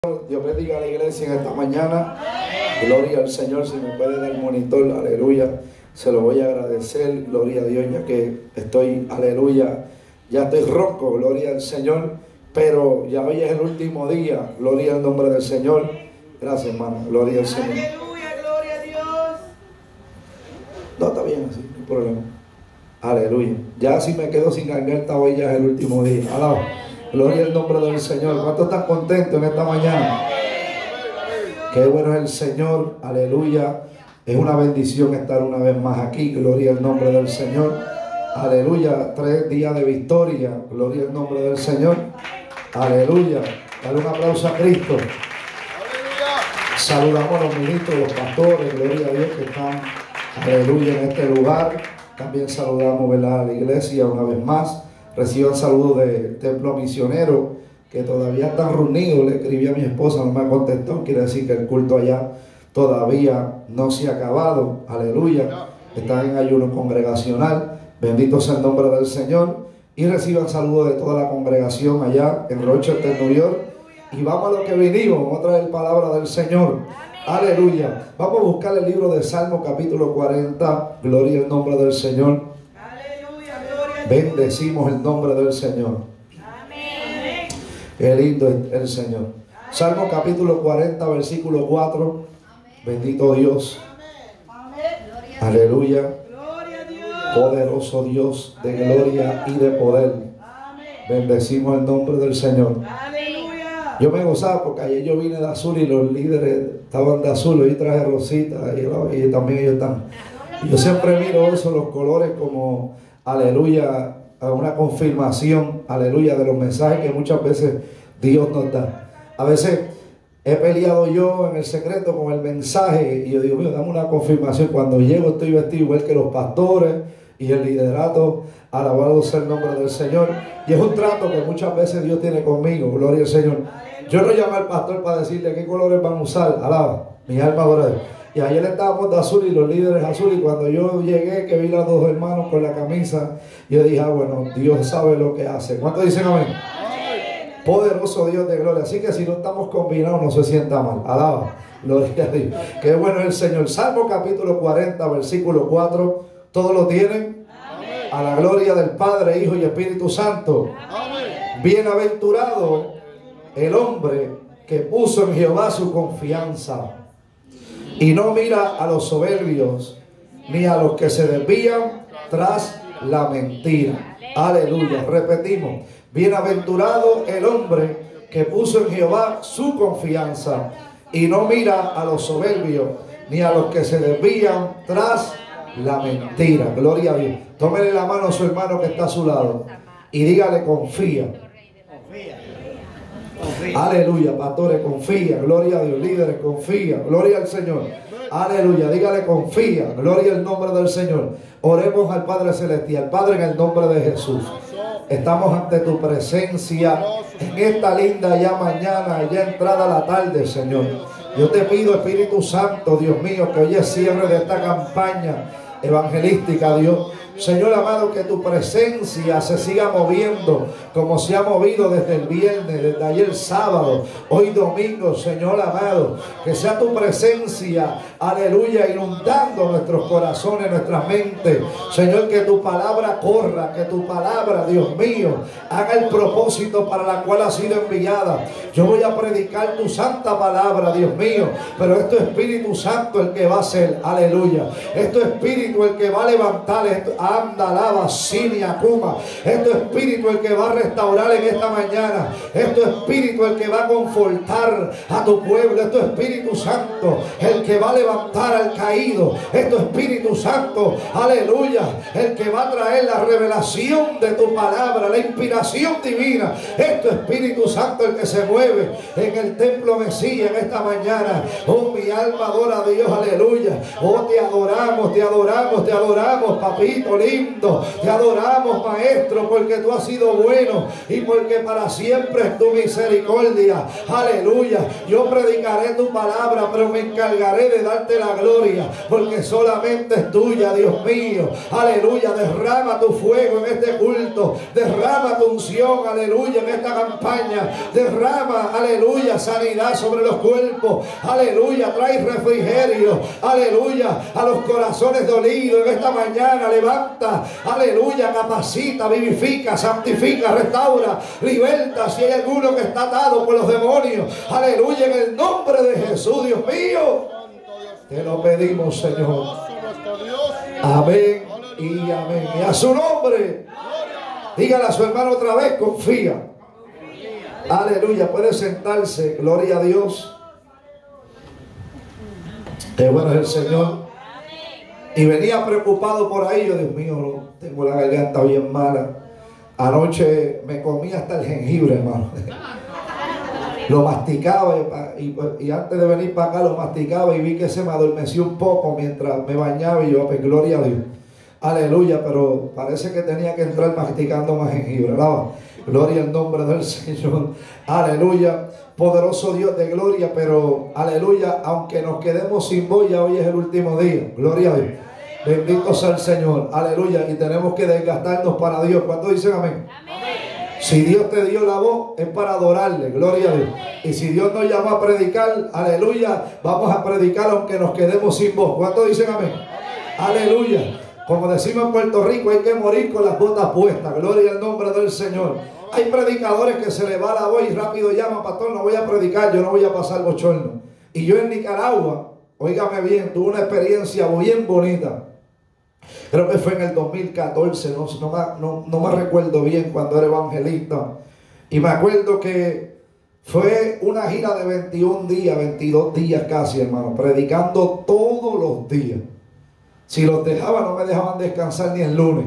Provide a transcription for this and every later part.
Dios bendiga a la iglesia en esta mañana. Gloria al Señor. Si me puede dar el monitor, aleluya, se lo voy a agradecer. Gloria a Dios, ya que estoy, aleluya, ya estoy ronco, gloria al Señor, pero ya hoy es el último día. Gloria al nombre del Señor. Gracias, hermano, gloria al Señor. Aleluya, gloria a Dios. No, está bien así, no hay problema. Aleluya. Ya si me quedo sin garganta, hoy ya es el último día. Alaba. Gloria al nombre del Señor. ¿Cuántos están contentos en esta mañana? Qué bueno es el Señor. Aleluya. Es una bendición estar una vez más aquí. Gloria al nombre del Señor. Aleluya. 3 días de victoria. Gloria al nombre del Señor. Aleluya. Dale un aplauso a Cristo. Saludamos a los ministros, los pastores. Gloria a Dios que están, aleluya, en este lugar. También saludamos, ¿verdad?, a la iglesia una vez más. Reciban saludos de Templo Misionero, que todavía están reunidos. Le escribí a mi esposa, no me ha contestado. Quiere decir que el culto allá todavía no se ha acabado. Aleluya. Están en ayuno congregacional. Bendito sea el nombre del Señor. Y reciban saludos de toda la congregación allá en Rochester, New York. Y vamos a lo que vinimos. Vamos a traer palabra del Señor. Aleluya. Vamos a buscar el libro de Salmo capítulo 40. Gloria al nombre del Señor. Bendecimos el nombre del Señor. Amén. Qué lindo es el Señor. Salmo capítulo 40, versículo 4. Bendito Dios. Amén. Aleluya. Gloria a Dios. Poderoso Dios de gloria y de poder. Amén. Bendecimos el nombre del Señor. Aleluya. Yo me gozaba porque ayer yo vine de azul y los líderes estaban de azul. Hoy traje rosita y también ellos están. Yo siempre miro eso, los colores, como aleluya, a una confirmación, aleluya, de los mensajes que muchas veces Dios nos da. A veces he peleado yo en el secreto con el mensaje y yo digo, mira, dame una confirmación. Cuando llego estoy vestido igual que los pastores y el liderato, alabado sea el nombre del Señor. Y es un trato que muchas veces Dios tiene conmigo, gloria al Señor. Yo no llamo al pastor para decirle qué colores van a usar, alaba, mi alma adora a Dios. Y ayer estábamos de azul y los líderes azul, y cuando yo llegué, que vi a los dos hermanos con la camisa, yo dije, bueno, Dios sabe lo que hace. ¿Cuántos dicen amén? Amén. Poderoso Dios de gloria. Así que si no estamos combinados, no se sienta mal. Alaba, gloria a Dios. Qué bueno es el Señor. Salmo capítulo 40, versículo 4. ¿Todos lo tienen? Amén. A la gloria del Padre, Hijo y Espíritu Santo. Amén. Bienaventurado el hombre que puso en Jehová su confianza y no mira a los soberbios, ni a los que se desvían tras la mentira. Aleluya. Repetimos. Bienaventurado el hombre que puso en Jehová su confianza y no mira a los soberbios, ni a los que se desvían tras la mentira. Gloria a Dios. Tómele la mano a su hermano que está a su lado y dígale, confía. Aleluya, pastores, confía, gloria a Dios, líderes, confía, gloria al Señor. Aleluya, dígale, confía, gloria al nombre del Señor. Oremos al Padre Celestial. Padre, en el nombre de Jesús, estamos ante tu presencia en esta linda ya mañana, ya entrada la tarde, Señor. Yo te pido, Espíritu Santo, Dios mío, que hoy es cierre de esta campaña evangelística, Dios. Señor amado, que tu presencia se siga moviendo como se ha movido desde el viernes, desde ayer sábado, hoy domingo, Señor amado. Que sea tu presencia, aleluya, inundando nuestros corazones, nuestras mentes. Señor, que tu palabra corra, que tu palabra, Dios mío, haga el propósito para la cual ha sido enviada. Yo voy a predicar tu santa palabra, Dios mío, pero es tu Espíritu Santo el que va a hacer, aleluya. Es tu Espíritu el que va a levantar esto. Andalaba, Sinia, Kuma. Es tu Espíritu el que va a restaurar en esta mañana. Es tu Espíritu el que va a confortar a tu pueblo. Es tu Espíritu Santo el que va a levantar al caído. Es tu Espíritu Santo, aleluya, el que va a traer la revelación de tu palabra, la inspiración divina. Es tu Espíritu Santo el que se mueve en el templo Mesías en esta mañana. Oh, mi alma adora a Dios, aleluya. Oh, te adoramos, te adoramos, te adoramos, papito. último lindo. Te adoramos, Maestro, porque tú has sido bueno y porque para siempre es tu misericordia. Aleluya. Yo predicaré tu palabra, pero me encargaré de darte la gloria, porque solamente es tuya, Dios mío. Aleluya. Derrama tu fuego en este culto. Derrama tu unción, aleluya, en esta campaña. Derrama, aleluya, sanidad sobre los cuerpos. Aleluya. Trae refrigerio, aleluya, a los corazones dolidos en esta mañana. Levanta, aleluya, capacita, vivifica, santifica, restaura, liberta si hay alguno que está atado por los demonios. Aleluya, en el nombre de Jesús, Dios mío, te lo pedimos, Señor. Amén y amén. Y a su nombre, dígale a su hermano otra vez, confía. Aleluya, puede sentarse, gloria a Dios. Qué bueno es el Señor. Y venía preocupado por ahí. Yo, Dios mío, no, tengo la garganta bien mala. Anoche me comí hasta el jengibre, hermano. Lo masticaba y antes de venir para acá lo masticaba y vi que se me adormeció un poco mientras me bañaba y yo, pues gloria a Dios. Aleluya, pero parece que tenía que entrar masticando más jengibre. ¿Verdad? Gloria al nombre del Señor. Aleluya. Poderoso Dios de gloria, pero aleluya, aunque nos quedemos sin voz, ya hoy es el último día. Gloria a Dios. Bendito sea el Señor. Aleluya. Y tenemos que desgastarnos para Dios. ¿Cuántos dicen amén? Amén. Si Dios te dio la voz, es para adorarle. Gloria a Dios. Y si Dios nos llama a predicar, aleluya, vamos a predicar aunque nos quedemos sin voz. ¿Cuántos dicen amén? Aleluya. Como decimos en Puerto Rico, hay que morir con las botas puestas. Gloria al nombre del Señor. Hay predicadores que se les va la voz y rápido llaman, pastor, no voy a predicar, yo no voy a pasar bochorno. Y yo en Nicaragua, óigame bien, tuve una experiencia bien bonita. Creo que fue en el 2014, no me recuerdo bien, cuando era evangelista. Y me acuerdo que fue una gira de 21 días, 22 días casi, hermano, predicando todos los días. Si los dejaba, no me dejaban descansar ni el lunes.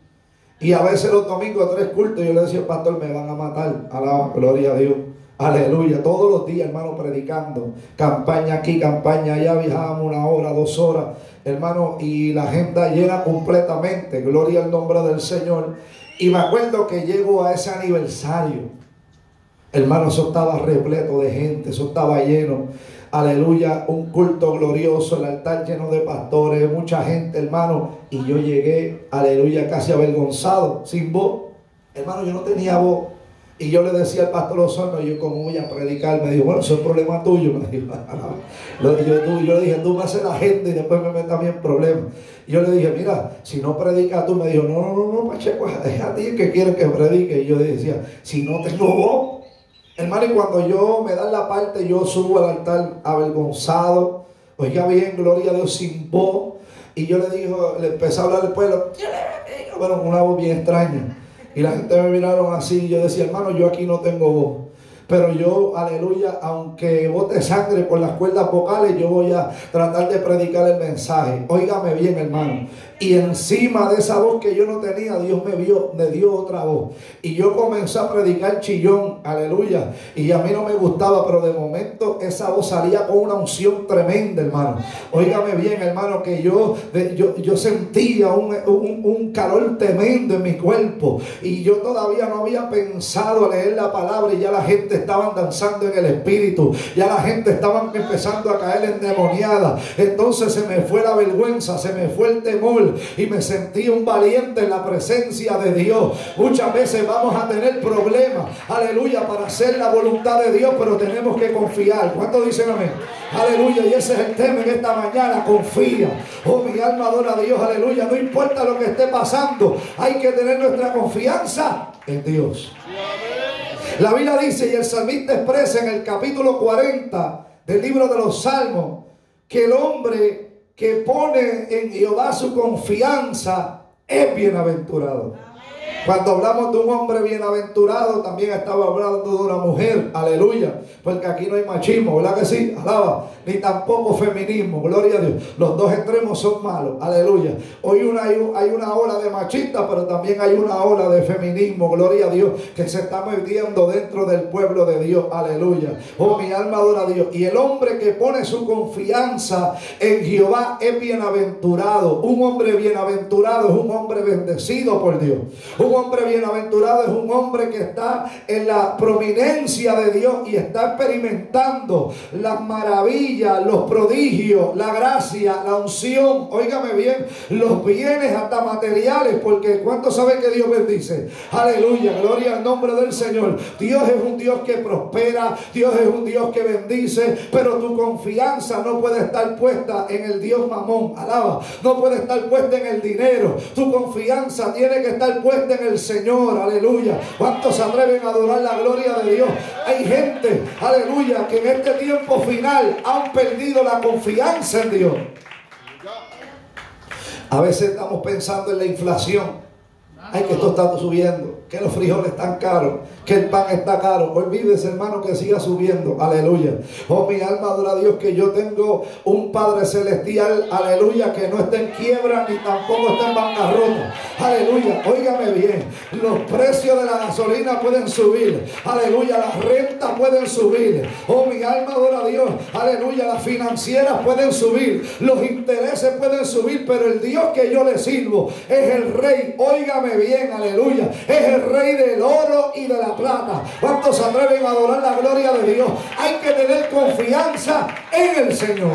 Y a veces los domingos 3 cultos, yo le decía al pastor, me van a matar. Alaba, gloria a Dios. Aleluya. Todos los días, hermano, predicando. Campaña aquí, campaña allá. Viajábamos 1 hora, 2 horas, hermano. Y la agenda llena completamente. Gloria al nombre del Señor. Y me acuerdo que llego a ese aniversario. Hermano, eso estaba repleto de gente. Eso estaba lleno. Aleluya, un culto glorioso, el altar lleno de pastores, mucha gente, hermano. Y yo llegué, aleluya, casi avergonzado, sin voz. Hermano, yo no tenía voz. Y yo le decía al pastor Osorno, yo cómo voy a predicar. Me dijo, bueno, eso es problema tuyo. Me dijo, yo le dije, tú me haces la gente y después me metes a mí en problemas. Y yo le dije, mira, si no predicas tú. Me dijo, no, Pacheco, es a ti que quieres que predique. Y yo decía, si no tengo voz. Hermano, y cuando yo me dan la parte, yo subo al altar avergonzado, oiga bien, gloria a Dios, sin voz. Y yo le empecé a hablar al pueblo, bueno, con una voz bien extraña. Y la gente me miraron así, y yo decía, hermano, yo aquí no tengo voz. Pero yo, aleluya, aunque bote sangre por las cuerdas vocales, yo voy a tratar de predicar el mensaje. Óigame bien, hermano. Y encima de esa voz que yo no tenía, Dios me dio otra voz. Y yo comencé a predicar chillón, aleluya. Y a mí no me gustaba, pero de momento esa voz salía con una unción tremenda, hermano. Óigame bien, hermano, que yo sentía un calor tremendo en mi cuerpo. Y yo todavía no había pensado leer la palabra y ya la gente estaban danzando en el espíritu. Ya la gente estaba empezando a caer endemoniada. Entonces se me fue la vergüenza, se me fue el temor. Y me sentí un valiente en la presencia de Dios. Muchas veces vamos a tener problemas, aleluya, para hacer la voluntad de Dios, pero tenemos que confiar. ¿Cuántos dicen amén? Aleluya, y ese es el tema en esta mañana, confía. Oh, mi alma adora a Dios, aleluya. No importa lo que esté pasando, hay que tener nuestra confianza en Dios. La Biblia dice, y el salmista expresa en el capítulo 40 del libro de los Salmos, que el hombre que pone en Jehová su confianza es bienaventurado. Cuando hablamos de un hombre bienaventurado, también estaba hablando de una mujer, aleluya, porque aquí no hay machismo, ¿verdad que sí? Alaba, ni tampoco feminismo, gloria a Dios. Los dos extremos son malos, aleluya. Hoy hay una ola de machistas, pero también hay una ola de feminismo, gloria a Dios, que se está metiendo dentro del pueblo de Dios, aleluya. Oh, mi alma adora a Dios. Y el hombre que pone su confianza en Jehová es bienaventurado. Un hombre bienaventurado es un hombre bendecido por Dios. Un hombre bienaventurado es un hombre que está en la prominencia de Dios y está experimentando las maravillas, los prodigios, la gracia, la unción, óigame bien, los bienes hasta materiales, porque ¿cuántos saben que Dios bendice? Aleluya, gloria al nombre del Señor. Dios es un Dios que prospera, Dios es un Dios que bendice, pero tu confianza no puede estar puesta en el Dios mamón, alaba, no puede estar puesta en el dinero. Tu confianza tiene que estar puesta en el Señor, aleluya. ¿Cuántos se atreven a adorar la gloria de Dios? Hay gente, aleluya, que en este tiempo final han perdido la confianza en Dios. A veces estamos pensando en la inflación. Ay, que esto está subiendo, que los frijoles están caros, que el pan está caro. Olvídese, hermano, que siga subiendo, aleluya. Oh, mi alma adora a Dios, que yo tengo un Padre celestial, aleluya, que no está en quiebra ni tampoco está en bancarrota, aleluya. Óigame bien, los precios de la gasolina pueden subir, aleluya, las rentas pueden subir. Oh, mi alma adora a Dios, aleluya, las financieras pueden subir, los intereses pueden subir, pero el Dios que yo le sirvo es el Rey, óigame bien, aleluya, es el Rey del oro y de la plata. ¿Cuántos se atreven a adorar la gloria de Dios? Hay que tener confianza en el Señor.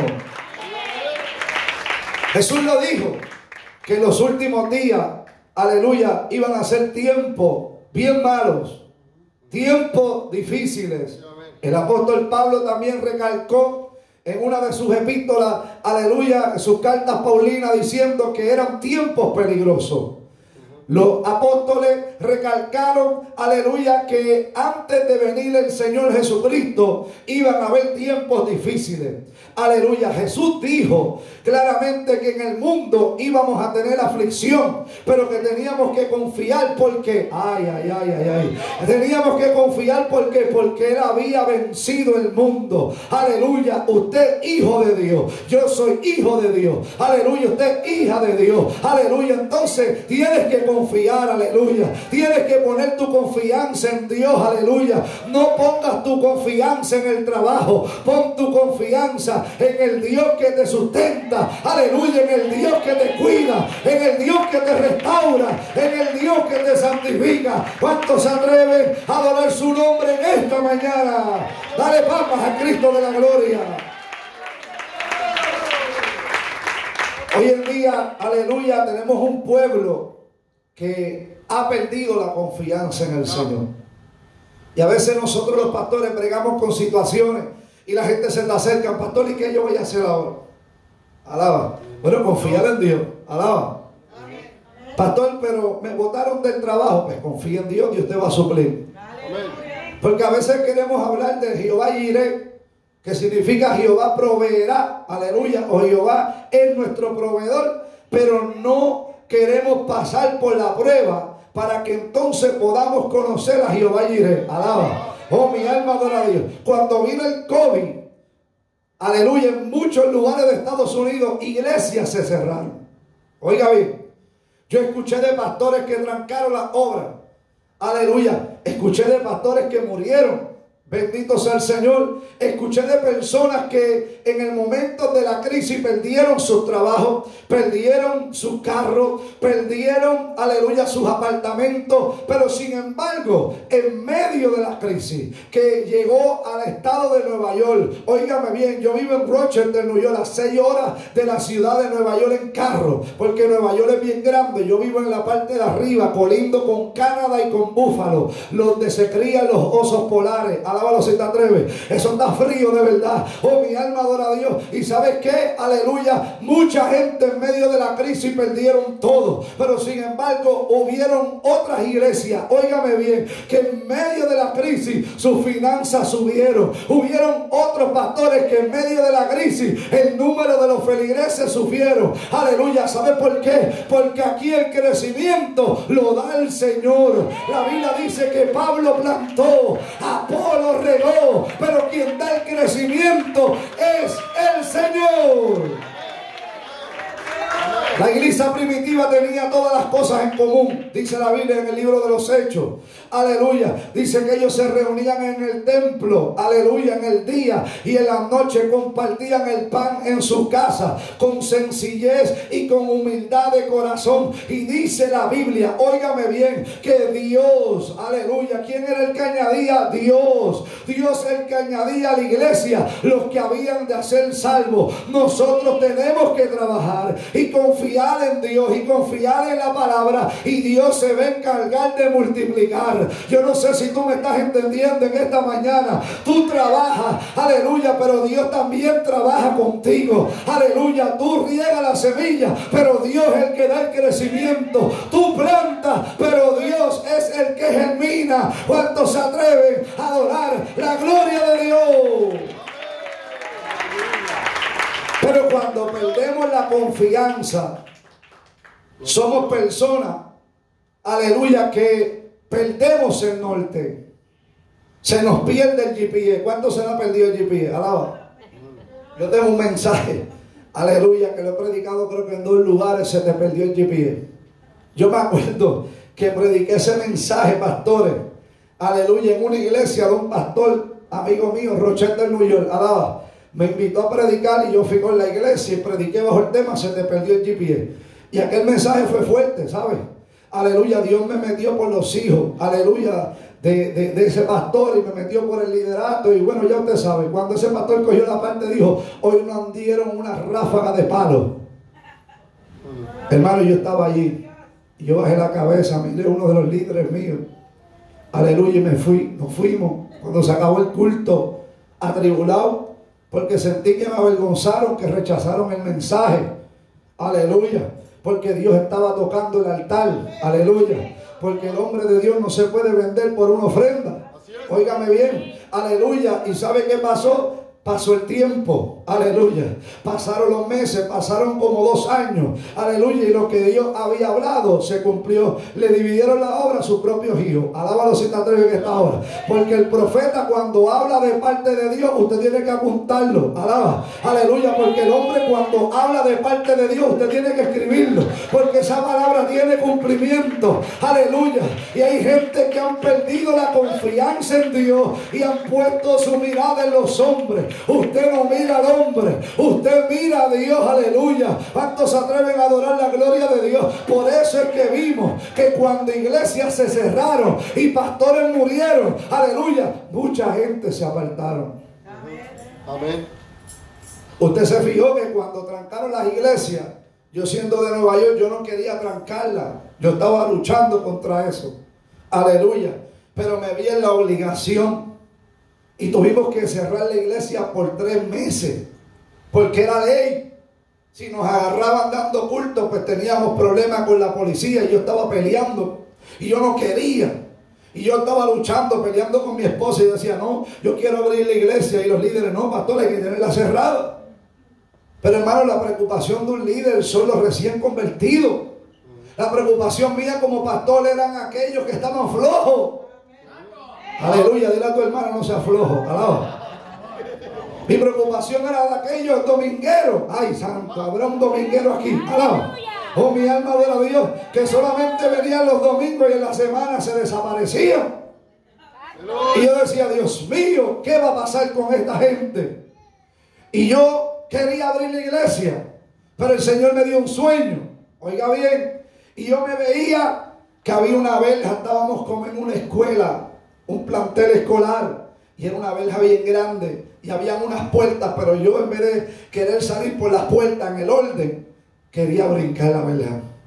Jesús lo dijo, que en los últimos días, aleluya, iban a ser tiempos bien malos, tiempos difíciles. El apóstol Pablo también recalcó en una de sus epístolas, aleluya, en sus cartas paulinas, diciendo que eran tiempos peligrosos. Los apóstoles recalcaron, aleluya, que antes de venir el Señor Jesucristo iban a haber tiempos difíciles. Aleluya, Jesús dijo claramente que en el mundo íbamos a tener aflicción, pero que teníamos que confiar porque, teníamos que confiar porque Él había vencido el mundo. Aleluya, usted hijo de Dios, yo soy hijo de Dios. Aleluya, usted hija de Dios. Aleluya, entonces tienes que confiar, aleluya. Tienes que poner tu confianza en Dios, aleluya. No pongas tu confianza en el trabajo, pon tu confianza en el Dios que te sustenta, aleluya, en el Dios que te cuida, en el Dios que te restaura, en el Dios que te santifica. ¿Cuántos se atreven a adorar su nombre en esta mañana? Dale palmas a Cristo de la gloria. Hoy en día, aleluya, tenemos un pueblo que ha perdido la confianza en el Señor. Y a veces nosotros los pastores bregamos con situaciones y la gente se te acerca, pastor, ¿y qué yo voy a hacer ahora? Alaba. Bueno, confiar en Dios. Alaba. Pastor, pero me botaron del trabajo. Pues confía en Dios, Dios te va a suplir. Porque a veces queremos hablar de Jehová Jireh, que significa Jehová proveerá, aleluya, o Jehová es nuestro proveedor, pero no queremos pasar por la prueba para que entonces podamos conocer a Jehová Jireh. Alaba. Oh, mi alma adora a Dios. Cuando vino el COVID, aleluya, en muchos lugares de Estados Unidos, iglesias se cerraron. Oiga bien, yo escuché de pastores que trancaron las obras. Aleluya, escuché de pastores que murieron. Bendito sea el Señor. Escuché de personas que en el momento de la crisis perdieron sus trabajos, perdieron sus carros, perdieron, aleluya, sus apartamentos. Pero sin embargo, en medio de la crisis que llegó al estado de Nueva York, óigame bien, yo vivo en Rochester, New York, a 6 horas de la ciudad de Nueva York en carro, porque Nueva York es bien grande. Yo vivo en la parte de arriba, colindo con Canadá y con Búfalo, donde se crían los osos polares. Alábalo si te atreves. Eso está frío de verdad. Oh, mi alma adora a Dios. ¿Y sabes qué? Aleluya. Mucha gente en medio de la crisis perdieron todo. Pero sin embargo, hubieron otras iglesias, óigame bien, que en medio de la crisis sus finanzas subieron. Hubieron otros pastores que en medio de la crisis el número de los feligreses subieron. Aleluya. ¿Sabe por qué? Porque aquí el crecimiento lo da el Señor. La Biblia dice que Pablo plantó, Apolo regó, pero quien da el crecimiento es el Señor. La iglesia primitiva tenía todas las cosas en común, dice la Biblia en el libro de los Hechos. Aleluya. Dice que ellos se reunían en el templo, aleluya, en el día, y en la noche compartían el pan en sus casas con sencillez y con humildad de corazón. Y dice la Biblia, óigame bien, que Dios, aleluya, ¿quién era el que añadía? Dios. Dios el que añadía a la iglesia los que habían de ser salvos. Nosotros tenemos que trabajar y confiar en Dios y confiar en la palabra, y Dios se va a encargar de multiplicar. Yo no sé si tú me estás entendiendo en esta mañana. Tú trabajas, aleluya, pero Dios también trabaja contigo. Aleluya, tú riegas la semilla, pero Dios es el que da el crecimiento. Tú plantas, pero Dios es el que germina. ¿Cuántos se atreven a adorar la gloria de Dios? Pero cuando perdemos la confianza, somos personas, aleluya, que perdemos el norte. Se nos pierde el GPS. ¿Cuánto se nos ha perdido el GPS? Alaba. Yo tengo un mensaje, aleluya, que lo he predicado creo que en 2 lugares. Se te perdió el GPS. Yo me acuerdo que prediqué ese mensaje, pastores, aleluya, en una iglesia de un pastor, amigo mío, Rochester, New York. Alaba. Me invitó a predicar y yo fui con la iglesia y prediqué bajo el tema "Se te perdió el GPS". Y aquel mensaje fue fuerte, ¿sabes? Aleluya, Dios me metió por los hijos, aleluya, de ese pastor, y me metió por el liderato. Y bueno, ya usted sabe, cuando ese pastor cogió la parte, dijo: hoy nos dieron una ráfaga de palo. Hermano, yo estaba allí y yo bajé la cabeza, miré a uno de los líderes míos, aleluya, y me fui. Nos fuimos cuando se acabó el culto, atribulado, porque sentí que me avergonzaron, que rechazaron el mensaje. Aleluya. Porque Dios estaba tocando el altar. Aleluya. Porque el hombre de Dios no se puede vender por una ofrenda. Óigame bien. Aleluya. ¿Y sabe qué pasó? Pasó el tiempo, aleluya. Pasaron los meses, pasaron como 2 años, aleluya. Y lo que Dios había hablado se cumplió. Le dividieron la obra a sus propios hijos. Alábalo si te atreves en esta hora. Porque el profeta, cuando habla de parte de Dios, usted tiene que apuntarlo. Alaba, aleluya. Porque el hombre, cuando habla de parte de Dios, usted tiene que escribirlo. Porque esa palabra tiene cumplimiento, aleluya. Y hay gente que han perdido la confianza en Dios y han puesto su mirada en los hombres. Usted no mira al hombre, usted mira a Dios, aleluya. ¿Cuántos se atreven a adorar la gloria de Dios? Por eso es que vimos que cuando iglesias se cerraron y pastores murieron, aleluya, mucha gente se apartaron. Amén. Usted se fijó que cuando trancaron las iglesias, yo siendo de Nueva York, yo no quería trancarla. Yo estaba luchando contra eso, aleluya. Pero me vi en la obligación. Y tuvimos que cerrar la iglesia por 3 meses. Porque era ley. Si nos agarraban dando culto, pues teníamos problemas con la policía. Y yo estaba peleando. Y yo no quería. Y yo estaba luchando, peleando con mi esposa. Y decía: no, yo quiero abrir la iglesia. Y los líderes: no, pastor, hay que tenerla cerrada. Pero hermano, la preocupación de un líder son los recién convertidos. La preocupación mía como pastor eran aquellos que estaban flojos. Aleluya, dile a tu hermano: no sea flojo. Alaba. Mi preocupación era de aquellos domingueros. Ay, santo, habrá un dominguero aquí. Alaba. Oh, mi alma adora a Dios, que solamente venían los domingos y en la semana se desaparecían. Y yo decía: Dios mío, ¿qué va a pasar con esta gente? Y yo quería abrir la iglesia, pero el Señor me dio un sueño. Oiga bien. Y yo me veía que había una verja. Estábamos como en una escuela, un plantel escolar, y era una verja bien grande y habían unas puertas, pero yo, en vez de querer salir por las puertas en el orden, quería brincar la verja.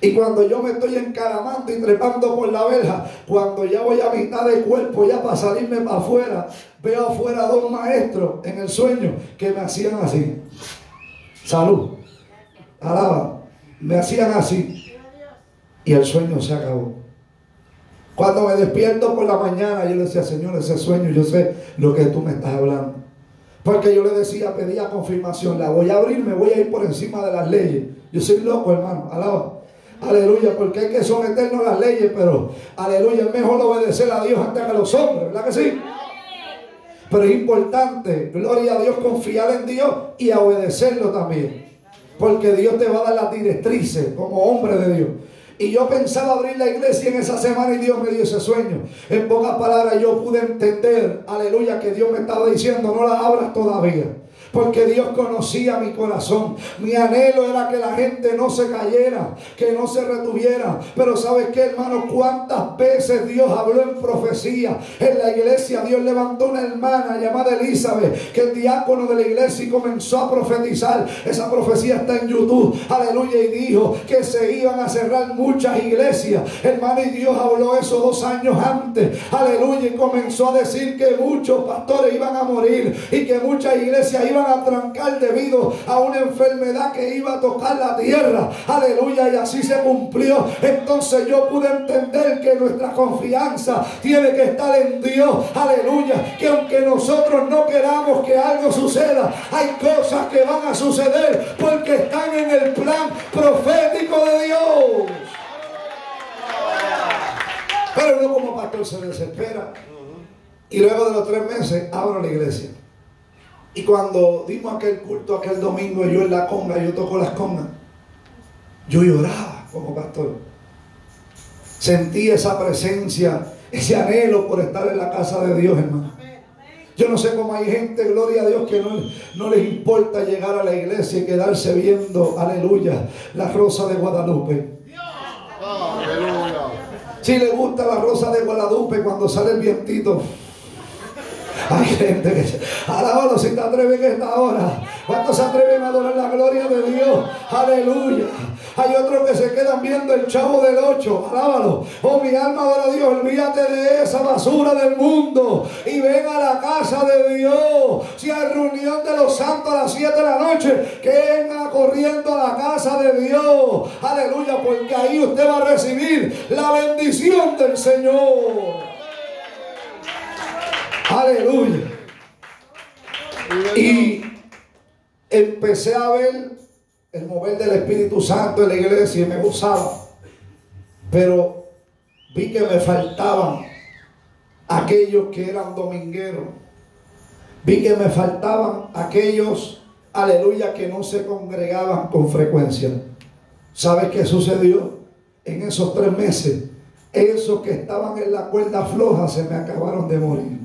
Y cuando yo me estoy encaramando y trepando por la verja, cuando ya voy a mitad del cuerpo, ya para salirme para afuera, veo afuera dos maestros en el sueño que me hacían así. Salud. Alaba. Me hacían así. Y el sueño se acabó. Cuando me despierto por la mañana, yo le decía, Señor, ese sueño, yo sé lo que tú me estás hablando. Porque yo le decía, pedía confirmación, la voy a abrir, me voy a ir por encima de las leyes. Yo soy loco, hermano. Alaba. Aleluya, porque hay que someternos a las leyes, pero aleluya, es mejor obedecer a Dios antes que a los hombres, ¿verdad que sí? Pero es importante, gloria a Dios, confiar en Dios y a obedecerlo también, porque Dios te va a dar las directrices como hombre de Dios. Y yo pensaba abrir la iglesia en esa semana y Dios me dio ese sueño. En pocas palabras yo pude entender, aleluya, que Dios me estaba diciendo, no la abras todavía. Porque Dios conocía mi corazón. Mi anhelo era que la gente no se cayera, que no se retuviera. Pero ¿sabes qué, hermano? ¿Cuántas veces Dios habló en profecía? En la iglesia Dios levantó una hermana llamada Elizabeth, que el diácono de la iglesia, y comenzó a profetizar. Esa profecía está en YouTube. Aleluya. Y dijo que se iban a cerrar muchas iglesias. Hermano, y Dios habló eso 2 años antes. Aleluya. Y comenzó a decir que muchos pastores iban a morir y que muchas iglesias iban a trancar debido a una enfermedad que iba a tocar la tierra. Aleluya. Y así se cumplió. Entonces yo pude entender que nuestra confianza tiene que estar en Dios. Aleluya. Que aunque nosotros no queramos que algo suceda, hay cosas que van a suceder porque están en el plan profético de Dios. Pero uno como pastor se desespera. Y luego de los 3 meses abro la iglesia. Y cuando dimos aquel culto, aquel domingo, yo en la conga, yo toco las congas, yo lloraba como pastor. Sentí esa presencia, ese anhelo por estar en la casa de Dios, hermano. Yo no sé cómo hay gente, gloria a Dios, que no les importa llegar a la iglesia y quedarse viendo, aleluya, la Rosa de Guadalupe. Aleluya. Si le gusta la Rosa de Guadalupe cuando sale el vientito. Hay gente que alábalo si te atreven en esta hora. ¿Cuántos se atreven a adorar la gloria de Dios? Aleluya. Hay otros que se quedan viendo el Chavo del 8. Alábalo. Oh, mi alma adora a Dios. Olvídate de esa basura del mundo y ven a la casa de Dios. Si hay reunión de los santos a las 7 de la noche, que venga corriendo a la casa de Dios. Aleluya, porque ahí usted va a recibir la bendición del Señor. Aleluya. Y empecé a ver el mover del Espíritu Santo en la iglesia y me gozaba. Pero vi que me faltaban aquellos que eran domingueros. Vi que me faltaban aquellos, aleluya, que no se congregaban con frecuencia. ¿Sabes qué sucedió? En esos 3 meses, esos que estaban en la cuerda floja se me acabaron de morir.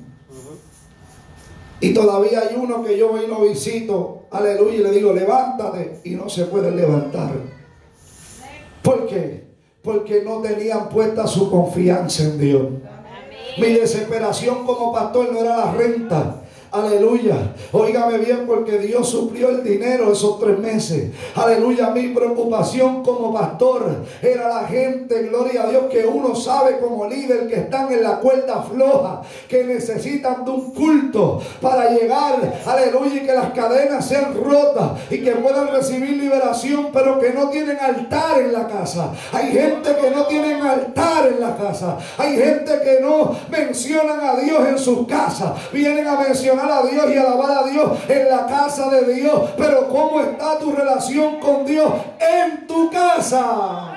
Y todavía hay uno que yo voy y lo visito, aleluya, y le digo, levántate, y no se puede levantar. ¿Por qué? Porque no tenían puesta su confianza en Dios. Mi desesperación como pastor no era la renta. Aleluya. Óigame bien, porque Dios suplió el dinero esos 3 meses. Aleluya. Mi preocupación como pastor era la gente, gloria a Dios, que uno sabe como líder que están en la cuerda floja, que necesitan de un culto para llegar, aleluya, y que las cadenas sean rotas y que puedan recibir liberación, pero que no tienen altar en la casa. Hay gente que no tienen altar en la casa. Hay gente que no mencionan a Dios en sus casas. Vienen a mencionar a Dios y alabar a Dios en la casa de Dios. Pero ¿cómo está tu relación con Dios en tu casa?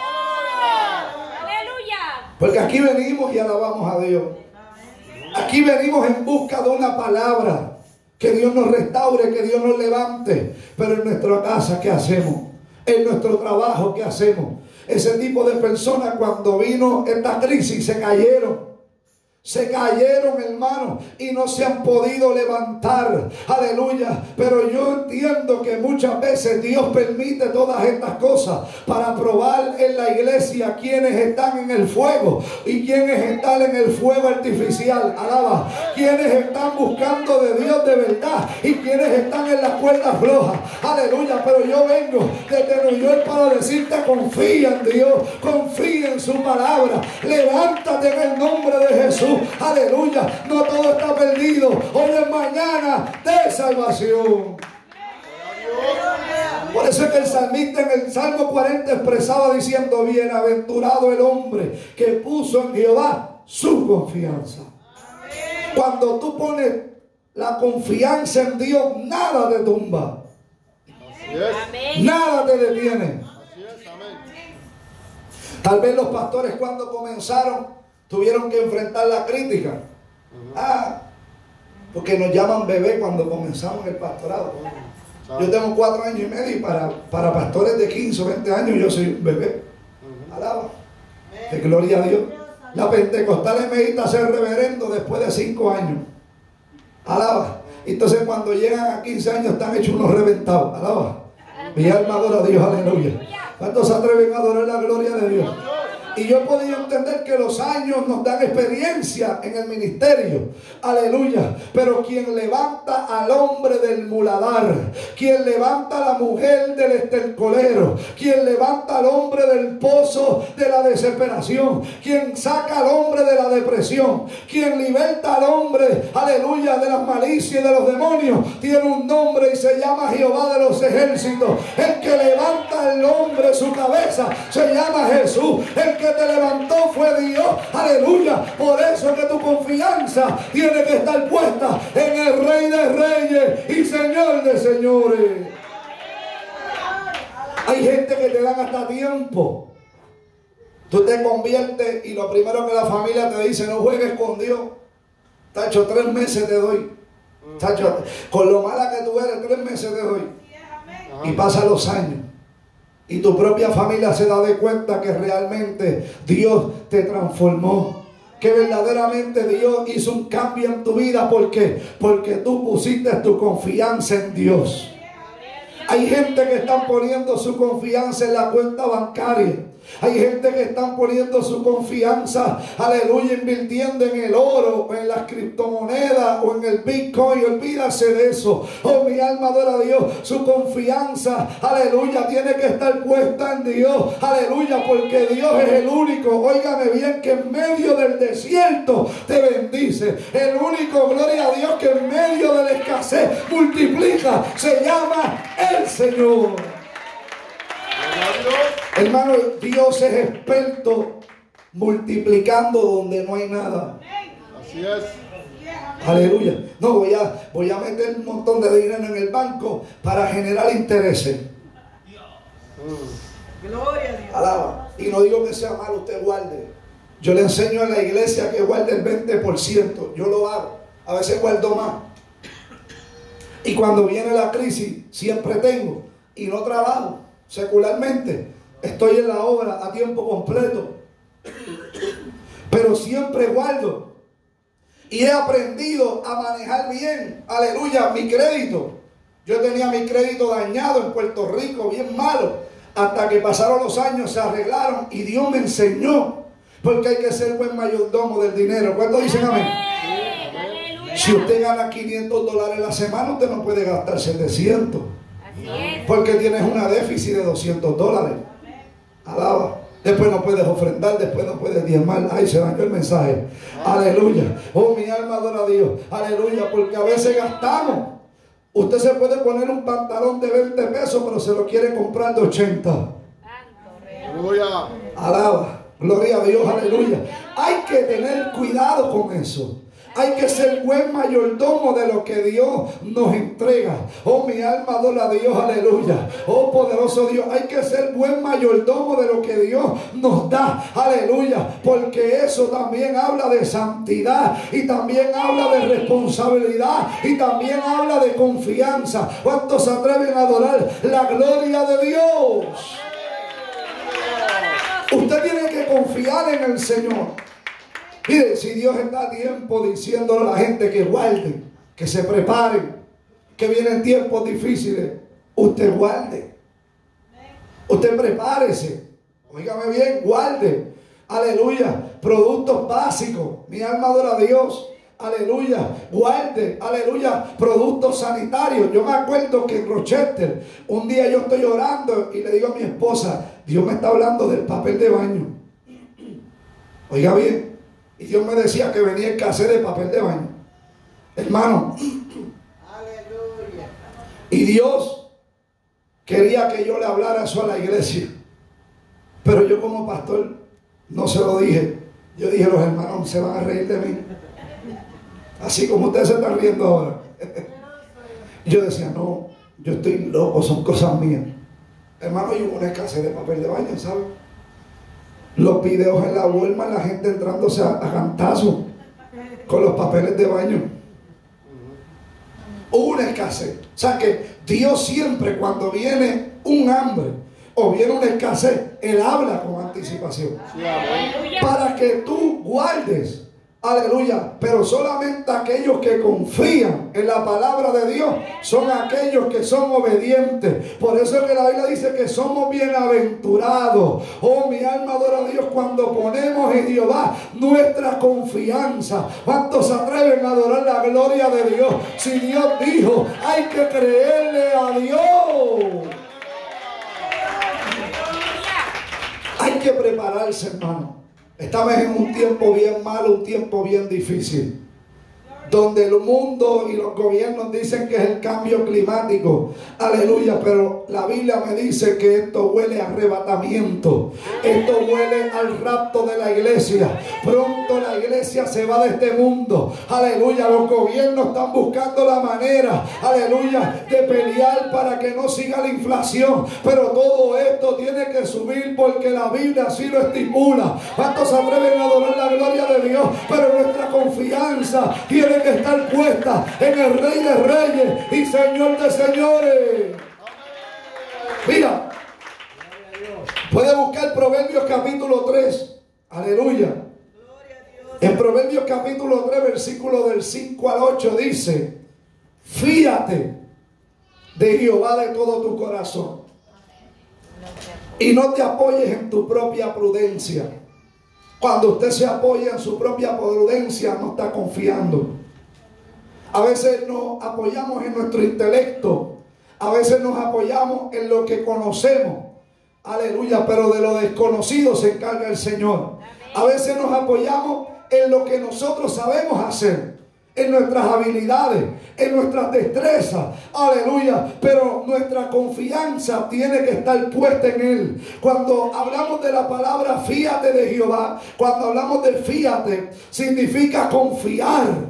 ¡Aleluya! Porque aquí venimos y alabamos a Dios. Aquí venimos en busca de una palabra. Que Dios nos restaure, que Dios nos levante. Pero en nuestra casa, ¿qué hacemos? En nuestro trabajo, ¿qué hacemos? Ese tipo de personas, cuando vino esta crisis, se cayeron. Se cayeron, hermanos, y no se han podido levantar. Aleluya. Pero yo entiendo que muchas veces Dios permite todas estas cosas para probar en la iglesia quienes están en el fuego y quienes están en el fuego artificial. Alaba. Quienes están buscando de Dios de verdad y quienes están en las cuerdas flojas. Aleluya. Pero yo vengo desde New York para decirte: confía en Dios, confía en su palabra, levántate en el nombre de Jesús. Aleluya, no todo está perdido. Hoy es mañana de salvación. Por eso es que el salmista en el Salmo 40 expresaba diciendo: bienaventurado el hombre que puso en Jehová su confianza. Cuando tú pones la confianza en Dios, nada te tumba, nada te detiene. Tal vez los pastores, cuando comenzaron, tuvieron que enfrentar la crítica. Porque nos llaman bebé cuando comenzamos el pastorado. Yo tengo 4 años y medio y para pastores de 15 o 20 años yo soy un bebé. Alaba. Que gloria a Dios. La pentecostal medita ser reverendo después de 5 años. Alaba. Entonces cuando llegan a 15 años están hechos unos reventados. Alaba. Mi alma adora a Dios. Aleluya. ¿Cuántos se atreven a adorar la gloria de Dios? Y yo he podido entender que los años nos dan experiencia en el ministerio. Aleluya. Pero quien levanta al hombre del muladar, quien levanta a la mujer del estercolero, quien levanta al hombre del pozo de la desesperación, quien saca al hombre de la depresión, quien liberta al hombre, aleluya, de las malicias y de los demonios, tiene un nombre y se llama Jehová de los ejércitos. El que levanta al hombre su cabeza se llama Jesús. El que te levantó fue Dios. Aleluya. Por eso es que tu confianza tiene que estar puesta en el Rey de Reyes y Señor de Señores. Hay gente que te dan hasta tiempo. Tú te conviertes y lo primero que la familia te dice: no juegues con Dios. Tacho, 3 meses te doy. Tacho, con lo mala que tú eres, 3 meses te doy. Y pasan los años y tu propia familia se da de cuenta que realmente Dios te transformó, que verdaderamente Dios hizo un cambio en tu vida. ¿Por qué? Porque tú pusiste tu confianza en Dios. Hay gente que están poniendo su confianza en la cuenta bancaria. Hay gente que están poniendo su confianza, aleluya, invirtiendo en el oro, en las criptomonedas o en el Bitcoin. Olvídase de eso. Oh, mi alma adora a Dios. Su confianza, aleluya, tiene que estar puesta en Dios. Aleluya, porque Dios es el único, óigame bien, que en medio del desierto te bendice. El único, gloria a Dios, que en medio de la escasez multiplica. Se llama el Señor. Hermano, Dios es experto multiplicando donde no hay nada. Así es. Aleluya. No, voy a meter un montón de dinero en el banco para generar intereses. Gloria a Dios. Alaba. Y no digo que sea malo, usted guarde. Yo le enseño a la iglesia que guarde el 20%. Yo lo hago. A veces guardo más. Y cuando viene la crisis, siempre tengo. Y no trabajo secularmente. Estoy en la obra a tiempo completo. Pero siempre guardo. Y he aprendido a manejar bien, aleluya, mi crédito. Yo tenía mi crédito dañado en Puerto Rico, bien malo. Hasta que pasaron los años, se arreglaron y Dios me enseñó. Porque hay que ser buen mayordomo del dinero. ¿Cuántos dicen amén? Si usted gana $500 a la semana, usted no puede gastar 700. Porque tienes una déficit de $200. Alaba. Después no puedes ofrendar, después no puedes diezmar. Ay, se dañó el mensaje. Aleluya. Oh, mi alma adora a Dios. Aleluya, porque a veces gastamos. Usted se puede poner un pantalón de 20 pesos, pero se lo quiere comprar de 80. Aleluya. Alaba. Gloria a Dios, aleluya. Hay que tener cuidado con eso. Hay que ser buen mayordomo de lo que Dios nos entrega. Oh, mi alma adora a Dios, aleluya. Oh, poderoso Dios, hay que ser buen mayordomo de lo que Dios nos da, aleluya. Porque eso también habla de santidad y también habla de responsabilidad y también habla de confianza. ¿Cuántos se atreven a adorar la gloria de Dios? Usted tiene que confiar en el Señor. Mire, si Dios está a tiempo diciéndole a la gente que guarden, que se preparen, que vienen tiempos difíciles, usted guarde. Usted prepárese. Óigame bien, guarde. Aleluya. Productos básicos. Mi alma adora a Dios. Aleluya. Guarde. Aleluya. Productos sanitarios. Yo me acuerdo que en Rochester, un día yo estoy orando y le digo a mi esposa, Dios me está hablando del papel de baño. Oiga bien. Y Dios me decía que venía escasez de papel de baño. Hermano. Aleluya. Y Dios quería que yo le hablara eso a la iglesia. Pero yo como pastor no se lo dije. Yo dije, los hermanos se van a reír de mí. Así como ustedes se están riendo ahora. Yo decía, no, yo estoy loco, son cosas mías. Hermano, hay una escasez de papel de baño, ¿sabes? Los videos en la Walmart, la gente entrándose a cantazos con los papeles de baño. Hubo una escasez. O sea que Dios siempre, cuando viene un hambre o viene una escasez, Él habla con anticipación. Para que tú guardes. Aleluya. Pero solamente aquellos que confían en la palabra de Dios son aquellos que son obedientes. Por eso es que la Biblia dice que somos bienaventurados. Oh, mi alma adora a Dios cuando ponemos en Jehová nuestra confianza. ¿Cuántos se atreven a adorar la gloria de Dios? Si Dios dijo, hay que creerle a Dios. Hay que prepararse, hermano. Estamos en un tiempo bien malo, un tiempo bien difícil, donde el mundo y los gobiernos dicen que es el cambio climático. Aleluya, pero la Biblia me dice que esto huele a arrebatamiento. Esto huele al rapto de la iglesia. Pronto la iglesia se va de este mundo. Aleluya, los gobiernos están buscando la manera, aleluya, de pelear para que no siga la inflación. Pero todo esto tiene que subir porque la Biblia así lo estipula. ¿Cuántos se atreven a adorar la gloria de Dios? Pero nuestra confianza tiene que estar puesta en el Rey de Reyes y Señor de Señores. Mira, puede buscar Proverbios capítulo 3. Aleluya. En Proverbios capítulo 3, versículo del 5 al 8 dice: fíate de Jehová de todo tu corazón y no te apoyes en tu propia prudencia. Cuando usted se apoya en su propia prudencia, no está confiando. A veces nos apoyamos en nuestro intelecto. A veces nos apoyamos en lo que conocemos. Aleluya, pero de lo desconocido se encarga el Señor. A veces nos apoyamos en lo que nosotros sabemos hacer, en nuestras habilidades, en nuestras destrezas. Aleluya, pero nuestra confianza tiene que estar puesta en Él. Cuando hablamos de la palabra fíate de Jehová, cuando hablamos de fíate, significa confiar.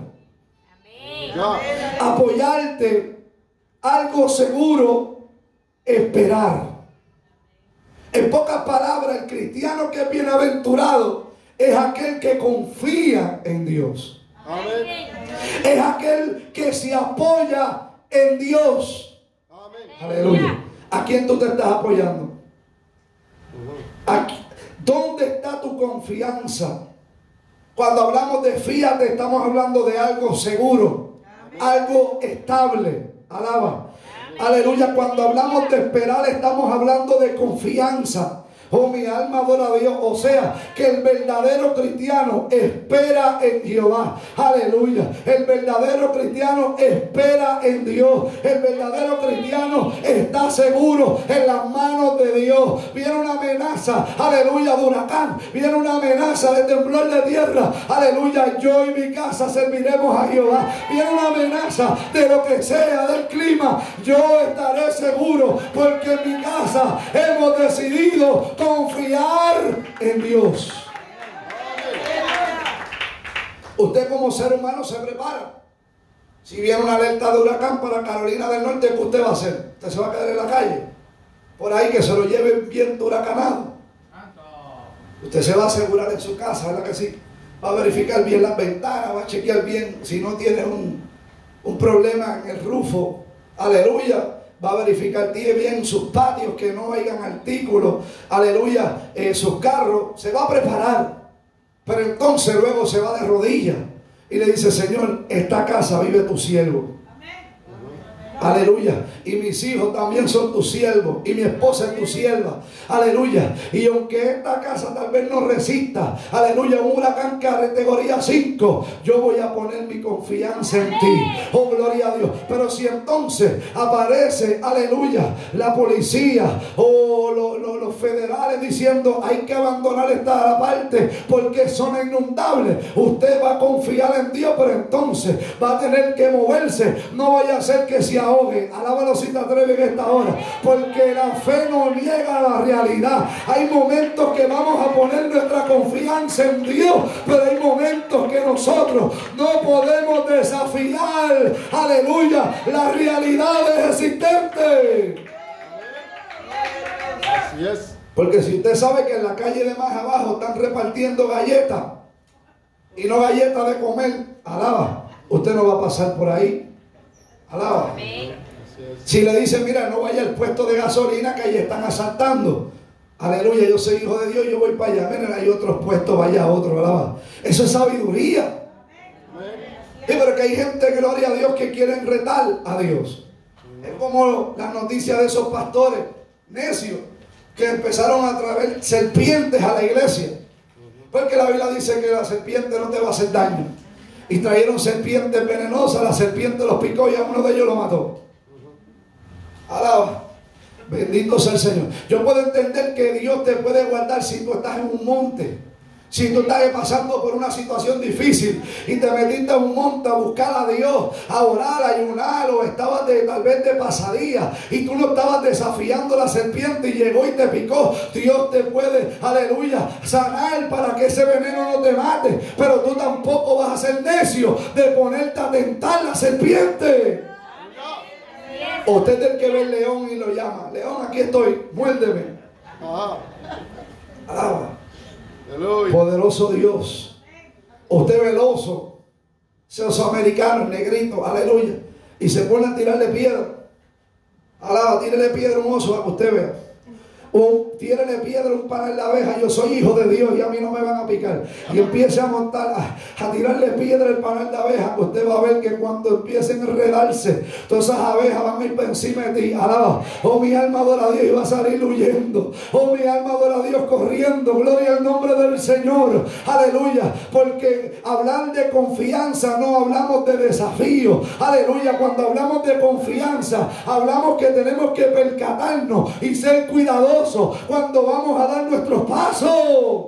Apoyarte, algo seguro, esperar. En pocas palabras, el cristiano que es bienaventurado es aquel que confía en Dios. Amén. Es aquel que se apoya en Dios. Amén. Aleluya. ¿A quién tú te estás apoyando? ¿Dónde está tu confianza? Cuando hablamos de fíate, estamos hablando de algo seguro, algo estable. Alaba. Aleluya. Cuando hablamos de esperar, estamos hablando de confianza. Oh, mi alma adora a Dios. O sea, que el verdadero cristiano espera en Jehová. Aleluya. El verdadero cristiano espera en Dios. El verdadero cristiano está seguro en las manos de Dios. Viene una amenaza, aleluya, de huracán. Viene una amenaza de temblor de tierra. Aleluya. Yo y mi casa serviremos a Jehová. Viene una amenaza de lo que sea, del clima. Yo estaré seguro porque en mi casa hemos decidido confiar en Dios. Usted como ser humano se prepara. Si viene una alerta de huracán para Carolina del Norte, ¿qué usted va a hacer? ¿Usted se va a quedar en la calle? Por ahí que se lo lleve el viento huracanado. Usted se va a asegurar en su casa, ¿verdad que sí? Va a verificar bien las ventanas, va a chequear bien si no tiene un problema en el rufo. Aleluya. Va a verificar bien sus patios, que no hayan artículos. Aleluya. Sus carros. Se va a preparar. Pero entonces luego se va de rodillas y le dice: Señor, esta casa vive tu siervo. Aleluya. Y mis hijos también son tus siervos. Y mi esposa es tu sierva. Aleluya. Y aunque esta casa tal vez no resista, aleluya, un huracán categoría 5, yo voy a poner mi confianza en ti. Oh, gloria a Dios. Pero si entonces aparece, aleluya, la policía o los federales diciendo: hay que abandonar esta parte porque son inundables, usted va a confiar en Dios, pero entonces va a tener que moverse. No vaya a ser que se ahogue. Alábalo si te atreves en esta hora, porque la fe no niega la realidad. Hay momentos que vamos a poner nuestra confianza en Dios, pero hay momentos que nosotros no podemos desafiar, aleluya, las realidades existentes. Así es. Porque si usted sabe que en la calle de más abajo están repartiendo galletas, y no galletas de comer, alaba, usted no va a pasar por ahí. Alaba. Si le dicen: mira, no vaya al puesto de gasolina que ahí están asaltando, aleluya, yo soy hijo de Dios, yo voy para allá. Miren, hay otros puestos, vaya a otro. Alaba. Eso es sabiduría. Sí, pero que hay gente, gloria a Dios, que quieren retar a Dios. Es como las noticias de esos pastores necios que empezaron a traer serpientes a la iglesia, porque la Biblia dice que la serpiente no te va a hacer daño. Y trajeron serpientes venenosas, la serpiente los picó y a uno de ellos lo mató. Alaba. Bendito sea el Señor. Yo puedo entender que Dios te puede guardar si tú estás en un monte. Si tú estás pasando por una situación difícil y te metiste a un monte a buscar a Dios, a orar, a ayunar, o estabas tal vez de pasadía y tú no estabas desafiando la serpiente y llegó y te picó, Dios te puede, aleluya, sanar para que ese veneno no te mate. Pero tú tampoco vas a ser necio de ponerte a tentar la serpiente. Usted es el que ve el león y lo llama: león, aquí estoy, muérdeme. Alaba. Poderoso Dios. Usted ve el oso, ese oso americano, el negrito, aleluya, y se pone a tirarle piedra. Alaba, tírele piedra a un oso para que usted vea. O tírele piedra a un panal de abeja: yo soy hijo de Dios y a mí no me van a picar. Y empiece a montar, a tirarle piedra al panal de abeja. Usted va a ver que cuando empiecen a enredarse, todas esas abejas van a ir por encima de ti. Alaba. Oh, mi alma adora a Dios y va a salir huyendo. Oh, mi alma adora a Dios corriendo. Gloria al nombre del Señor. Aleluya. Porque hablar de confianza no hablamos de desafío. Aleluya. Cuando hablamos de confianza, hablamos que tenemos que percatarnos y ser cuidadosos cuando vamos a dar nuestros pasos.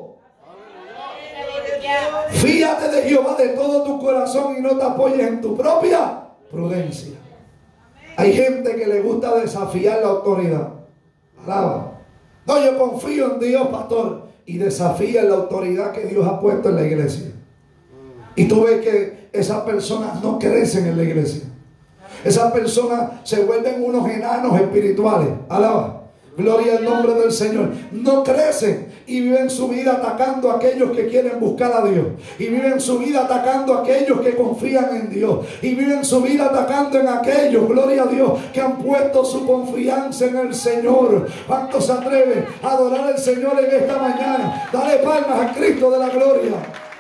Fíjate de Jehová de todo tu corazón y no te apoyes en tu propia prudencia. Hay gente que le gusta desafiar la autoridad. Alaba. No, yo confío en Dios, pastor, y desafía la autoridad que Dios ha puesto en la iglesia. Y tú ves que esas personas no crecen en la iglesia. Esas personas se vuelven unos enanos espirituales. Alaba. Gloria al nombre del Señor. No crecen y viven su vida atacando a aquellos que quieren buscar a Dios. Y viven su vida atacando a aquellos que confían en Dios. Y viven su vida atacando en aquellos, gloria a Dios, que han puesto su confianza en el Señor. ¿Cuántos se atreven a adorar al Señor en esta mañana? Dale palmas a Cristo de la gloria.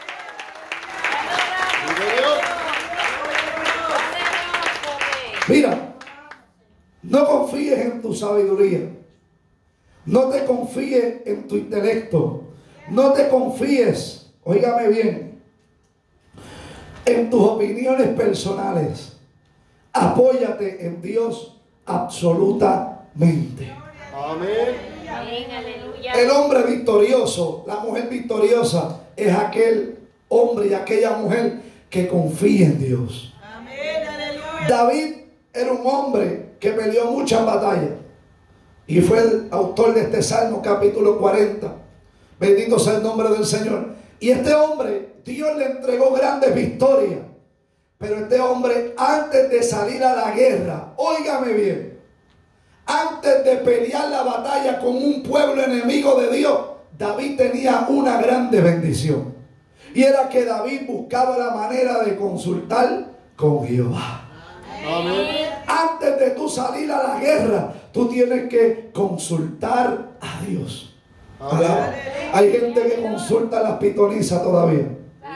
Mira, no confíes en tu sabiduría. No te confíes en tu intelecto. No te confíes, óigame bien, en tus opiniones personales. Apóyate en Dios absolutamente. Amén. El hombre victorioso, la mujer victoriosa, es aquel hombre y aquella mujer que confía en Dios. David era un hombre que peleó muchas batallas. Y fue el autor de este Salmo capítulo 40. Bendito sea el nombre del Señor. Y este hombre, Dios le entregó grandes victorias. Pero este hombre, antes de salir a la guerra, óigame bien, antes de pelear la batalla con un pueblo enemigo de Dios, David tenía una grande bendición. Y era que David buscaba la manera de consultar con Jehová. Amén. Antes de tú salir a la guerra, tú tienes que consultar a Dios. Alaba. Hay gente que consulta las pitonizas todavía.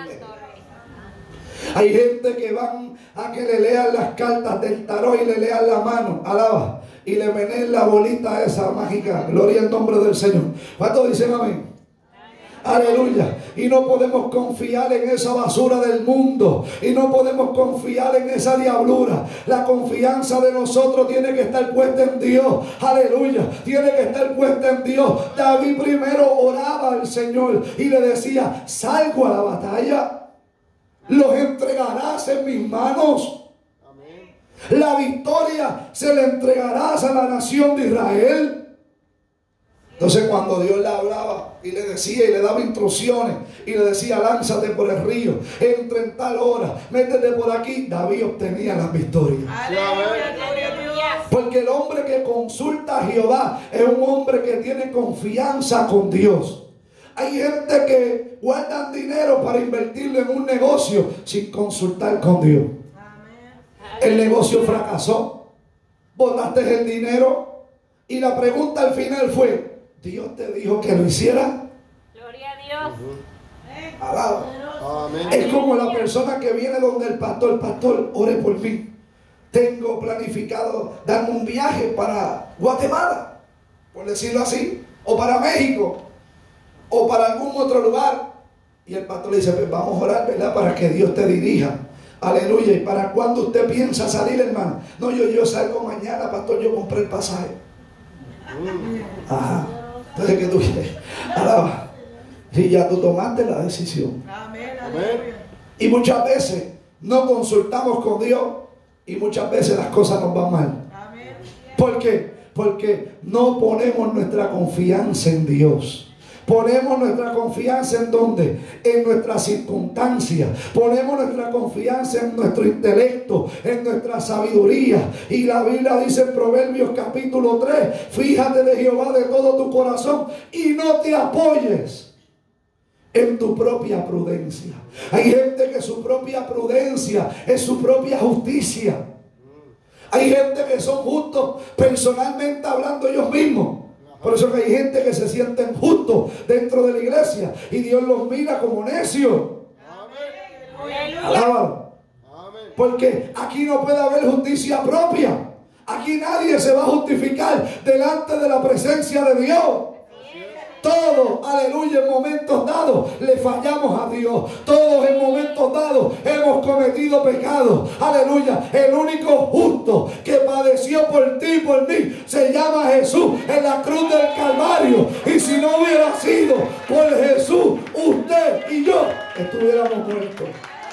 Hay gente que van a que le lean las cartas del tarot y le lean la mano. Alaba. Y le meneen la bolita esa mágica. Gloria al nombre del Señor. ¿Cuántos dicen amén? Aleluya. Y no podemos confiar en esa basura del mundo. Y no podemos confiar en esa diablura. La confianza de nosotros tiene que estar puesta en Dios. Aleluya. Tiene que estar puesta en Dios. David primero oraba al Señor y le decía: salgo a la batalla, los entregarás en mis manos. Amén. La victoria se la entregarás a la nación de Israel. Entonces cuando Dios le hablaba y le decía y le daba instrucciones y le decía: lánzate por el río, entra en tal hora, métete por aquí, David obtenía las victorias. Porque el hombre que consulta a Jehová es un hombre que tiene confianza con Dios. Hay gente que guardan dinero para invertirlo en un negocio sin consultar con Dios. El negocio fracasó, botaste el dinero y la pregunta al final fue: ¿Dios te dijo que lo hiciera? Gloria a Dios. Alaba. Amén. Es como la persona que viene donde el pastor: pastor, ore por mí. Tengo planificado darme un viaje para Guatemala, por decirlo así, o para México, o para algún otro lugar. Y el pastor le dice: pues vamos a orar, ¿verdad?, para que Dios te dirija. Aleluya. ¿Y para cuándo usted piensa salir, hermano? No, yo salgo mañana, pastor, yo compré el pasaje. Ajá. Entonces, ¿qué tú quieres? Alaba. Y ya tú tomaste la decisión. Amén. Amén. Y muchas veces no consultamos con Dios y muchas veces las cosas nos van mal. Amén. ¿Por qué? Porque no ponemos nuestra confianza en Dios. Ponemos nuestra confianza en ¿dónde? En nuestras circunstancias. Ponemos nuestra confianza en nuestro intelecto, en nuestra sabiduría. Y la Biblia dice en Proverbios capítulo 3: fíjate de Jehová de todo tu corazón y no te apoyes en tu propia prudencia. Hay gente que su propia prudencia es su propia justicia. Hay gente que son justos personalmente hablando ellos mismos. Por eso que hay gente que se sienten justos dentro de la iglesia y Dios los mira como necios. Alábalo. Porque aquí no puede haber justicia propia. Aquí nadie se va a justificar delante de la presencia de Dios. Todos, aleluya, en momentos dados le fallamos a Dios. Todos en momentos dados hemos cometido pecados. Aleluya. El único justo que padeció por ti y por mí se llama Jesús en la cruz del Calvario. Y si no hubiera sido por Jesús, usted y yo estuviéramos muertos.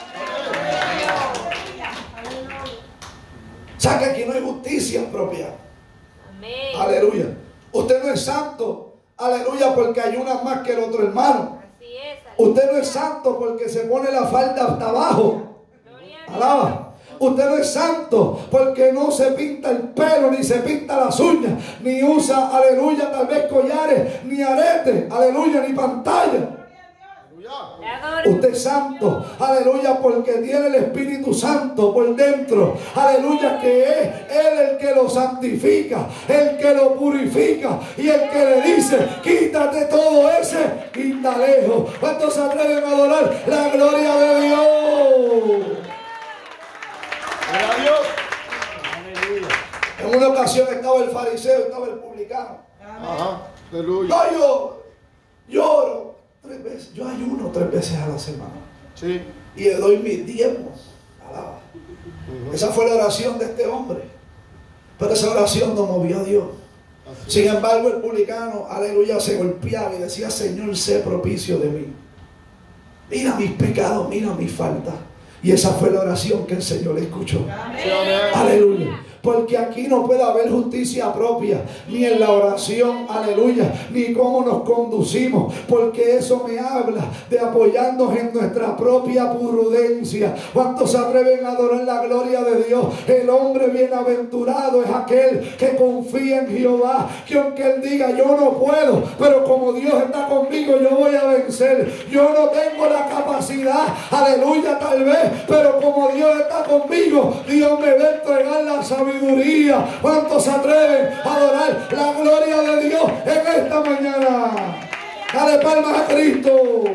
O sea que aquí no hay justicia propia. Amén. Aleluya. Usted no es santo. Aleluya, porque ayuna más que el otro hermano. Así es. Usted no es santo porque se pone la falda hasta abajo. Alaba. Usted no es santo porque no se pinta el pelo, ni se pinta las uñas, ni usa, aleluya, tal vez collares, ni aretes, aleluya, ni pantalla. Usted es santo, aleluya, porque tiene el Espíritu Santo por dentro, aleluya, que es Él el que lo santifica, el que lo purifica y el que le dice: quítate todo ese quintalejo. ¿Cuántos se atreven a adorar la gloria de Dios? Gloria a Dios. En una ocasión estaba el fariseo, estaba el publicano. Ajá. Aleluya. No, yo lloro 3 veces, yo ayuno 3 veces a la semana. Sí. Y le doy mis diezmos. Alaba. Esa fue la oración de este hombre. Pero esa oración no movió a Dios. Sin embargo, el publicano, aleluya, se golpeaba y decía: Señor, sé propicio de mí. Mira mis pecados, mira mis faltas. Y esa fue la oración que el Señor le escuchó. Sí, amén. Aleluya. Porque aquí no puede haber justicia propia, ni en la oración, aleluya, ni cómo nos conducimos, porque eso me habla de apoyarnos en nuestra propia prudencia. ¿Cuántos se atreven a adorar la gloria de Dios? El hombre bienaventurado es aquel que confía en Jehová, que aunque él diga: yo no puedo, pero como Dios está conmigo, yo voy a vencer. Yo no tengo la capacidad, aleluya, tal vez, pero como Dios está conmigo, Dios me va a entregar la sabiduría. ¿Cuántos se atreven a adorar la gloria de Dios en esta mañana? Dale palmas a Cristo.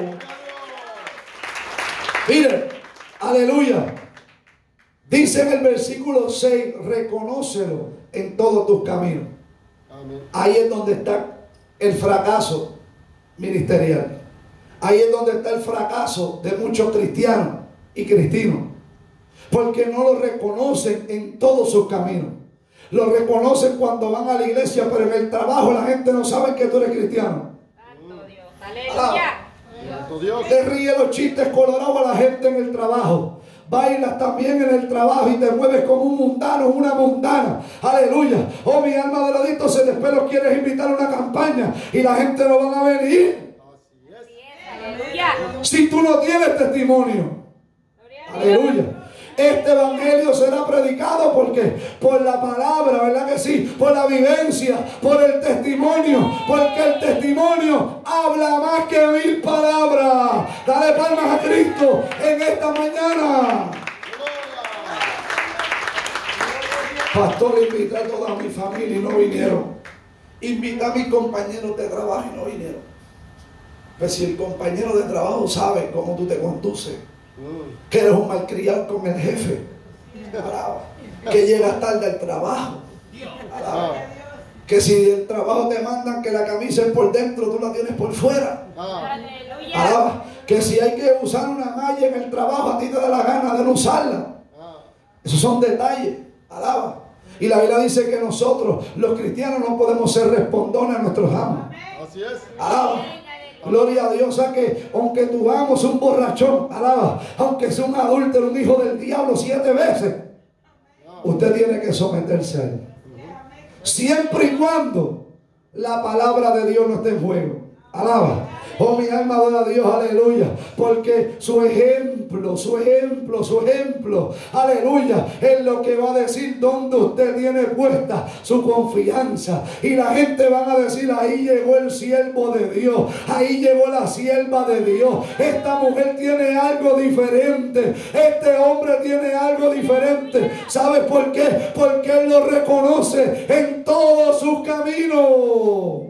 Mire, aleluya. Dice en el versículo 6, reconócelo en todos tus caminos. Amén. Ahí es donde está el fracaso ministerial. Ahí es donde está el fracaso de muchos cristianos y cristinos. Porque no lo reconocen en todos sus caminos. Lo reconocen cuando van a la iglesia, pero en el trabajo la gente no sabe que tú eres cristiano. Santo Dios. Aleluya. Santo Dios. Le ríe los chistes colorados a la gente en el trabajo. Bailas también en el trabajo y te mueves como un mundano, una mundana. Aleluya. Oh, mi alma de ladito, se después los quieres invitar a una campaña y la gente no van a venir. Así es. Aleluya. Si tú no tienes testimonio. Gloria a Dios. Aleluya. Este evangelio será predicado porque por la palabra, ¿verdad que sí? Por la vivencia, por el testimonio, porque el testimonio habla más que 1000 palabras. Dale palmas a Cristo en esta mañana. Pastor, invité a toda mi familia y no vinieron. Invité a mis compañeros de trabajo y no vinieron. Pues si el compañero de trabajo sabe cómo tú te conduces, que eres un malcriado con el jefe, alaba, que llegas tarde al trabajo, alaba, que si el trabajo te mandan que la camisa es por dentro, tú la tienes por fuera, Aleluya. alaba, que si hay que usar una malla en el trabajo, a ti te da la gana de no usarla. Esos son detalles, alaba. Y la Biblia dice que nosotros, los cristianos, no podemos ser respondones a nuestros amos. Así es. Alaba. Gloria a Dios. O sea que aunque tu amo sea un borrachón, alaba, aunque sea un adúltero, un hijo del diablo 7 veces, usted tiene que someterse a él. Siempre y cuando la palabra de Dios no esté en juego. Alaba. Oh, mi alma adora a Dios, aleluya. Porque su ejemplo, aleluya, es lo que va a decir donde usted tiene puesta su confianza. Y la gente van a decir, ahí llegó el siervo de Dios, ahí llegó la sierva de Dios. Esta mujer tiene algo diferente, este hombre tiene algo diferente. ¿Sabes por qué? Porque él lo reconoce en todos sus caminos.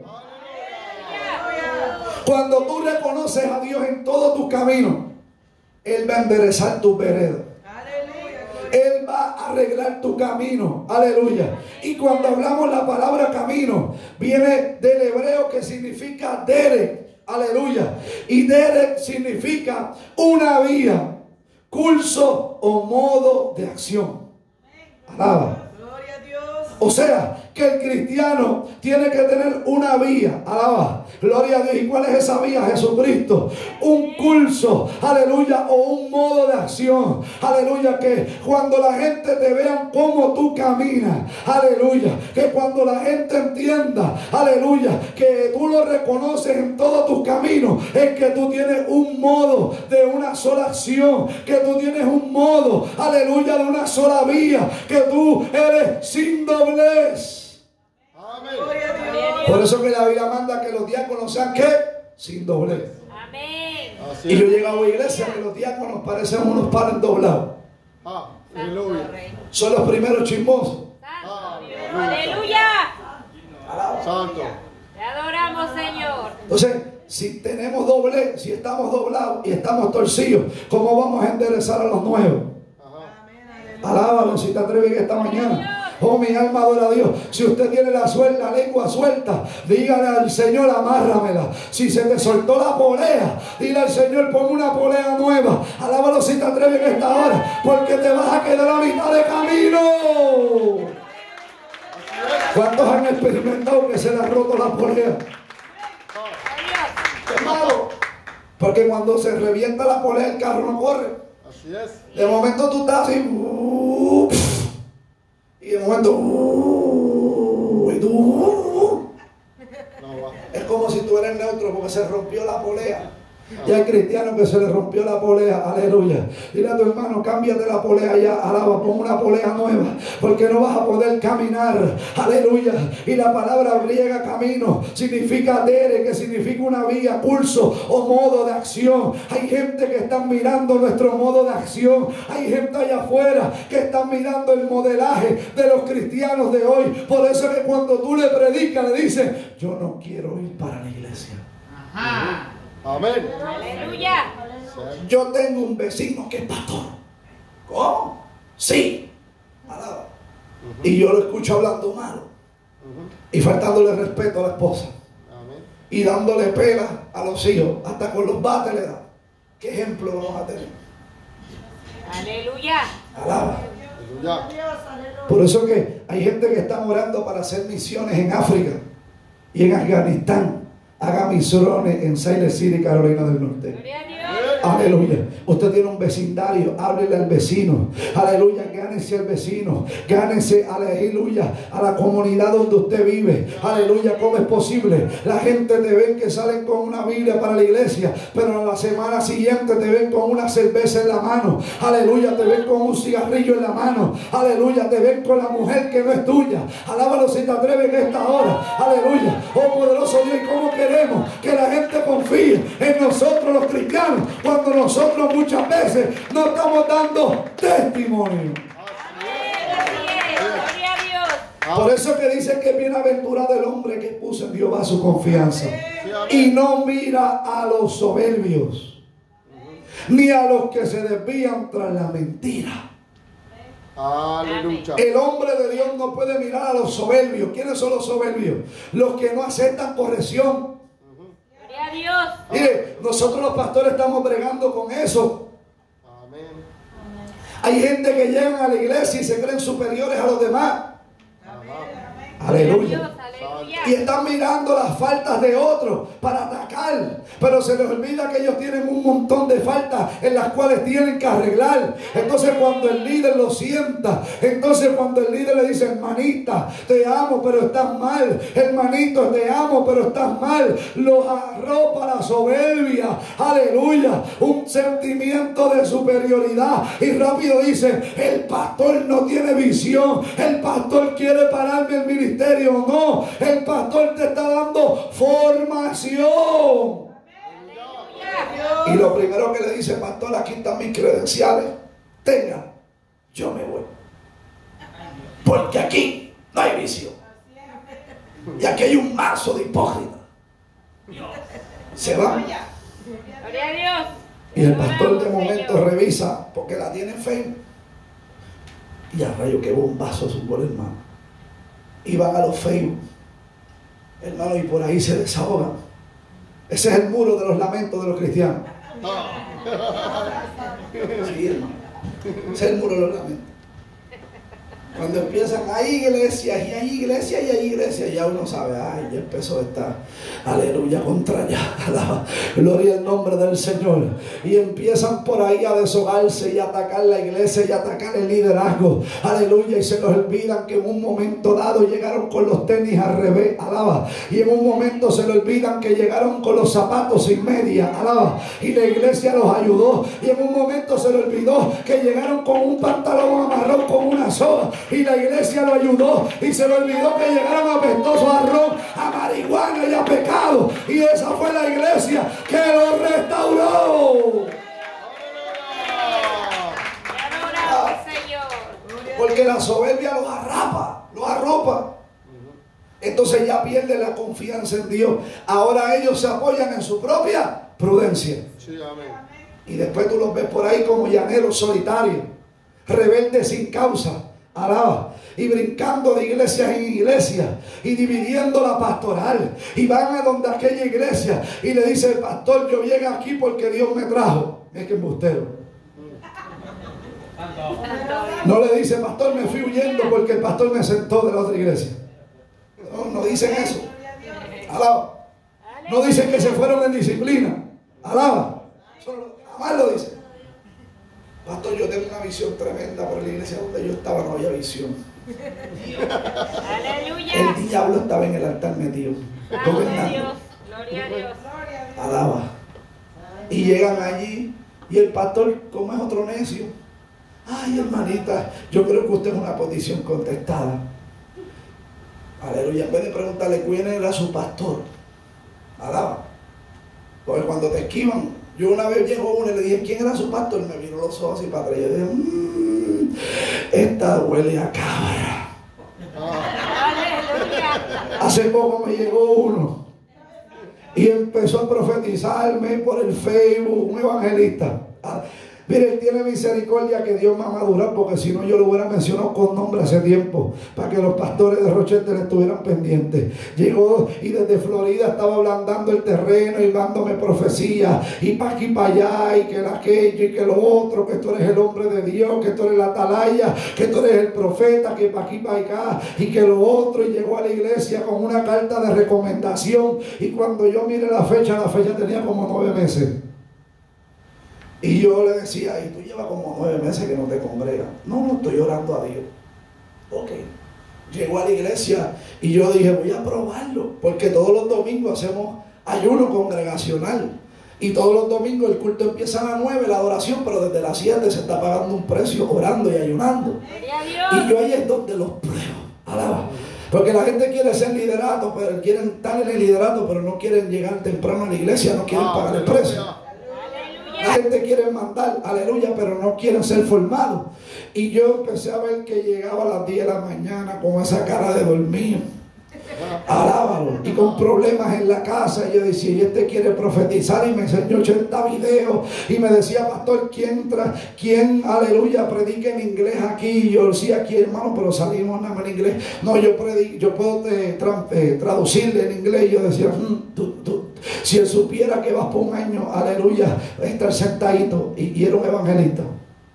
Cuando tú reconoces a Dios en todos tus caminos, Él va a enderezar tu vereda. Él va a arreglar tu camino. Aleluya. Y cuando hablamos la palabra camino, viene del hebreo que significa derek. Aleluya. Y derek significa una vía, curso o modo de acción. Alaba. O sea, que el cristiano tiene que tener una vía, alaba, gloria a Dios. ¿Y cuál es esa vía? Jesucristo. Un curso, aleluya, o un modo de acción, aleluya, que cuando la gente te vea cómo tú caminas, aleluya, que cuando la gente entienda, aleluya, que tú lo reconoces en todos tus caminos, es que tú tienes un modo de una sola acción, que tú tienes un modo, aleluya, de una sola vía, que tú eres sin doblez. Amén. Por eso que la Biblia manda que los diáconos sean ¿qué? Sin doblez. Amén. Así Y yo he es. llegado a iglesia que los diáconos parecen unos panes doblados. Aleluya. Son los primeros chismosos. Santo Dios. Aleluya. Santo. Te adoramos, Señor. Entonces, si tenemos doblez, si estamos doblados y estamos torcidos, ¿cómo vamos a enderezar a los nuevos? Alábalo si te atreves esta mañana. Oh, mi alma adora a Dios. Si usted tiene la lengua suelta, dígale al Señor, amárramela. Si se te soltó la polea, dile al Señor, pon una polea nueva. Alábalo si te atreves en esta hora, porque te vas a quedar a mitad de camino. ¿Cuántos han experimentado que se le ha roto la polea? Hermano, porque cuando se revienta la polea el carro no corre. Así es. De momento tú estás así, y de momento, y tú, No va. es como si tú eres neutro porque se rompió la polea. Y hay cristianos que se les rompió la polea, aleluya. Dile a tu hermano, cámbiate la polea ya, alaba, pon una polea nueva, porque no vas a poder caminar, aleluya. Y la palabra griega camino significa dere, que significa una vía, curso o modo de acción. Hay gente que está mirando nuestro modo de acción. Hay gente allá afuera que está mirando el modelaje de los cristianos de hoy. Por eso es que cuando tú le predicas, le dices, yo no quiero ir para la iglesia. Amén. Aleluya. Yo tengo un vecino que es pastor. ¿Cómo? Sí. Alaba. Y yo lo escucho hablando malo. Y faltándole respeto a la esposa. Amén. Y dándole pelas a los hijos. Hasta con los bates le da. ¿Qué ejemplo vamos a tener? Aleluya. Alaba. Aleluya. Por eso que hay gente que está orando para hacer misiones en África y en Afganistán. Haga misiones en Silent City, Carolina del Norte. Gloria a Dios. Aleluya. Usted tiene un vecindario, háblele al vecino. Aleluya, gánese al vecino. Gánese, aleluya, a la comunidad donde usted vive. Aleluya, ¿cómo es posible? La gente te ven que salen con una Biblia para la iglesia, pero a la semana siguiente te ven con una cerveza en la mano. Aleluya, te ven con un cigarrillo en la mano. Aleluya, te ven con la mujer que no es tuya. Alábalo si te atreves en esta hora. Aleluya. Oh poderoso Dios, ¿y cómo queremos que la gente confíe en nosotros los cristianos cuando nosotros muchas veces no estamos dando testimonio? Gloria a Dios. Por eso que dice que bienaventurado el hombre que puso en Jehová su confianza y no mira a los soberbios ni a los que se desvían tras la mentira. Aleluya. El hombre de Dios no puede mirar a los soberbios. ¿Quiénes son los soberbios? Los que no aceptan corrección. Gloria a Dios. Mire, nosotros los pastores estamos bregando con eso. Amén. Hay gente que llegan a la iglesia y se creen superiores a los demás. Aleluya. Aleluya. Y están mirando las faltas de otros para atacar, pero se les olvida que ellos tienen un montón de faltas en las cuales tienen que arreglar. Entonces cuando el líder lo sienta, entonces cuando el líder le dice: hermanita, te amo pero estás mal, hermanito, te amo pero estás mal, los arropa la soberbia. Aleluya, un sentimiento de superioridad, y rápido dice: el pastor no tiene visión, el pastor quiere pararme el ministerio. No, el pastor te está dando formación. Y lo primero que le dice: pastor, aquí están mis credenciales, tenga, yo me voy, porque aquí no hay visión y aquí hay un mazo de hipócritas. Se va. Gloria a Dios. Y el pastor de momento revisa, porque la tiene fe, y a rayo que bombazo supo el hermano. Y van a los Facebook, hermano, y por ahí se desahogan. Ese es el muro de los lamentos de los cristianos. Sí, hermano. Ese es el muro de los lamentos. Cuando empiezan, hay iglesias y hay iglesias y hay iglesias, ya uno sabe: ay, ya empezó esta, aleluya, contra ya, alaba, gloria al nombre del Señor. Y empiezan por ahí a deshogarse y a atacar la iglesia y a atacar el liderazgo, aleluya, y se nos olvidan que en un momento dado llegaron con los tenis al revés, alaba, y en un momento se le olvidan que llegaron con los zapatos sin media, alaba, y la iglesia los ayudó, y en un momento se le olvidó que llegaron con un pantalón amarrón con una soga, y la iglesia lo ayudó, y se le olvidó que llegaron apestosos a ron, a marihuana y a pecado, y esa fue la iglesia que lo restauró. Te adoramos, Señor. Porque la soberbia los arropa. Entonces ya pierden la confianza en Dios. Ahora ellos se apoyan en su propia prudencia. Sí, amén. Y después tú los ves por ahí como llaneros solitarios, rebeldes sin causa. Alaba, y brincando de iglesia en iglesia y dividiendo la pastoral, y van a donde aquella iglesia y le dice: el pastor, yo llegué aquí porque Dios me trajo. Es que embustero. No le dice: pastor, me fui huyendo porque el pastor me sentó de la otra iglesia. No dicen eso. Alaba. No dicen que se fueron en disciplina. Alaba. Jamás lo dicen. Pastor, yo tengo una visión tremenda, pero en la iglesia donde yo estaba no había visión. Aleluya. El diablo estaba en el altar metido, Gloria a gobernando. Dios. Gloria a Dios. Alaba. Y llegan allí y el pastor, como es otro necio: ay, hermanita, yo creo que usted es una petición contestada. Aleluya. En vez de preguntarle quién era su pastor, alaba. Porque cuando te esquivan, yo una vez llegó uno y le dije: ¿quién era su pastor? Me miró los ojos y para atrás. Yo dije: esta huele a cabra. Aleluya. Hace poco me llegó uno Y empezó a profetizarme por el Facebook, un evangelista. Mire, él tiene misericordia que Dios me ha madurado, porque si no yo lo hubiera mencionado con nombre hace tiempo, para que los pastores de Rochester estuvieran pendientes. Llegó y desde Florida estaba ablandando el terreno y dándome profecía, y para aquí para allá, y que aquello y que lo otro, que tú eres el hombre de Dios, que tú eres la atalaya, que tú eres el profeta, que para aquí para acá, y que lo otro. Y llegó a la iglesia con una carta de recomendación, y cuando yo miré la fecha tenía como 9 meses. Y yo le decía, y tú llevas como 9 meses que no te congregas. No, estoy orando a Dios. Ok. Llegó a la iglesia y yo dije, voy a probarlo, porque todos los domingos hacemos ayuno congregacional. Y todos los domingos el culto empieza a las 9, la adoración, pero desde las 7 se está pagando un precio orando y ayunando. Y yo ahí es donde los pruebo. Alaba. Porque la gente quiere ser liderato, pero quieren estar en el liderato, pero no quieren llegar temprano a la iglesia, no quieren pagar el precio. La gente quiere mandar, aleluya, pero no quieren ser formados. Y yo empecé a ver que llegaba a las 10 de la mañana con esa cara de dormido. Alábalo. Y con problemas en la casa. Y yo decía, y este quiere profetizar. Y me enseñó 80 videos. Y me decía, pastor, ¿quién, aleluya, predica en inglés aquí? Y yo decía, aquí, hermano, pero salimos nada más en inglés. No, yo puedo traducirle en inglés. Y yo decía, si él supiera que vas por un año, aleluya, estar sentadito. Y era un evangelista.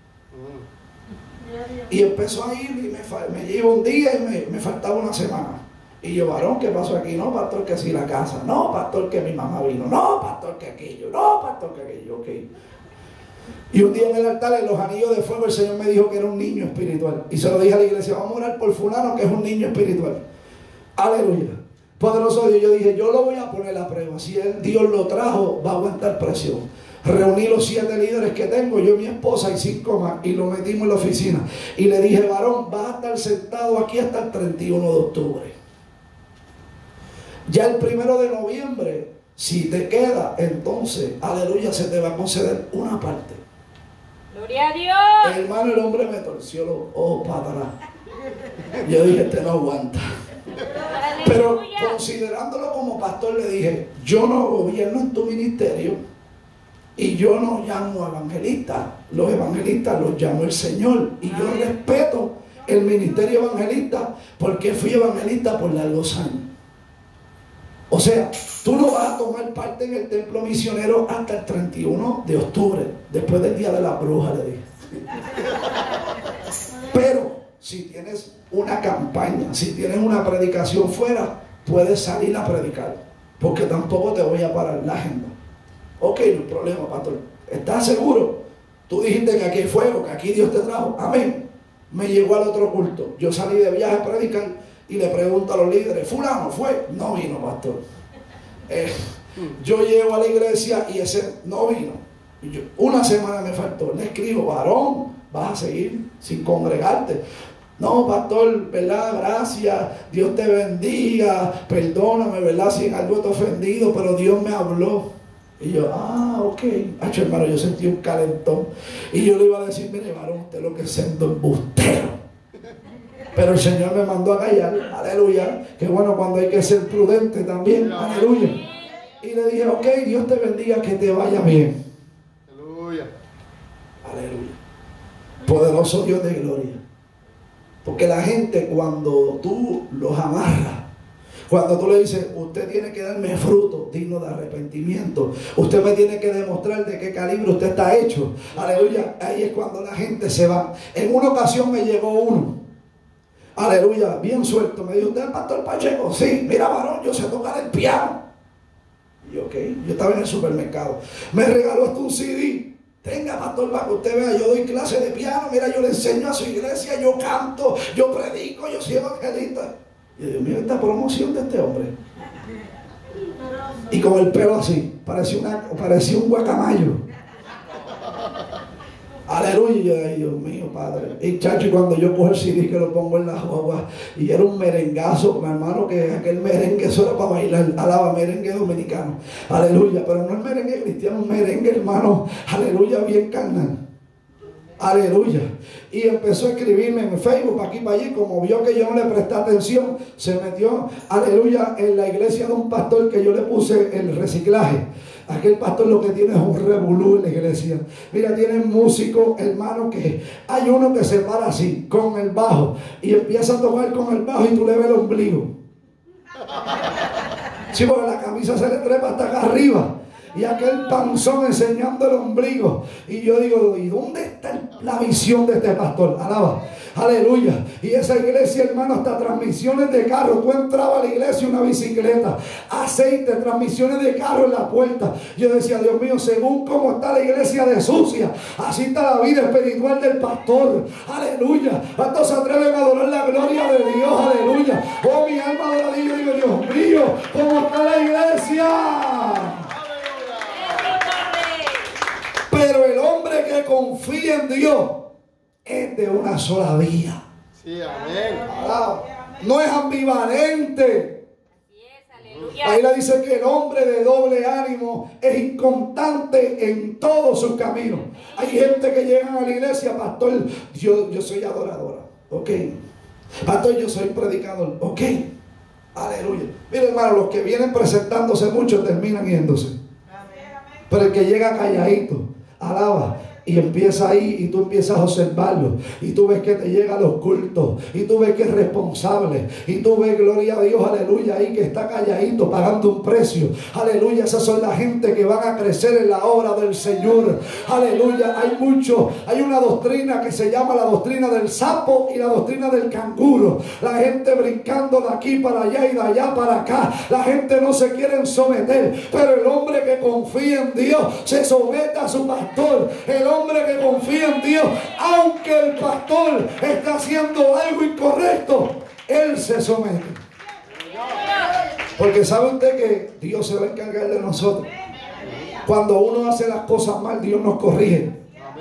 Y empezó a ir y me llevo un día y me faltaba una semana. Y yo, varón, ¿qué pasó aquí? No, pastor, que si la casa. No, pastor, que mi mamá vino. No, pastor, que aquello. No, pastor, que aquello. Ok. Y un día en el altar, en los anillos de fuego, el Señor me dijo que era un niño espiritual. Y se lo dije a la iglesia, vamos a orar por fulano que es un niño espiritual. Aleluya. Poderoso Dios. Yo dije, yo lo voy a poner a prueba. Si Dios lo trajo, va a aguantar presión. Reuní los 7 líderes que tengo, yo, mi esposa y 5 más, y lo metimos en la oficina. Y le dije, varón, vas a estar sentado aquí hasta el 31 de octubre. Ya el 1 de noviembre, si te queda, entonces, aleluya, se te va a conceder una parte. Gloria a Dios. Hermano, el hombre me torció los ojos para atrás. Yo dije, este no aguanta. Pero considerándolo como pastor, le dije, yo no gobierno en tu ministerio y yo no llamo evangelistas. Los evangelistas los llamo el Señor. Y yo respeto el ministerio evangelista porque fui evangelista por largos años. O sea, tú no vas a tomar parte en el templo misionero hasta el 31 de octubre, después del día de la bruja, le dije. Pero si tienes una campaña, si tienes una predicación fuera, puedes salir a predicar, porque tampoco te voy a parar la agenda. Ok, no hay problema, pastor. ¿Estás seguro? Tú dijiste que aquí hay fuego, que aquí Dios te trajo. Amén. Me llegó al otro culto. Yo salí de viaje a predicar. Y le pregunto a los líderes, fulano fue, no vino, pastor. Yo llego a la iglesia y ese no vino. Y una semana me faltó. Le escribo, varón, vas a seguir sin congregarte. No, pastor, ¿verdad? Gracias, Dios te bendiga, perdóname, ¿verdad? Si en algo te he ofendido, pero Dios me habló. Y yo, ok. Hacho, hermano, yo sentí un calentón. Y yo le iba a decir, mire, varón, usted lo que es siendo embustero. Pero el Señor me mandó a callar, aleluya, que bueno, cuando hay que ser prudente también, aleluya. Y le dije, ok, Dios te bendiga, que te vaya bien. Aleluya. Aleluya. Poderoso Dios de gloria. Porque la gente, cuando tú los amarras, cuando tú le dices, usted tiene que darme fruto digno de arrepentimiento, usted me tiene que demostrar de qué calibre usted está hecho, aleluya, ahí es cuando la gente se va. En una ocasión me llegó uno, aleluya, bien suelto. Me dijo, ¿usted es el pastor Pacheco? Sí. Mira, varón, yo sé tocar el piano. Y yo, ok, yo estaba en el supermercado. Me regaló hasta un CD. Tenga, pastor, para que usted vea, yo doy clase de piano. Mira, yo le enseño a su iglesia, yo canto, yo predico, yo soy evangelista. Y yo, Dios mío, esta promoción de este hombre. Y con el pelo así, parecía un guacamayo. Aleluya. Yo, ay, Dios mío, Padre. Y chacho, cuando yo cojo el CD que lo pongo en la guagua, y era un merengazo, mi hermano, que aquel merengue eso era para bailar, alaba, merengue dominicano. Aleluya, pero no el merengue cristiano, un merengue, hermano, aleluya, bien carnal. Aleluya. Y empezó a escribirme en Facebook, aquí para allí. Como vio que yo no le presté atención, se metió, aleluya, en la iglesia de un pastor que yo le puse el reciclaje. Aquel pastor lo que tiene es un revolú en la iglesia. Mira, tienen músicos, hermano, que hay uno que se para así, con el bajo, y empieza a tocar con el bajo y tú le ves el ombligo. Sí, porque la camisa se le trepa hasta acá arriba. Y aquel panzón enseñando el ombligo. Y yo digo, ¿y dónde está la visión de este pastor? Alaba, aleluya. Y esa iglesia, hermano, hasta transmisiones de carro. Tú entrabas a la iglesia, una bicicleta, aceite, transmisiones de carro en la puerta. Yo decía, Dios mío, según cómo está la iglesia de sucia, así está la vida espiritual del pastor. Aleluya. ¿Cuántos se atreven a adorar la gloria de Dios? Aleluya. Oh, mi alma adora a Dios. Yo digo, Dios mío, ¿cómo está la iglesia? Pero el hombre que confía en Dios es de una sola vía. Sí, amén. No es ambivalente. Ahí le dice que el hombre de doble ánimo es inconstante en todos sus caminos. Hay gente que llega a la iglesia, pastor, yo soy adoradora. Ok. Pastor, yo soy predicador. Ok. Aleluya. Mira, hermano, los que vienen presentándose mucho terminan yéndose. Pero el que llega calladito, alaba, y empieza ahí, y tú empiezas a observarlo, y tú ves que te llega a los cultos, y tú ves que es responsable, y tú ves, gloria a Dios, aleluya, ahí que está calladito pagando un precio. Aleluya, esas son la gente que van a crecer en la obra del Señor. Aleluya, hay una doctrina que se llama la doctrina del sapo y la doctrina del canguro. La gente brincando de aquí para allá y de allá para acá. La gente no se quiere someter, pero el hombre que confía en Dios se somete a su pastor. El hombre que confía en Dios, aunque el pastor está haciendo algo incorrecto, él se somete. Porque sabe usted que Dios se va a encargar de nosotros. Cuando uno hace las cosas mal, Dios nos corrige.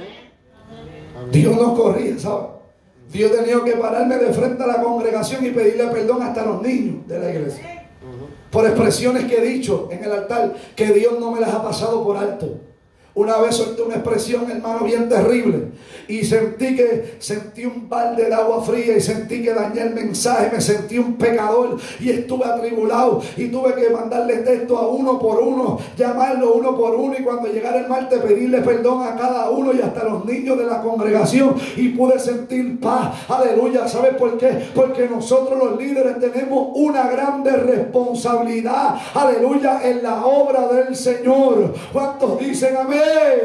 Dios nos corrige, ¿sabe? Dios ha tenido que pararme de frente a la congregación y pedirle perdón hasta a los niños de la iglesia por expresiones que he dicho en el altar que Dios no me las ha pasado por alto. Una vez solté una expresión, hermano, bien terrible, y sentí un balde de agua fría, y sentí que dañé el mensaje. Me sentí un pecador y estuve atribulado, y tuve que mandarle texto a uno por uno, llamarlo uno por uno, y cuando llegara el martes pedirle perdón a cada uno y hasta a los niños de la congregación, y pude sentir paz. Aleluya. ¿Sabes por qué? Porque nosotros los líderes tenemos una grande responsabilidad, aleluya, en la obra del Señor. ¿Cuántos dicen amén?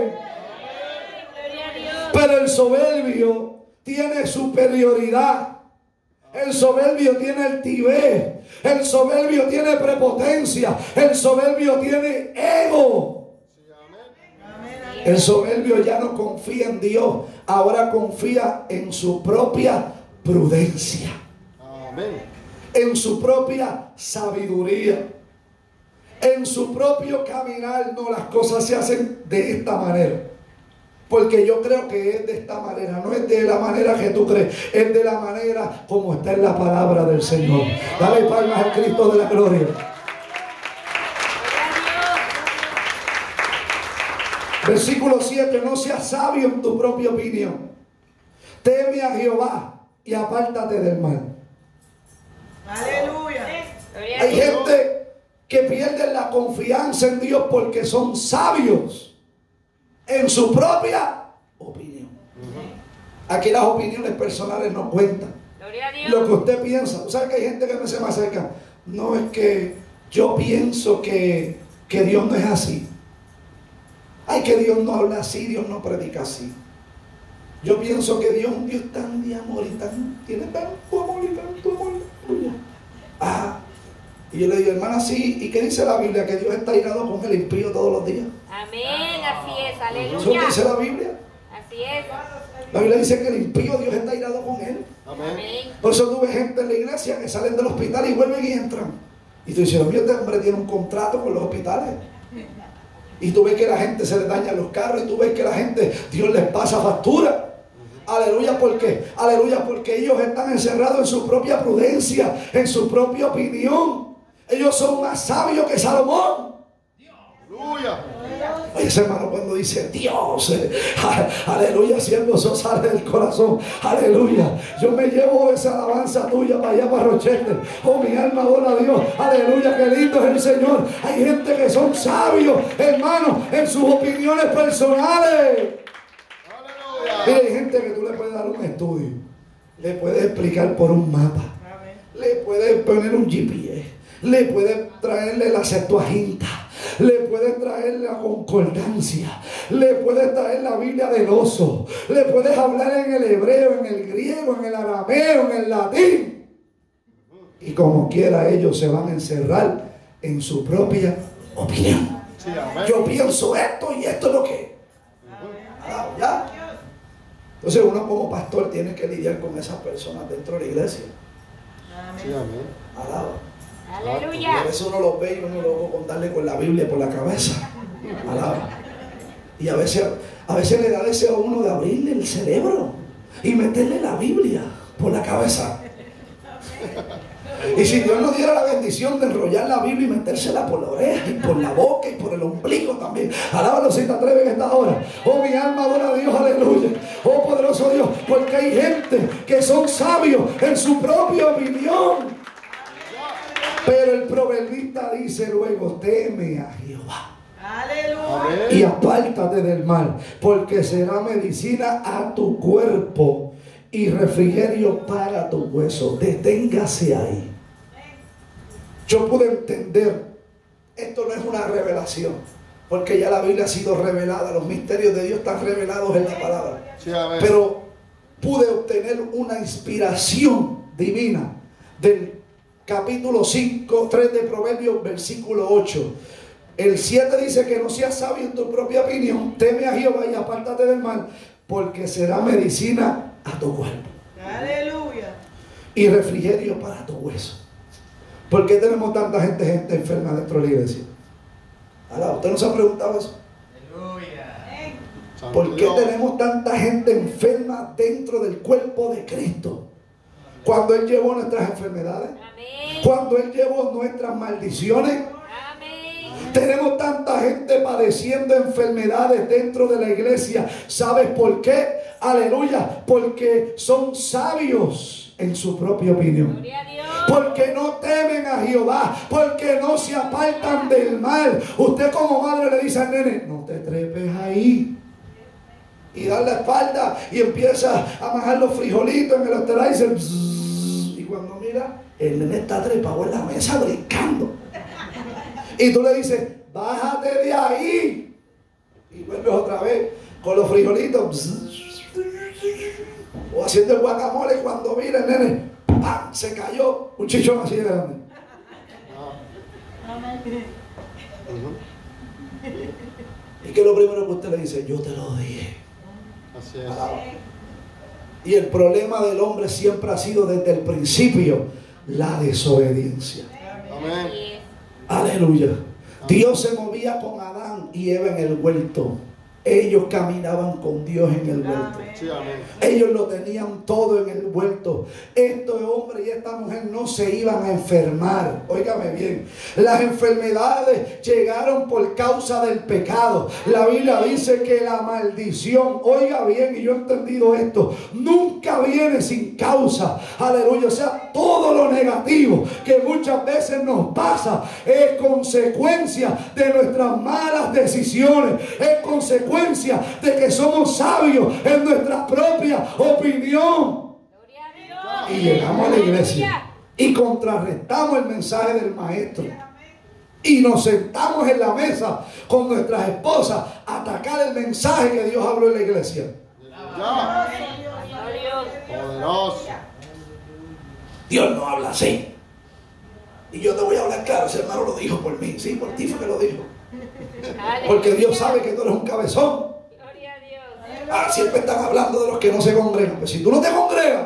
Pero el soberbio tiene superioridad. El soberbio tiene altivez. El soberbio tiene prepotencia. El soberbio tiene ego. El soberbio ya no confía en Dios, ahora confía en su propia prudencia, en su propia sabiduría, en su propio caminar. No, las cosas se hacen de esta manera, porque yo creo que es de esta manera. No es de la manera que tú crees, es de la manera como está en la palabra del Señor. Dale palmas al Cristo de la gloria. Versículo 7. No seas sabio en tu propia opinión. Teme a Jehová y apártate del mal. Aleluya. Hay gente que pierden la confianza en Dios porque son sabios en su propia opinión. Aquí las opiniones personales no cuentan. Lo que usted piensa. ¿Sabe que hay gente que se me acerca? No, es que yo pienso que Dios no es así. Ay, que Dios no habla así, Dios no predica así. Yo pienso que Dios es un Dios tan de amor y tiene tanto amor y tanto amor. Y yo le digo, hermana, sí, ¿y qué dice la Biblia? Que Dios está irado con el impío todos los días. Amén, así es, ¿Eso es lo que dice la Biblia? Así es. La Biblia dice que el impío, Dios está irado con él. Amén. Por eso tú ves gente en la iglesia que salen del hospital y vuelven y entran. Y tú dices, Dios mío, este hombre tiene un contrato con los hospitales. Y tú ves que la gente se le daña los carros, y tú ves que la gente, Dios les pasa factura. Aleluya, ¿por qué? Aleluya, porque ellos están encerrados en su propia prudencia, en su propia opinión. Ellos son más sabios que Salomón. Aleluya. Oye, ese hermano cuando dice Dios, aleluya, siervo, eso sale del corazón, aleluya. Yo me llevo esa alabanza tuya para allá, para Rochester. Oh, mi alma adora a Dios, aleluya, qué lindo es el Señor. Hay gente que son sabios, hermano, en sus opiniones personales. Aleluya. Mira, hay gente que tú le puedes dar un estudio, le puedes explicar por un mapa, le puedes poner un GPS, le puedes traerle la Septuaginta, le puedes traer la concordancia, le puedes traer la Biblia del oso, le puedes hablar en el hebreo, en el griego, en el arameo, en el latín, y como quiera ellos se van a encerrar en su propia opinión. Sí, amén. Yo pienso esto y esto es lo que es. ¿Ya? Entonces uno como pastor tiene que lidiar con esas personas dentro de la iglesia. Sí, amén. Alaba. Y Aleluya. a veces uno los ve y uno lo con darle con la Biblia por la cabeza. Alaba. Y a veces le da deseo a uno de abrirle el cerebro y meterle la Biblia por la cabeza. Y si Dios nos diera la bendición de enrollar la Biblia y metérsela por la oreja y por la boca y por el ombligo también. Alábalo si te atreves en esta hora. Oh, mi alma adora a Dios, aleluya. Oh, poderoso Dios, porque hay gente que son sabios en su propia opinión. Pero el proverbista dice luego, teme a Jehová Aleluya. y apártate del mal, porque será medicina a tu cuerpo y refrigerio para tu hueso. Deténgase ahí. Yo pude entender, esto no es una revelación, porque ya la Biblia ha sido revelada, los misterios de Dios están revelados en la palabra. Sí, amén. Pero pude obtener una inspiración divina del capítulo 3 de Proverbios, versículo 8. El 7 dice que no seas sabio en tu propia opinión, teme a Jehová y apártate del mal, porque será medicina a tu cuerpo Aleluya. y refrigerio para tu hueso. ¿Por qué tenemos tanta gente enferma dentro de la iglesia? Alá, ¿usted no se ha preguntado eso? Santo ¿Por qué Dios. tenemos tanta gente enferma dentro del cuerpo de Cristo? Cuando Él llevó nuestras enfermedades, Amén. cuando Él llevó nuestras maldiciones, Amén. tenemos tanta gente padeciendo enfermedades dentro de la iglesia. ¿Sabes por qué? Aleluya, porque son sabios en su propia opinión. Gloria a Dios. Porque no temen a Jehová, porque no se apartan del mal. Usted como madre le dice al nene, no te trepes ahí. Y da la espalda y empieza a majar los frijolitos en el osterizer. Y cuando mira, el nene está trepado en la mesa brincando. Y tú le dices, bájate de ahí. Y vuelves otra vez con los frijolitos. O haciendo el guacamole, cuando mira el nene, ¡pam! Se cayó un chichón así de grande. Y que lo primero que usted le dice, yo te lo dije. Así es. Y el problema del hombre siempre ha sido desde el principio la desobediencia. Amén. Así es. Aleluya. Dios se movía con Adán y Eva en el huerto. Ellos caminaban con Dios en el huerto. Sí, amén. Ellos lo tenían todo en el huerto. Este hombre y esta mujer no se iban a enfermar. Óigame bien. Las enfermedades llegaron por causa del pecado. La Biblia dice que la maldición, oiga bien, y yo he entendido esto, nunca viene sin causa. Aleluya. O sea, todo lo negativo que muchas veces nos pasa es consecuencia de nuestras malas decisiones. Es consecuencia de que somos sabios en nuestra propia opinión. Gloria a Dios. Y llegamos a la iglesia y contrarrestamos el mensaje del maestro y nos sentamos en la mesa con nuestras esposas a atacar el mensaje que Dios habló en la iglesia. Ya. Dios. Poderoso. Dios no habla así. Y yo te voy a hablar claro, ese hermano lo dijo por mí. Sí, por ti fue que lo dijo. Porque Dios sabe que tú eres un cabezón. Gloria a Dios. Ah, siempre están hablando de los que no se congregan. Pues si tú no te congregas,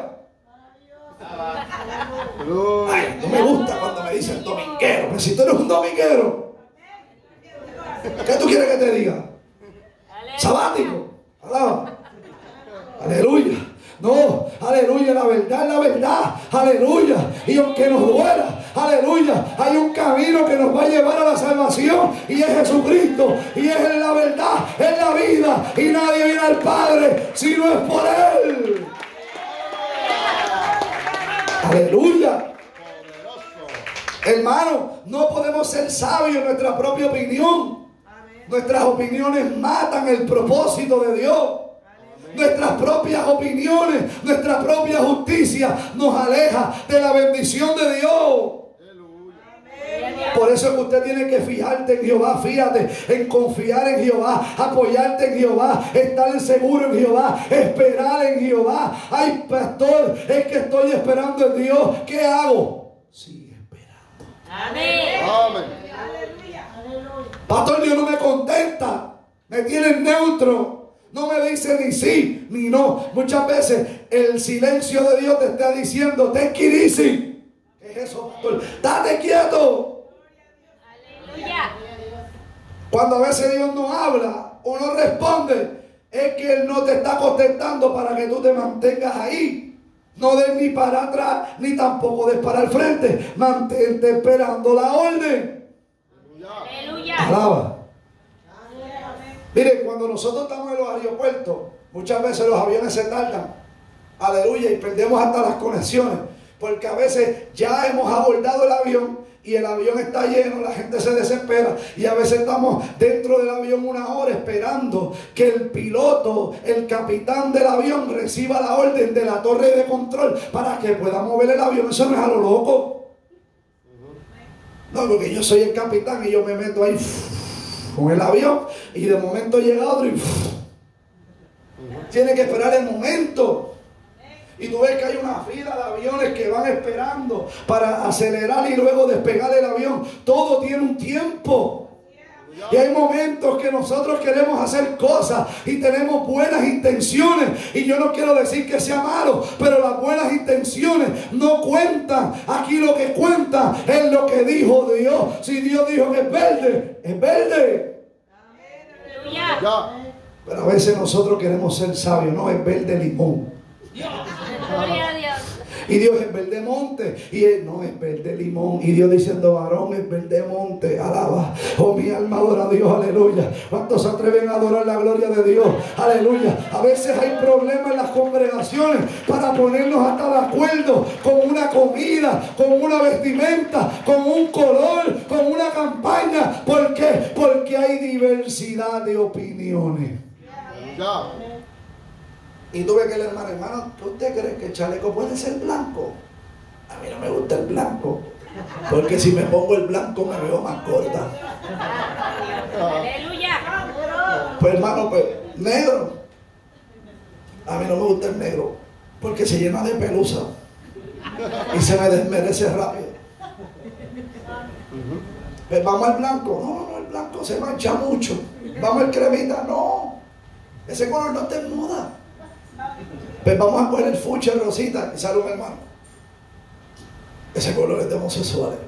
Aleluya. ay, no me gusta cuando me dicen dominguero. Pues si tú eres un dominguero, ¿qué tú quieres que te diga? Sabático. Alaba. Aleluya. No, aleluya, la verdad es la verdad. Aleluya. Y aunque nos duela, aleluya, hay un camino que nos va a llevar a la salvación y es Jesucristo, y es la verdad, es la vida, y nadie viene al Padre si no es por Él. Aleluya. Hermano, no podemos ser sabios en nuestra propia opinión. Nuestras opiniones matan el propósito de Dios. Nuestras propias opiniones, nuestra propia justicia nos aleja de la bendición de Dios. Por eso es que usted tiene que fijarte en Jehová, fíjate en confiar en Jehová, apoyarte en Jehová, estar seguro en Jehová, esperar en Jehová. Ay, pastor, es que estoy esperando en Dios. ¿Qué hago? Sigue esperando. Amén. Amén. Pastor, Dios no me contesta, me tiene neutro, no me dice ni sí ni no. Muchas veces el silencio de Dios te está diciendo, take it easy. ¿Qué es eso, pastor? Date quieto. Aleluya. Cuando a veces Dios no habla o no responde, es que Él no te está contestando para que tú te mantengas ahí. No des ni para atrás, ni tampoco des para el frente. Mantente esperando la orden. Aleluya. Alaba. Mire, cuando nosotros estamos en los aeropuertos, muchas veces los aviones se tardan. Aleluya. Y perdemos hasta las conexiones. Porque a veces ya hemos abordado el avión y el avión está lleno, la gente se desespera. Y a veces estamos dentro del avión una hora esperando que el piloto, el capitán del avión, reciba la orden de la torre de control para que pueda mover el avión. Eso no es a lo loco. No, porque yo soy el capitán y yo me meto ahí con el avión y de momento llega otro y tiene que esperar el momento. Y tú ves que hay una fila de aviones que van esperando para acelerar y luego despegar el avión. Todo tiene un tiempo. Y hay momentos que nosotros queremos hacer cosas y tenemos buenas intenciones. Y yo no quiero decir que sea malo, pero las buenas intenciones no cuentan. Aquí lo que cuenta es lo que dijo Dios. Si Dios dijo que es verde, es verde. Aleluya. Ya. Pero a veces nosotros queremos ser sabios. No, es verde limón. Gloria a Dios. Y Dios es verde monte. Y Él no es verde limón. Y Dios diciendo, varón es verde monte. Alaba. Oh, mi alma adora a Dios. Aleluya. ¿Cuántos se atreven a adorar la gloria de Dios? Aleluya. A veces hay problemas en las congregaciones para ponernos hasta de acuerdo con una comida, con una vestimenta, con un color, con una campaña. ¿Por qué? Porque hay diversidad de opiniones. Ya. Y tú ves que el hermano, ¿qué usted cree que el chaleco puede ser blanco? A mí no me gusta el blanco, porque si me pongo el blanco me veo más corta. Aleluya. Pues hermano, pues negro. A mí no me gusta el negro, porque se llena de pelusa y se me desmerece rápido. Pues vamos al blanco. No, el blanco se mancha mucho. Vamos al cremita. No, ese color no está en moda. Pues vamos a poner el fucha rosita. Y sale un hermano, ese color es de homosexuales.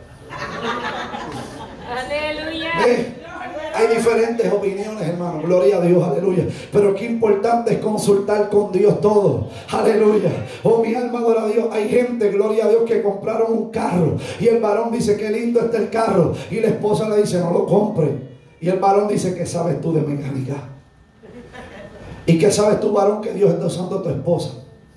Aleluya. Hay diferentes opiniones, hermano. Gloria a Dios, aleluya. Pero qué importante es consultar con Dios todo. Aleluya. Oh, mi alma adora a Dios. Hay gente, gloria a Dios, que compraron un carro. Y el varón dice, qué lindo está el carro. Y la esposa le dice, no lo compre. Y el varón dice, ¿qué sabes tú de mecánica? ¿Y qué sabes tú, varón, que Dios está usando a tu esposa?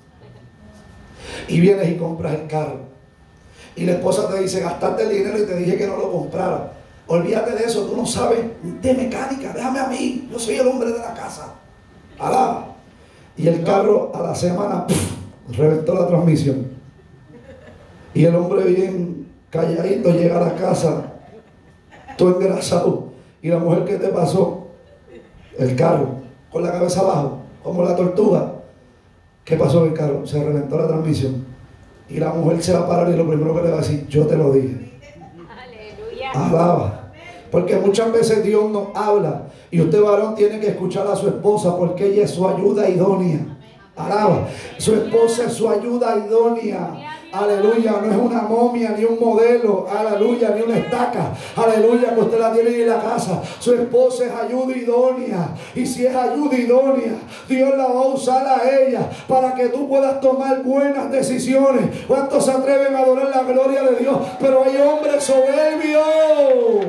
Y vienes y compras el carro. Y la esposa te dice, gastaste el dinero y te dije que no lo comprara. Olvídate de eso, tú no sabes de mecánica, déjame a mí, yo soy el hombre de la casa. Alaba. Y el carro a la semana reventó la transmisión. Y el hombre bien calladito llega a la casa, todo engrasado. Y la mujer, ¿qué te pasó? El carro, con la cabeza abajo, como la tortuga. ¿Qué pasó en el carro? Se reventó la transmisión. Y la mujer se va a parar y lo primero que le va a decir, yo te lo dije. Aleluya. Alaba. Porque muchas veces Dios nos habla y usted, varón, tiene que escuchar a su esposa porque ella es su ayuda idónea. Alaba. Su esposa es su ayuda idónea. Aleluya, no es una momia ni un modelo, aleluya, ni una estaca, aleluya, que usted la tiene en la casa. Su esposa es ayuda idónea, y si es ayuda idónea, Dios la va a usar a ella para que tú puedas tomar buenas decisiones. ¿Cuántos se atreven a adorar la gloria de Dios? Pero hay hombres soberbios.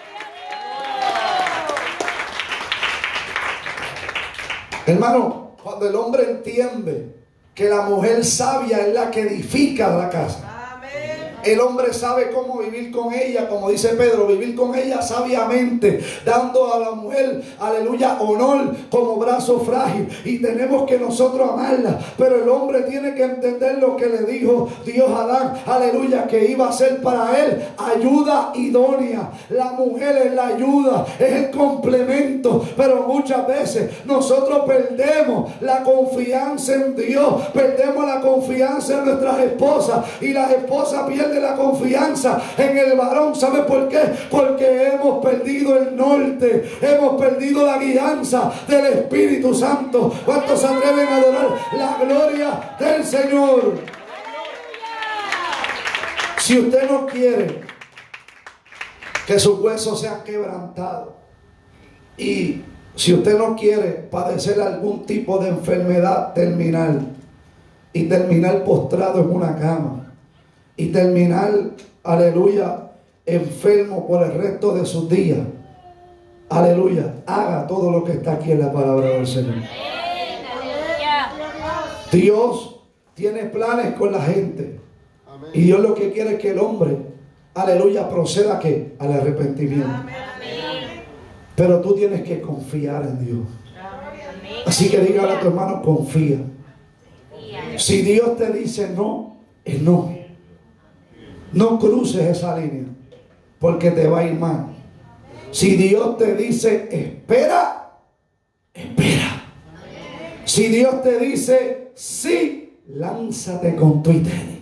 Hermano, cuando el hombre entiende que la mujer sabia es la que edifica la casa, el hombre sabe cómo vivir con ella, como dice Pedro, vivir con ella sabiamente, dando a la mujer, aleluya, honor como brazo frágil. Y tenemos que nosotros amarla. Pero el hombre tiene que entender lo que le dijo Dios a Adán, aleluya, que iba a ser para él ayuda idónea. La mujer es la ayuda, es el complemento. Pero muchas veces nosotros perdemos la confianza en Dios, perdemos la confianza en nuestras esposas, y las esposas pierden la confianza en el varón. ¿Sabe por qué? Porque hemos perdido el norte, hemos perdido la guianza del Espíritu Santo. ¿Cuántos se atreven a adorar la gloria del Señor? Si usted no quiere que sus huesos sean quebrantados, y si usted no quiere padecer algún tipo de enfermedad terminal y terminar postrado en una cama, y terminar, aleluya, enfermo por el resto de sus días, aleluya, haga todo lo que está aquí en la palabra del Señor. Dios tiene planes con la gente, y Dios lo que quiere es que el hombre, aleluya, proceda ¿qué? Al arrepentimiento. Pero tú tienes que confiar en Dios. Así que dígale a tu hermano, confía. Si Dios te dice no, es no. No cruces esa línea, porque te va a ir mal. Si Dios te dice espera, espera. Si Dios te dice sí, lánzate con tu tenis.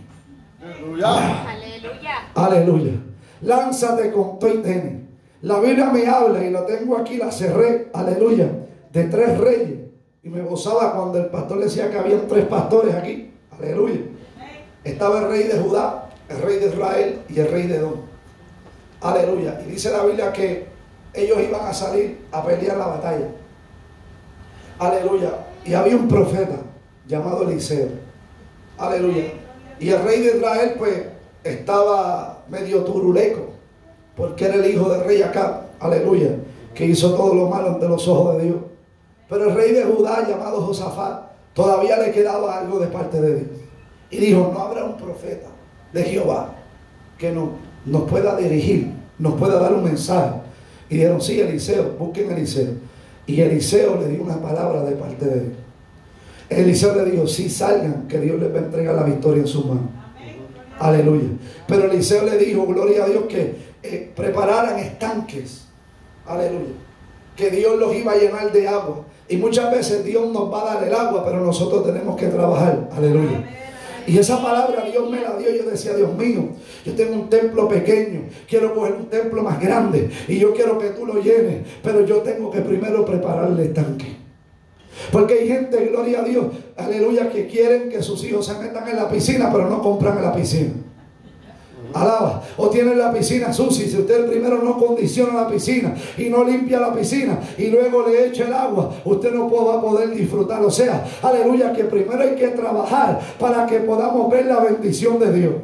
Aleluya. Aleluya. Lánzate con tu tenis. La Biblia me habla, y lo tengo aquí, la cerré, aleluya, de 3 reyes. Y me gozaba cuando el pastor decía que habían 3 pastores aquí. Aleluya. Estaba el rey de Judá, el rey de Israel y el rey de Edom. Aleluya. Y dice la Biblia que ellos iban a salir a pelear la batalla. Aleluya. Y había un profeta llamado Eliseo. Aleluya. Y el rey de Israel pues estaba medio turuleco, porque era el hijo del rey Acab. Aleluya. Que hizo todo lo malo ante los ojos de Dios. Pero el rey de Judá, llamado Josafat, todavía le quedaba algo de parte de Dios. Y dijo, no habrá un profeta de Jehová que nos pueda dirigir, nos pueda dar un mensaje. Y dijeron, sí, Eliseo, busquen a Eliseo. Y Eliseo le dio una palabra de parte de Dios. Eliseo le dijo, sí, salgan, que Dios les va a entregar la victoria en sus manos. Aleluya. Pero Eliseo le dijo, gloria a Dios, que prepararan estanques. Aleluya. Que Dios los iba a llenar de agua. Y muchas veces Dios nos va a dar el agua, pero nosotros tenemos que trabajar. Aleluya. Y esa palabra Dios me la dio. Yo decía, Dios mío, yo tengo un templo pequeño, quiero coger un templo más grande, y yo quiero que tú lo llenes, pero yo tengo que primero preparar el estanque. Porque hay gente, gloria a Dios, aleluya, que quieren que sus hijos se metan en la piscina, pero no compran en la piscina. Alaba. O tienen la piscina sucia. Si usted primero no condiciona la piscina y no limpia la piscina y luego le echa el agua, usted no va a poder disfrutar. O sea, aleluya, que primero hay que trabajar para que podamos ver la bendición de Dios.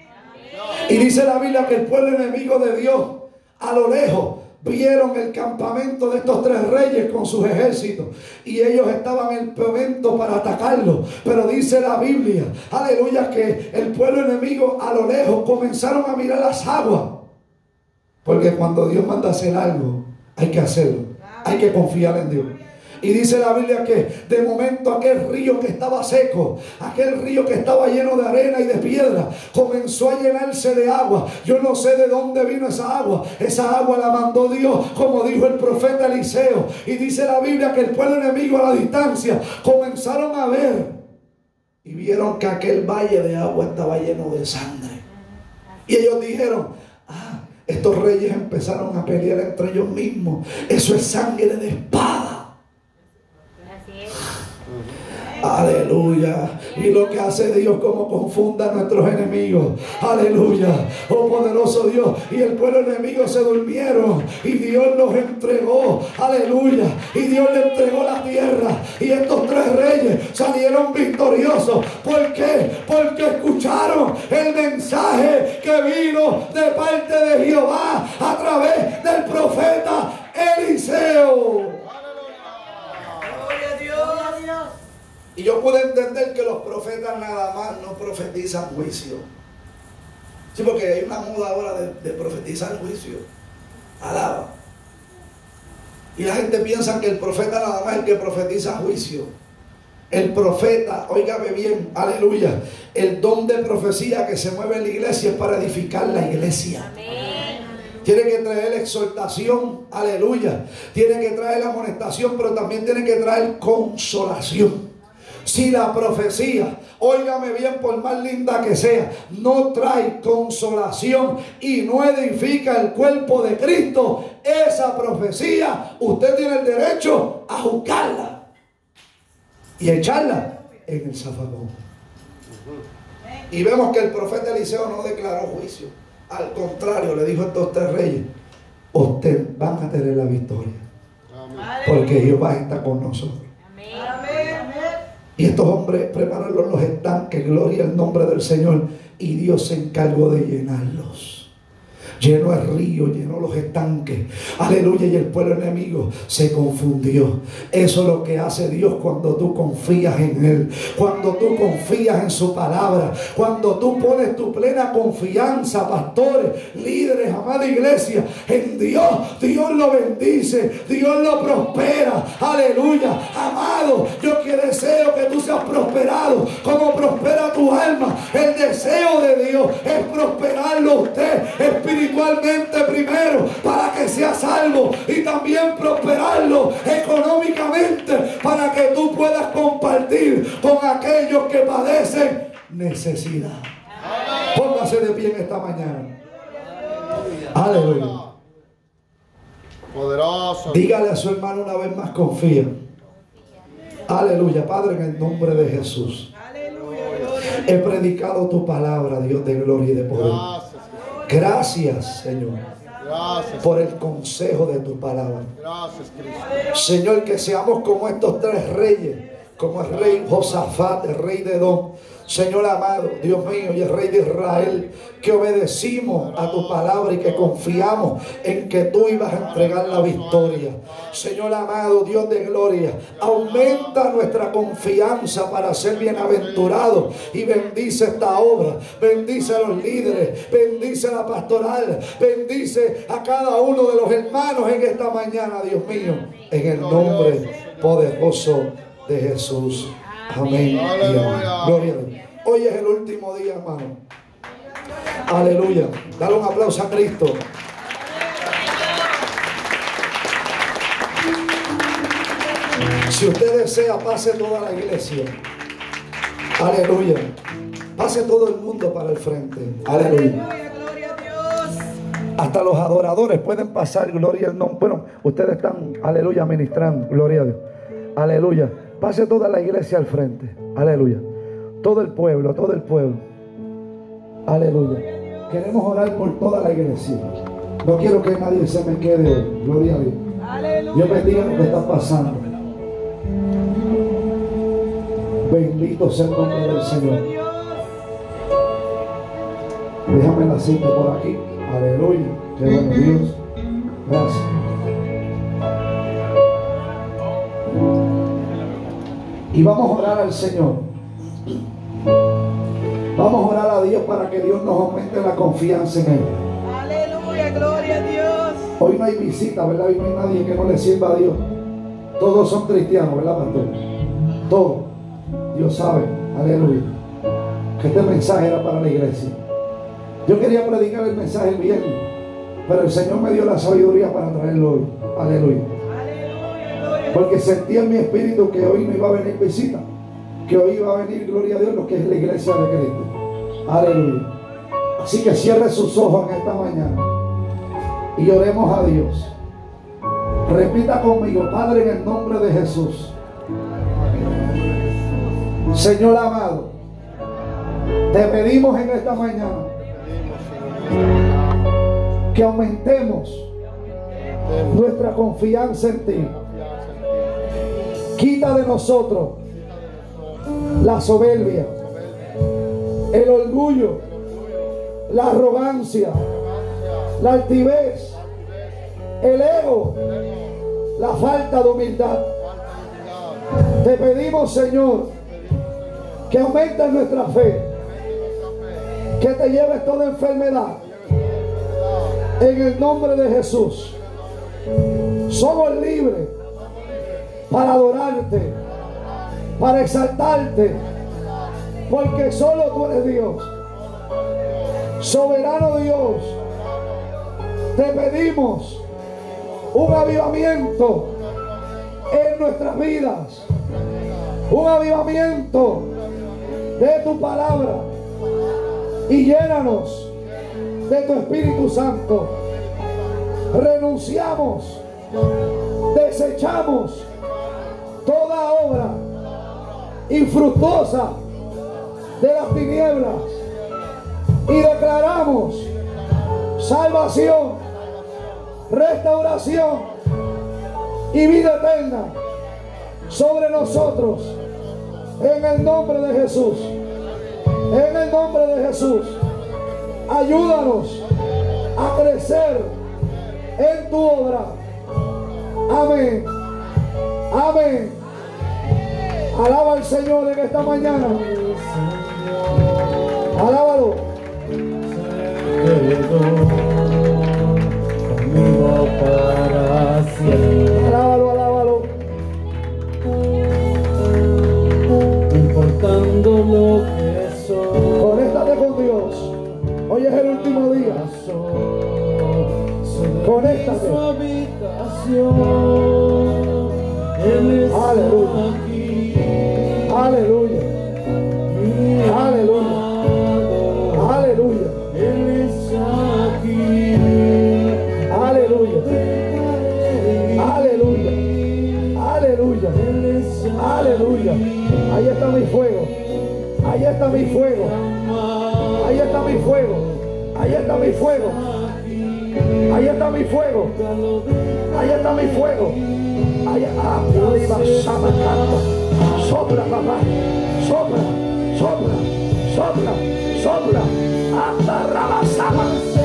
Y dice la Biblia que el pueblo enemigo de Dios, a lo lejos, vieron el campamento de estos 3 reyes con sus ejércitos, y ellos estaban en momento para atacarlos. Pero dice la Biblia, aleluya, que el pueblo enemigo a lo lejos comenzaron a mirar las aguas, porque cuando Dios manda a hacer algo, hay que hacerlo, hay que confiar en Dios. Y dice la Biblia que de momento aquel río que estaba seco, aquel río que estaba lleno de arena y de piedra, comenzó a llenarse de agua. Yo no sé de dónde vino esa agua. Esa agua la mandó Dios, como dijo el profeta Eliseo. Y dice la Biblia que el pueblo enemigo a la distancia comenzaron a ver, y vieron que aquel valle de agua estaba lleno de sangre. Y ellos dijeron, estos reyes empezaron a pelear entre ellos mismos. Eso es sangre de espada. Aleluya. Y lo que hace Dios como confunda a nuestros enemigos. Aleluya. Oh poderoso Dios. Y el pueblo enemigo se durmieron y Dios los entregó. Aleluya. Y Dios le entregó la tierra. Y estos 3 reyes salieron victoriosos. ¿Por qué? Porque escucharon el mensaje que vino de parte de Jehová a través del profeta Eliseo. Y yo pude entender que los profetas nada más no profetizan juicio. Sí, porque hay una moda ahora de profetizar juicio. Alaba. Y la gente piensa que el profeta nada más es el que profetiza juicio. El profeta, óigame bien, aleluya, el don de profecía que se mueve en la iglesia es para edificar la iglesia. Amén. Tiene que traer exhortación, aleluya. Tiene que traer amonestación, pero también tiene que traer consolación. Si la profecía, óigame bien, por más linda que sea, no trae consolación y no edifica el cuerpo de Cristo, esa profecía usted tiene el derecho a juzgarla y echarla en el zafacón. Y vemos que el profeta Eliseo no declaró juicio. Al contrario, le dijo a estos 3 reyes: ustedes van a tener la victoria, porque Jehová está con nosotros. Y estos hombres prepararon los estanques, gloria al nombre del Señor, y Dios se encargó de llenarlos. Llenó el río, llenó los estanques, aleluya, y el pueblo enemigo se confundió. Eso es lo que hace Dios cuando tú confías en Él, cuando tú confías en su palabra, cuando tú pones tu plena confianza, pastores, líderes, amada iglesia, en Dios. Dios lo bendice, Dios lo prospera, aleluya. Amado, yo que deseo que tú seas prosperado como prospera tu alma. El deseo de Dios es prosperarlo a usted espiritualmente primero, para que sea salvo, y también prosperarlo económicamente para que tú puedas compartir con aquellos que padecen necesidad. Póngase de pie en esta mañana. Aleluya. Poderoso. Dígale a su hermano una vez más: confía. Aleluya. Padre, en el nombre de Jesús, he predicado tu palabra, Dios de gloria y de poder. Gracias, Señor, por el consejo de tu palabra. Gracias, Cristo. Señor, que seamos como estos 3 reyes, como el rey Josafat, el rey de Edom, Señor amado, Dios mío, y el rey de Israel, que obedecimos a tu palabra y que confiamos en que tú ibas a entregar la victoria. Señor amado, Dios de gloria, aumenta nuestra confianza para ser bienaventurados, y bendice esta obra, bendice a los líderes, bendice a la pastoral, bendice a cada uno de los hermanos en esta mañana, Dios mío, en el nombre poderoso de Jesús. Amén. Y amén. Gloria a Dios. Hoy es el último día, hermano. Aleluya. Dale un aplauso a Cristo. Si usted desea, pase toda la iglesia. Aleluya. Pase todo el mundo para el frente. Aleluya. Hasta los adoradores pueden pasar, gloria al nombre. Bueno, ustedes están, aleluya, ministrando, gloria a Dios. Aleluya. Pase toda la iglesia al frente. Aleluya. Todo el pueblo, todo el pueblo. Aleluya. Queremos orar por toda la iglesia. No quiero que nadie se me quede hoy. Gloria a Dios. Aleluya. Dios bendiga lo que está pasando. Bendito sea el nombre del Señor. Déjame la cinta por aquí. Aleluya. Qué bueno, Dios. Gracias. Y vamos a orar al Señor. Vamos a orar a Dios para que Dios nos aumente la confianza en Él. Aleluya, gloria a Dios. Hoy no hay visita, ¿verdad? Hoy no hay nadie que no le sirva a Dios. Todos son cristianos, ¿verdad, pastor? Todos. Dios sabe, aleluya, que este mensaje era para la iglesia. Yo quería predicar el mensaje el viernes, pero el Señor me dio la sabiduría para traerlo hoy. Aleluya. Porque sentí en mi espíritu que hoy no iba a venir visita, que hoy iba a venir, gloria a Dios, lo que es la iglesia de Cristo. Aleluya. Así que cierre sus ojos en esta mañana y oremos a Dios. Repita conmigo: Padre, en el nombre de Jesús, Señor amado, te pedimos en esta mañana que aumentemos nuestra confianza en ti. Quita de nosotros la soberbia, el orgullo, la arrogancia, la altivez, el ego, la falta de humildad. Te pedimos, Señor, que aumentes nuestra fe, que te lleves toda enfermedad en el nombre de Jesús. Somos libres para adorarte, para exaltarte, porque solo tú eres Dios. Soberano Dios, te pedimos un avivamiento en nuestras vidas, un avivamiento de tu palabra, y llénanos de tu Espíritu Santo. Renunciamos, desechamos toda obra infructuosa de las tinieblas y declaramos salvación, restauración y vida eterna sobre nosotros, en el nombre de Jesús. En el nombre de Jesús, ayúdanos a crecer en tu obra. Amén. Amén. Alaba al Señor en esta mañana. Alábalo. Conmigo para siempre. Alábalo, alábalo. No importando lo que soy. Conéctate con Dios. Hoy es el último día. Conéctate. Su habitación. Él está Aleluya. aquí. Aleluya. Aleluya. Aleluya. Él está aquí. Aleluya. Aleluya. Aleluya. Él está Aleluya. Ahí está mi fuego. Ahí está mi fuego. Ahí está mi fuego. Ahí está mi fuego. Ahí está mi fuego. Ahí está mi fuego. Ahí arriba, sopla, papá. Sopla, sopla, sopla, sopla. Atarrabasama.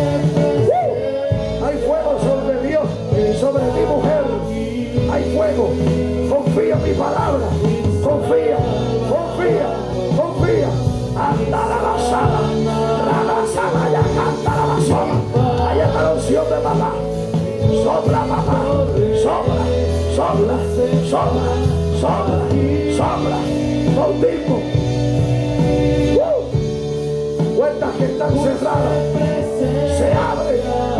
Hay fuego sobre Dios, sobre mi mujer. Hay fuego. Confía en mi palabra. Confía, confía, confía. Atarrabasama. Rabasama, ya canta la basoma. Ahí está la unción de papá. Sopla, papá. Sopla, sopla, sopla, sopla, sopla. Bautismo. Puertas que están cerradas se abren.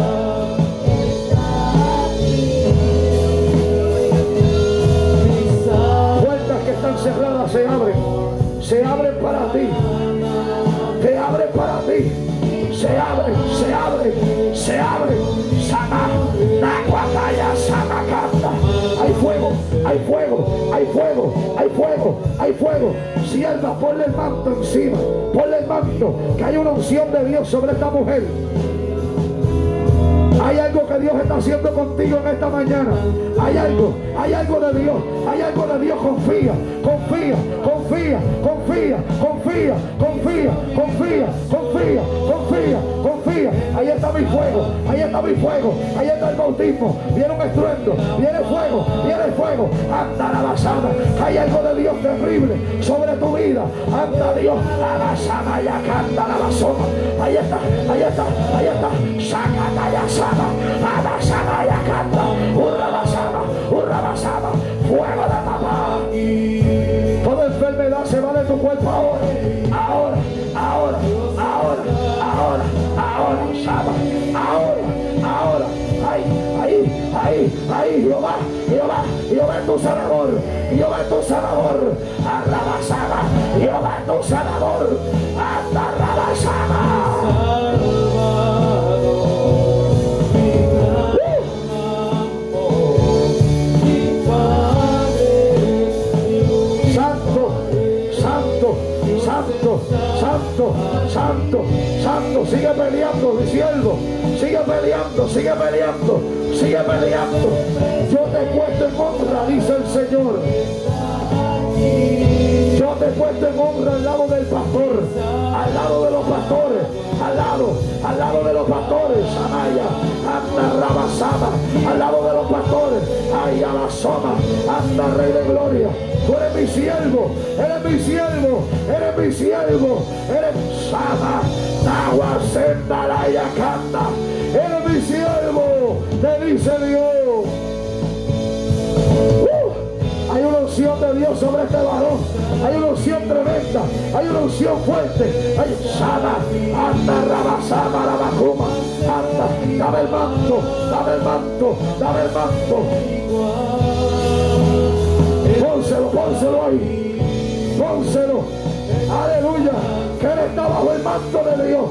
Puertas que están cerradas se abren. Se abren para ti. Se abren para ti. Se abren, se abren, se abren. Sana, naguataya, sana, canta. Hay fuego, hay fuego, hay fuego, hay fuego, hay fuego. Sierva, ponle el manto encima. Ponle el manto, que hay una unción de Dios sobre esta mujer. Hay algo que Dios está haciendo contigo en esta mañana. Hay algo de Dios, hay algo de Dios. Confía, confía, confía, confía, confía, confía, confía, confía, confía, confía. Ahí está mi fuego, ahí está mi fuego, ahí está el bautismo. Viene un estruendo, viene fuego, viene fuego. Anda la basada, hay algo de Dios terrible sobre tu vida. Anda Dios, la basada ya canta la basoma. Ahí está, ahí está, ahí está. Sácata ya sana, la basada ya canta. Urra basada, fuego de papá. Toda enfermedad se va de tu cuerpo ahora, ahora, ahora, ahora, ahora, ahora, Shaba, ahora, ahí, Jehová es tu sanador, Jehová es tu sanador, arrabasada, Jehová es tu sanador, arrabasada. Santo, santo, sigue peleando, sigue peleando. Yo te he puesto en honra, dice el Señor. Yo te he puesto en honra al lado del pastor, al lado de los pastores, al lado de los pastores, Amaya, anda Rabasama, al lado de los pastores, ay Abasoma, anda Rey de Gloria. Tú eres mi siervo, eres mi siervo, eres mi siervo, eres Sama, Nahua Sendalaya Kanda, eres mi siervo, te dice Dios. Hay una unción de Dios sobre este varón. Hay una unción tremenda. Hay una unción fuerte. Hay Shama, anda Rabasama, Rabacuma, anda, dame el manto, dame el manto, dame el manto. Pónselo, pónselo ahí. Pónselo. Aleluya. Que él está bajo el manto de Dios.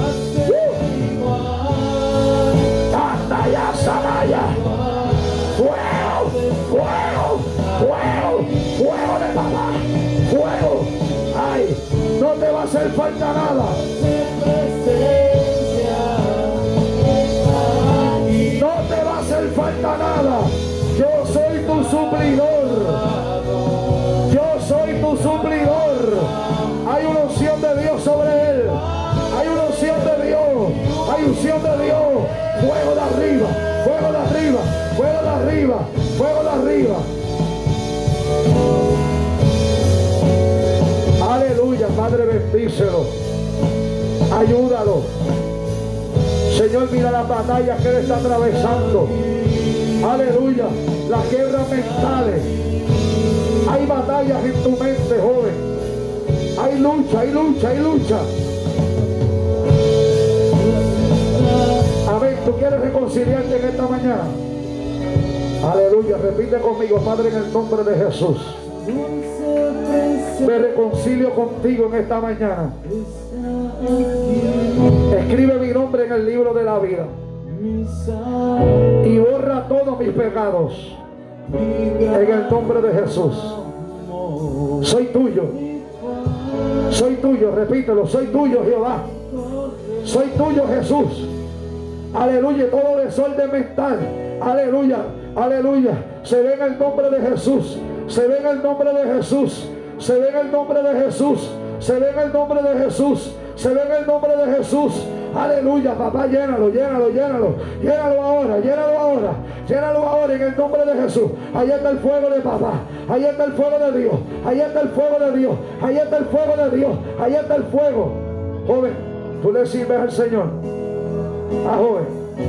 Anda ya, Samaya. Fuego, fuego, fuego, fuego de papá, fuego. Ay, no te va a hacer falta nada. No te va a hacer falta nada. Yo soy tu suplidor. Yo soy tu suplidor. Hay una unción de Dios sobre él. Hay una unción de Dios. Hay unción de Dios. Fuego de arriba, fuego de arriba, fuego de arriba, fuego de arriba. Aleluya, Padre, bendícelo. Ayúdalo. Señor, mira las batallas que él está atravesando. Aleluya, las guerras mentales. Hay batallas en tu mente, joven. Hay lucha, hay lucha, hay lucha. Amén. ¿Tú quieres reconciliarte en esta mañana? Aleluya. Repite conmigo, Padre, en el nombre de Jesús. Me reconcilio contigo en esta mañana. Escribe mi nombre en el libro de la vida y borra todos mis pecados en el nombre de Jesús. Soy tuyo. Soy tuyo, repítelo. Soy tuyo, Jehová. Soy tuyo, Jesús. Aleluya. Todo desorden mental, aleluya, aleluya, se ve en el nombre de Jesús. Se ve en el nombre de Jesús. Se ve en el nombre de Jesús. Se ve en el nombre de Jesús. Se ve en el nombre de Jesús. Aleluya, papá, llénalo, llénalo, llénalo. Llénalo ahora, llénalo ahora. Llénalo ahora en el nombre de Jesús. Ahí está el fuego de papá. Ahí está el fuego de Dios. Ahí está el fuego de Dios. Ahí está el fuego de Dios. Ahí está el fuego. Joven, tú le sirves al Señor. Ah, joven,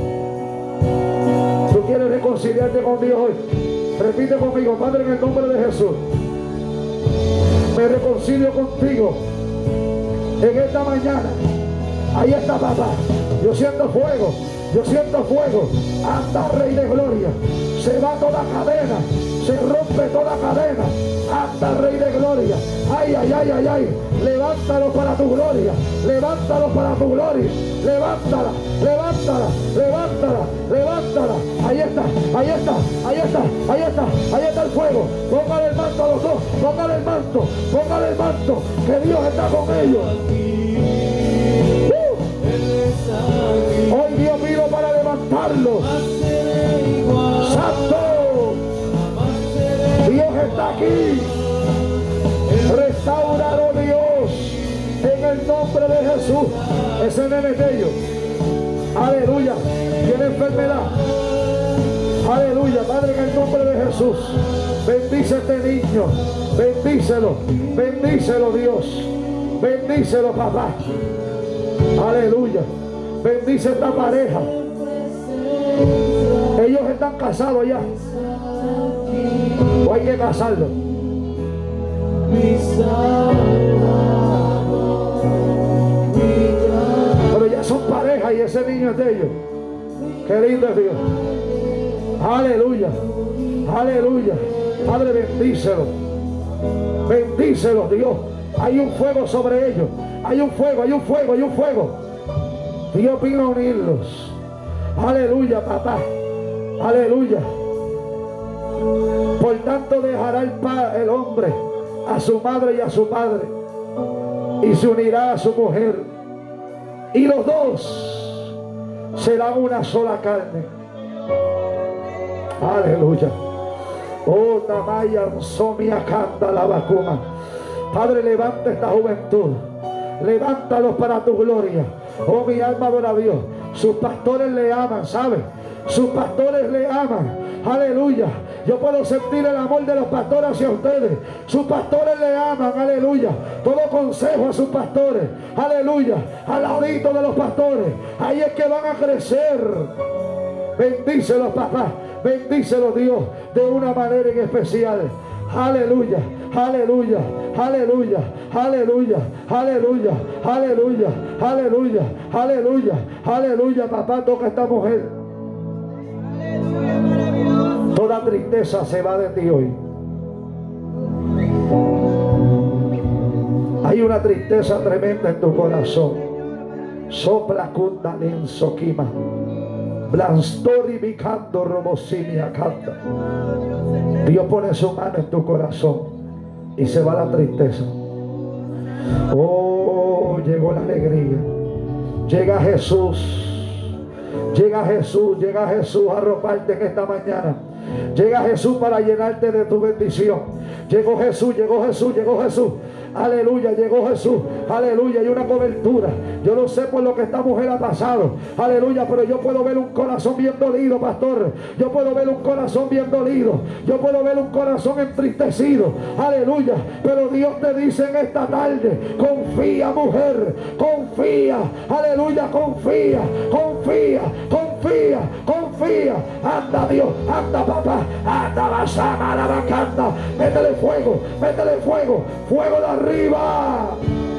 tú quieres reconciliarte con Dios hoy. Repite conmigo, Padre, en el nombre de Jesús. Me reconcilio contigo en esta mañana. Ahí está, papá. Yo siento fuego. Yo siento fuego. Anda, Rey de Gloria. Se va toda cadena. Se rompe toda cadena. Anda, Rey de Gloria. Ay, ay, ay, ay, ay. Levántalo para tu gloria. Levántalo para tu gloria. Levántala, levántala, levántala, levántala. Ahí está, ahí está, ahí está, ahí está, ahí está el fuego. Póngale el manto a los dos. Póngale el manto. Póngale el manto. Que Dios está con ellos. Hoy Dios vino para levantarlos. Santo. Dios está aquí. Restaurado Dios en el nombre de Jesús. Ese nene es de ellos. Aleluya. Tiene enfermedad. Aleluya. Padre, en el nombre de Jesús. Bendice a este niño. Bendícelo. Bendícelo, Dios. Bendícelo, papá. Aleluya. Bendice esta pareja. Ellos están casados ya. O hay que casarlos. Pero ya son pareja y ese niño es de ellos. Qué lindo es Dios. Aleluya. Aleluya. Padre, bendícelo. Bendícelo, Dios. Hay un fuego sobre ellos. Hay un fuego, hay un fuego, hay un fuego. Dios vino a unirlos. Aleluya, papá. Aleluya. Por tanto dejará el hombre a su madre y a su padre y se unirá a su mujer y los dos serán una sola carne. Aleluya. Oh, Namaya, Somia, canta la vacuna. Padre, levanta esta juventud. Levántalos para tu gloria. Oh, mi alma adora a Dios. Sus pastores le aman, ¿sabe? Sus pastores le aman. Aleluya. Yo puedo sentir el amor de los pastores hacia ustedes. Sus pastores le aman. Aleluya. Todo consejo a sus pastores. Aleluya. Al ladito de los pastores. Ahí es que van a crecer. Bendícelos, papá. Bendícelos, Dios, de una manera en especial. Aleluya, aleluya, aleluya, aleluya, aleluya, aleluya, aleluya, aleluya, aleluya. Papá, toca a esta mujer. Aleluya, maravilloso. Toda tristeza se va de ti hoy. Hay una tristeza tremenda en tu corazón. Sopla kundalin sokima. Blanstori bicando robosimia canta. Dios pone su mano en tu corazón y se va la tristeza. Oh, llegó la alegría. Llega Jesús. Llega Jesús, llega Jesús a arroparte en esta mañana. Llega Jesús para llenarte de tu bendición. Llegó Jesús, llegó Jesús, llegó Jesús. Aleluya, llegó Jesús. Aleluya, hay una cobertura. Yo no sé por lo que esta mujer ha pasado. Aleluya, pero yo puedo ver un corazón bien dolido, pastor. Yo puedo ver un corazón bien dolido. Yo puedo ver un corazón entristecido. Aleluya, pero Dios te dice en esta tarde: confía, mujer, confía. Aleluya, confía, confía, confía, confía. Anda, Dios, anda, papá, anda, basama, la bacanda. Métele fuego, fuego de arriba.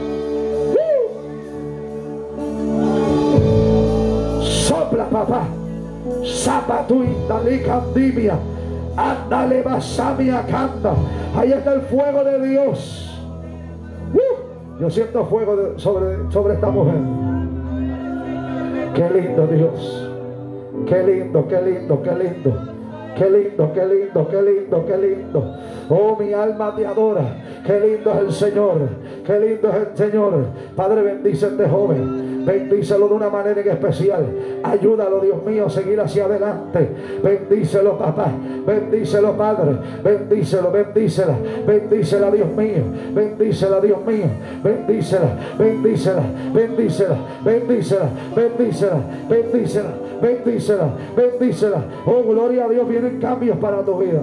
Sopla, papá. Zapatuita licandimia. Ándale, basamia, canta. Ahí está el fuego de Dios. Yo siento fuego sobre esta mujer. Qué lindo, Dios. Qué lindo, qué lindo, qué lindo. Qué lindo, qué lindo, qué lindo, qué lindo. Oh, mi alma te adora. Qué lindo es el Señor. Qué lindo es el Señor. Padre, bendice a este joven. Bendícelo de una manera en especial. Ayúdalo, Dios mío, a seguir hacia adelante. Bendícelo, papá. Bendícelo, Padre. Bendícelo, bendícela. Bendícela, Dios mío. Bendícela, Dios mío. Bendícela, bendícela, bendícela, bendícela, bendícela, bendícela, bendícela, bendícela. Oh, gloria a Dios. Vienen cambios para tu vida.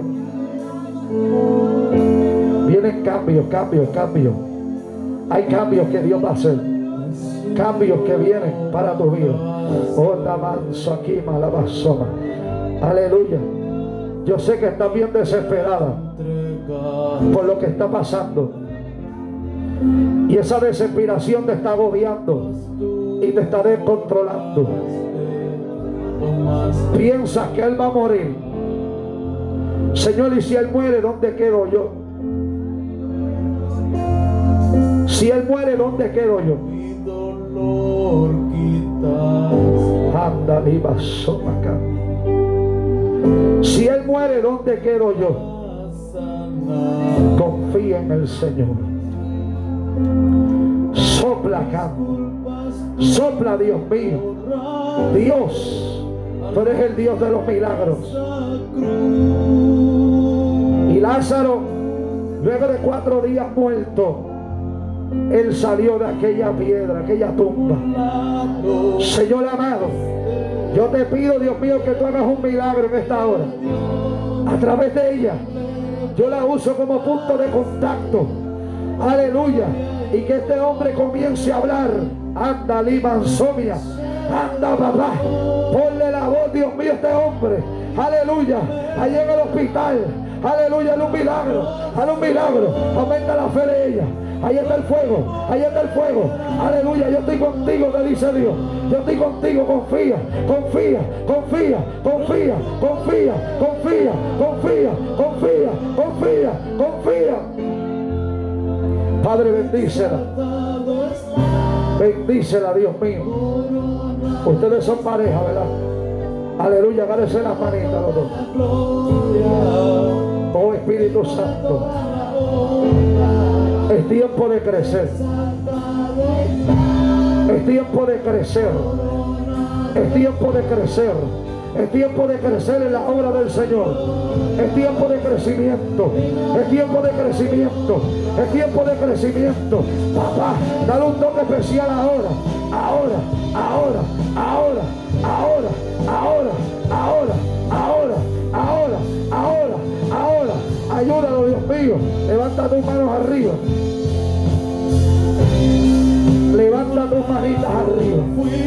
Vienen cambios, cambios, cambios. Hay cambios que Dios va a hacer. Cambios que vienen para tu vida. Oh, la manso aquí, malabasoma. Aleluya. Yo sé que estás bien desesperada por lo que está pasando. Y esa desesperación te está agobiando y te está descontrolando. Piensas que Él va a morir. Señor, y si Él muere, ¿dónde quedo yo? Si Él muere, ¿dónde quedo yo? Anda, viva, acá. Si Él muere, ¿dónde quedo yo? Confía en el Señor. Sopla acá. Sopla, Dios mío. Dios, tú eres el Dios de los milagros. Y Lázaro, luego de 4 días muerto, él salió de aquella piedra, aquella tumba. Señor amado, yo te pido, Dios mío, que tú hagas un milagro en esta hora. A través de ella, yo la uso como punto de contacto. Aleluya. Y que este hombre comience a hablar. Anda, limansomia. Anda, papá. Ponle la voz, Dios mío, a este hombre. Aleluya. Allí en el hospital. Aleluya, haz un milagro. Haz un milagro. Aumenta la fe de ella. Ahí está el fuego, ahí está el fuego. Aleluya, yo estoy contigo, te dice Dios. Yo estoy contigo, confía, confía, confía, confía, confía, confía, confía, confía, confía, confía. Padre, bendícela. Bendícela, Dios mío. Ustedes son pareja, ¿verdad? Aleluya, agárrense las manitas los dos. Oh, Espíritu Santo. Es tiempo de crecer. Es tiempo de crecer. Es tiempo de crecer. Es tiempo de crecer en la obra del Señor. Es tiempo de crecimiento. Es tiempo de crecimiento. Es tiempo de crecimiento. Papá, dale un toque especial ahora. Ahora, ahora, ahora, ahora, ahora, ahora, ahora, ahora, ahora, ahora. Ayúdalo, Dios mío. Levanta tus manos arriba. Levanta tus manitas arriba.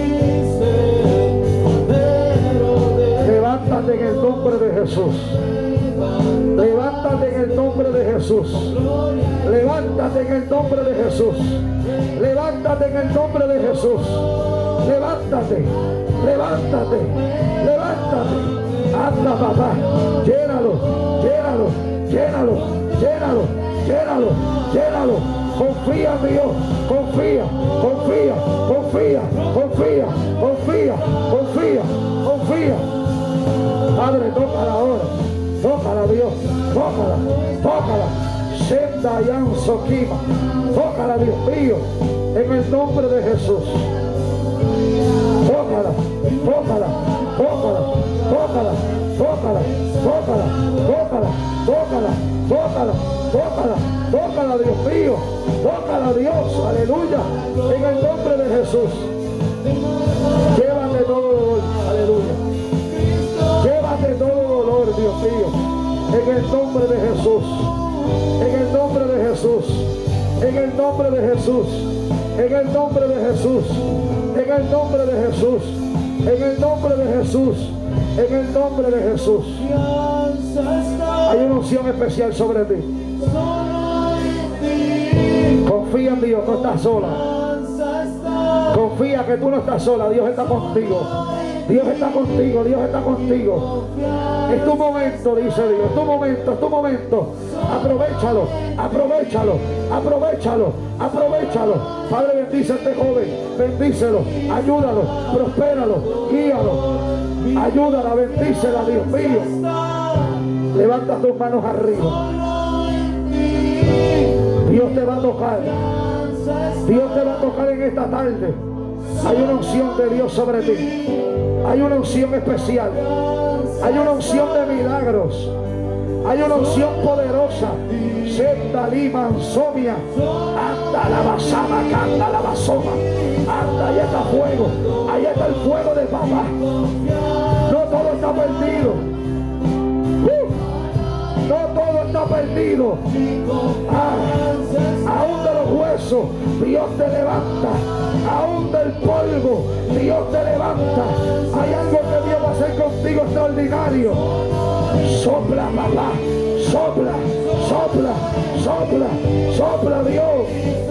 Levántate en el nombre de Jesús. Levántate en el nombre de Jesús. Levántate en el nombre de Jesús. Levántate en el nombre de Jesús. Levántate. Levántate. Levántate. Anda, papá. Llénalo. Llénalo. Llénalo. Llénalo. Llénalo. Llénalo. Confía en Dios. Confía. Confía. Confía. Confía. Confía. Confía. Confía. Padre, tócala ahora. Tócala, Dios. Tócala. Tócala. Senda Yan Sokima. Tócala, Dios mío. En el nombre de Jesús. Tócala. Tócala. Tócala. Tócala. Tócala. Tócala. Tócala. Tócala. Tócala. Tócala. Tócala, Dios mío. Tócala, Dios. Aleluya. En el nombre de Jesús. Llévate todo dolor. Aleluya. Llévate todo dolor, Dios mío. En el nombre de Jesús. En el nombre de Jesús. En el nombre de Jesús. En el nombre de Jesús. En el nombre de Jesús. En el nombre de Jesús. En el nombre de Jesús. Hay una unción especial sobre ti. Confía en Dios, no estás sola. Confía que tú no estás sola, Dios está contigo. Dios está contigo, Dios está contigo. Es tu momento, dice Dios, es tu momento, es tu momento. Aprovechalo, aprovechalo, aprovechalo, aprovechalo. Padre, bendice a este joven, bendícelo, ayúdalo, prospéralo, guíalo, ayúdala, bendícela, Dios mío. Levanta tus manos arriba. Dios te va a tocar. Dios te va a tocar en esta tarde. Hay una unción de Dios sobre ti. Hay una unción especial. Hay una unción de milagros. Hay una unción poderosa. Senda lima ansomia. Anda la basama, canta la basoma. Anda, ahí está fuego. Ahí está el fuego de papá. No todo está perdido. No todo está perdido. Aún de los huesos Dios te levanta. Aún del polvo Dios te levanta. Hay algo que Dios va a hacer contigo extraordinario. Sopla, papá. Sopla, sopla, sopla, sopla, Dios.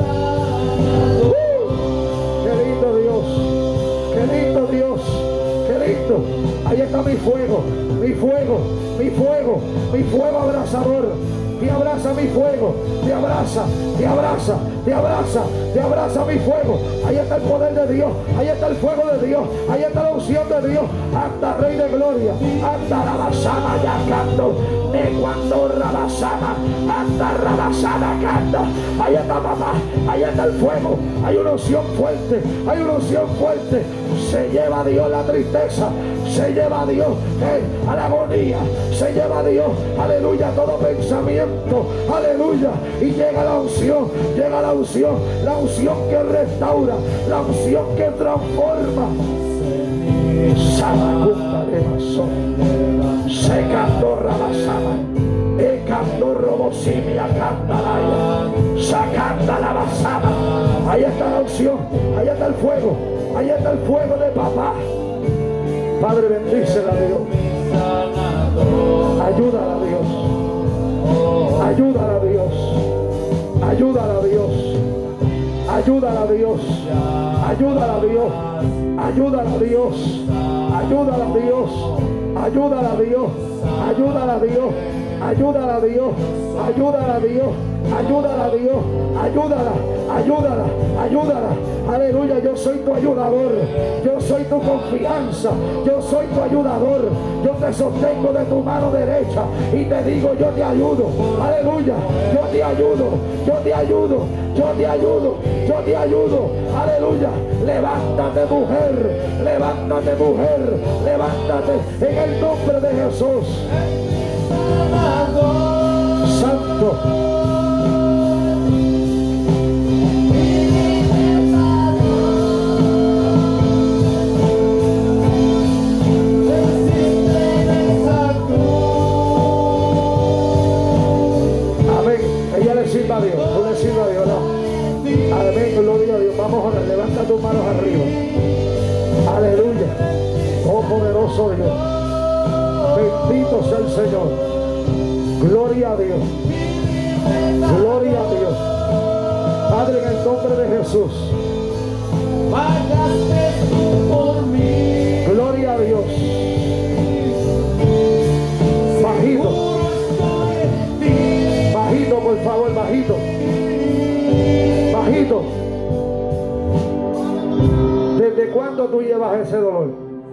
Qué lindo Dios. Qué lindo Dios. Qué lindo. Ahí está mi fuego. Mi fuego. Mi fuego, mi fuego abrasador. Te abraza mi fuego, te abraza, te abraza, te abraza, te abraza mi fuego. Ahí está el poder de Dios, ahí está el fuego de Dios, ahí está la unción de Dios. Hasta Rey de Gloria, hasta la basama ya canto, de cuando rabasama, hasta rabasama canta. Ahí está papá, ahí está el fuego, hay una unción fuerte, hay una unción fuerte. Se lleva a Dios la tristeza, se lleva a Dios a la agonía, se lleva a Dios, aleluya, todo pensamiento. Aleluya, y llega la unción la unción que restaura, la unción que transforma. Samacunda de Masón, secando rabasama, ecando robosimia cantalaya, sacando la basama. Ahí está la unción, ahí está el fuego, ahí está el fuego de papá. Padre, bendícela, Dios. Ayúdala, Dios. Ayúdala, Dios. Ayúdala, Dios. Ayúdala, Dios. Ayúdala, Dios. Ayúdala, Dios. Ayúdala, Dios. Ayúdala, Dios. Ayúdala, Dios. Ayúdala, Dios. Ayúdala, Dios. Ayúdala, Dios. Ayúdala, ayúdala, ayúdala. Aleluya, yo soy tu ayudador. Yo soy tu confianza. Yo soy tu ayudador. Yo te sostengo de tu mano derecha y te digo, yo te ayudo. Aleluya, yo te ayudo. Yo te ayudo. Yo te ayudo. Yo te ayudo. Aleluya. Levántate, mujer. Levántate, mujer. Levántate en el nombre de Jesús. Santo. Sirva a Dios, tú le sirva a Dios, no. Amén, gloria a Dios. Vamos a orar, levanta tus manos arriba. Aleluya. Oh poderoso Dios. Bendito sea el Señor. Gloria a Dios. Gloria a Dios. Padre, en el nombre de Jesús. Gloria a Dios. Bajito. Bajito, por favor, bajito. Bajito. ¿Desde cuándo tú llevas ese dolor?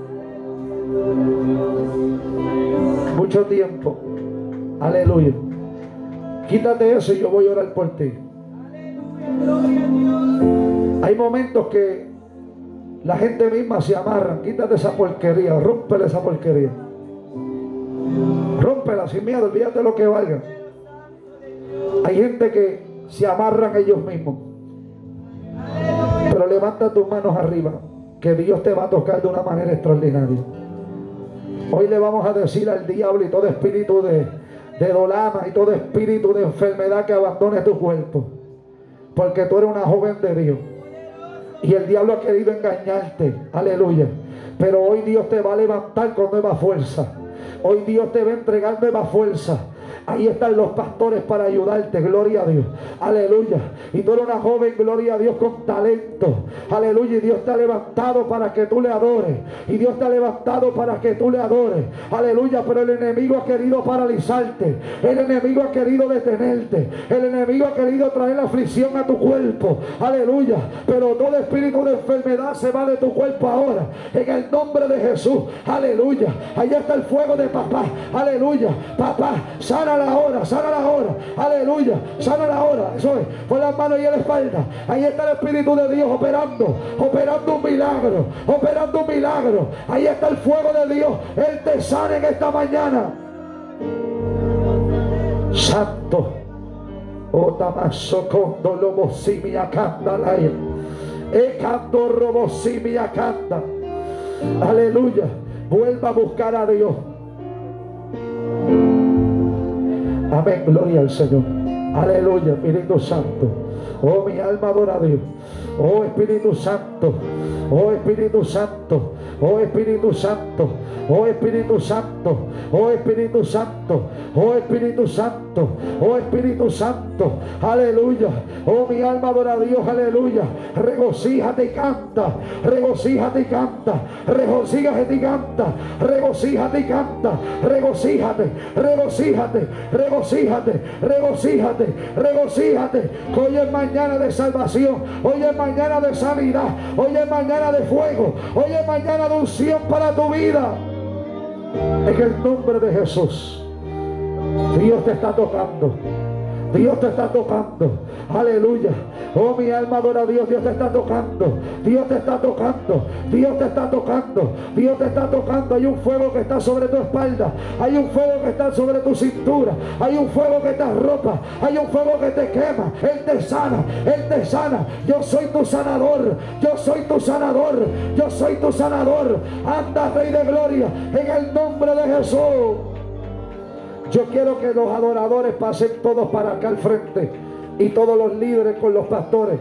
Mucho tiempo. Aleluya. Quítate eso y yo voy a orar por ti. Hay momentos que la gente misma se amarra. Quítate esa porquería, rómpele esa porquería. Rómpela sin miedo, olvídate lo que valga. Hay gente que se amarran ellos mismos. Pero levanta tus manos arriba, que Dios te va a tocar de una manera extraordinaria. Hoy le vamos a decir al diablo y todo espíritu de dolama y todo espíritu de enfermedad que abandone tu cuerpo, porque tú eres una joven de Dios y el diablo ha querido engañarte. Aleluya. Pero hoy Dios te va a levantar con nueva fuerza. Hoy Dios te va a entregar nueva fuerza. Ahí están los pastores para ayudarte, gloria a Dios, aleluya. Y tú eres una joven, gloria a Dios, con talento, aleluya. Y Dios te ha levantado para que tú le adores. Y Dios te ha levantado para que tú le adores, aleluya. Pero el enemigo ha querido paralizarte. El enemigo ha querido detenerte. El enemigo ha querido traer aflicción a tu cuerpo, aleluya. Pero todo espíritu de enfermedad se va de tu cuerpo ahora, en el nombre de Jesús, aleluya. Allá está el fuego de papá, aleluya. Papá, sana la hora, aleluya, sana la hora, eso es, con las manos y en la espalda. Ahí está el Espíritu de Dios operando un milagro, operando un milagro. Ahí está el fuego de Dios, Él te sana en esta mañana. Santo, Otamasocondo Lobosimi Acandalaya, Ecando Robosimi Acanda, aleluya. Vuelva a buscar a Dios. Amén, gloria al Señor. Aleluya, Espíritu Santo. Oh, mi alma adora a Dios. Oh, Espíritu Santo. Oh, Espíritu Santo. Oh, Espíritu Santo. Oh, Espíritu Santo. Oh, Espíritu Santo. Oh, Espíritu Santo. Oh, Espíritu Santo. Aleluya. Oh, mi alma adora a Dios. Aleluya. Regocíjate y canta. Regocíjate y canta. Regocíjate y canta. Regocíjate y canta. Regocíjate. Regocíjate. Regocíjate. Regocíjate. Regocíjate. Hoy es mañana de salvación. Hoy es mañana de sanidad. Hoy es mañana de fuego. Hoy es mañana de unción para tu vida. En el nombre de Jesús. Dios te está tocando. Dios te está tocando. Aleluya. Oh, mi alma adora a Dios. Dios te está tocando. Dios te está tocando. Dios te está tocando. Dios te está tocando. Hay un fuego que está sobre tu espalda. Hay un fuego que está sobre tu cintura. Hay un fuego que te arropa. Hay un fuego que te quema. Él te sana. Él te sana. Yo soy tu sanador. Yo soy tu sanador. Yo soy tu sanador. Anda, Rey de Gloria, en el nombre de Jesús. Yo quiero que los adoradores pasen todos para acá al frente y todos los líderes con los pastores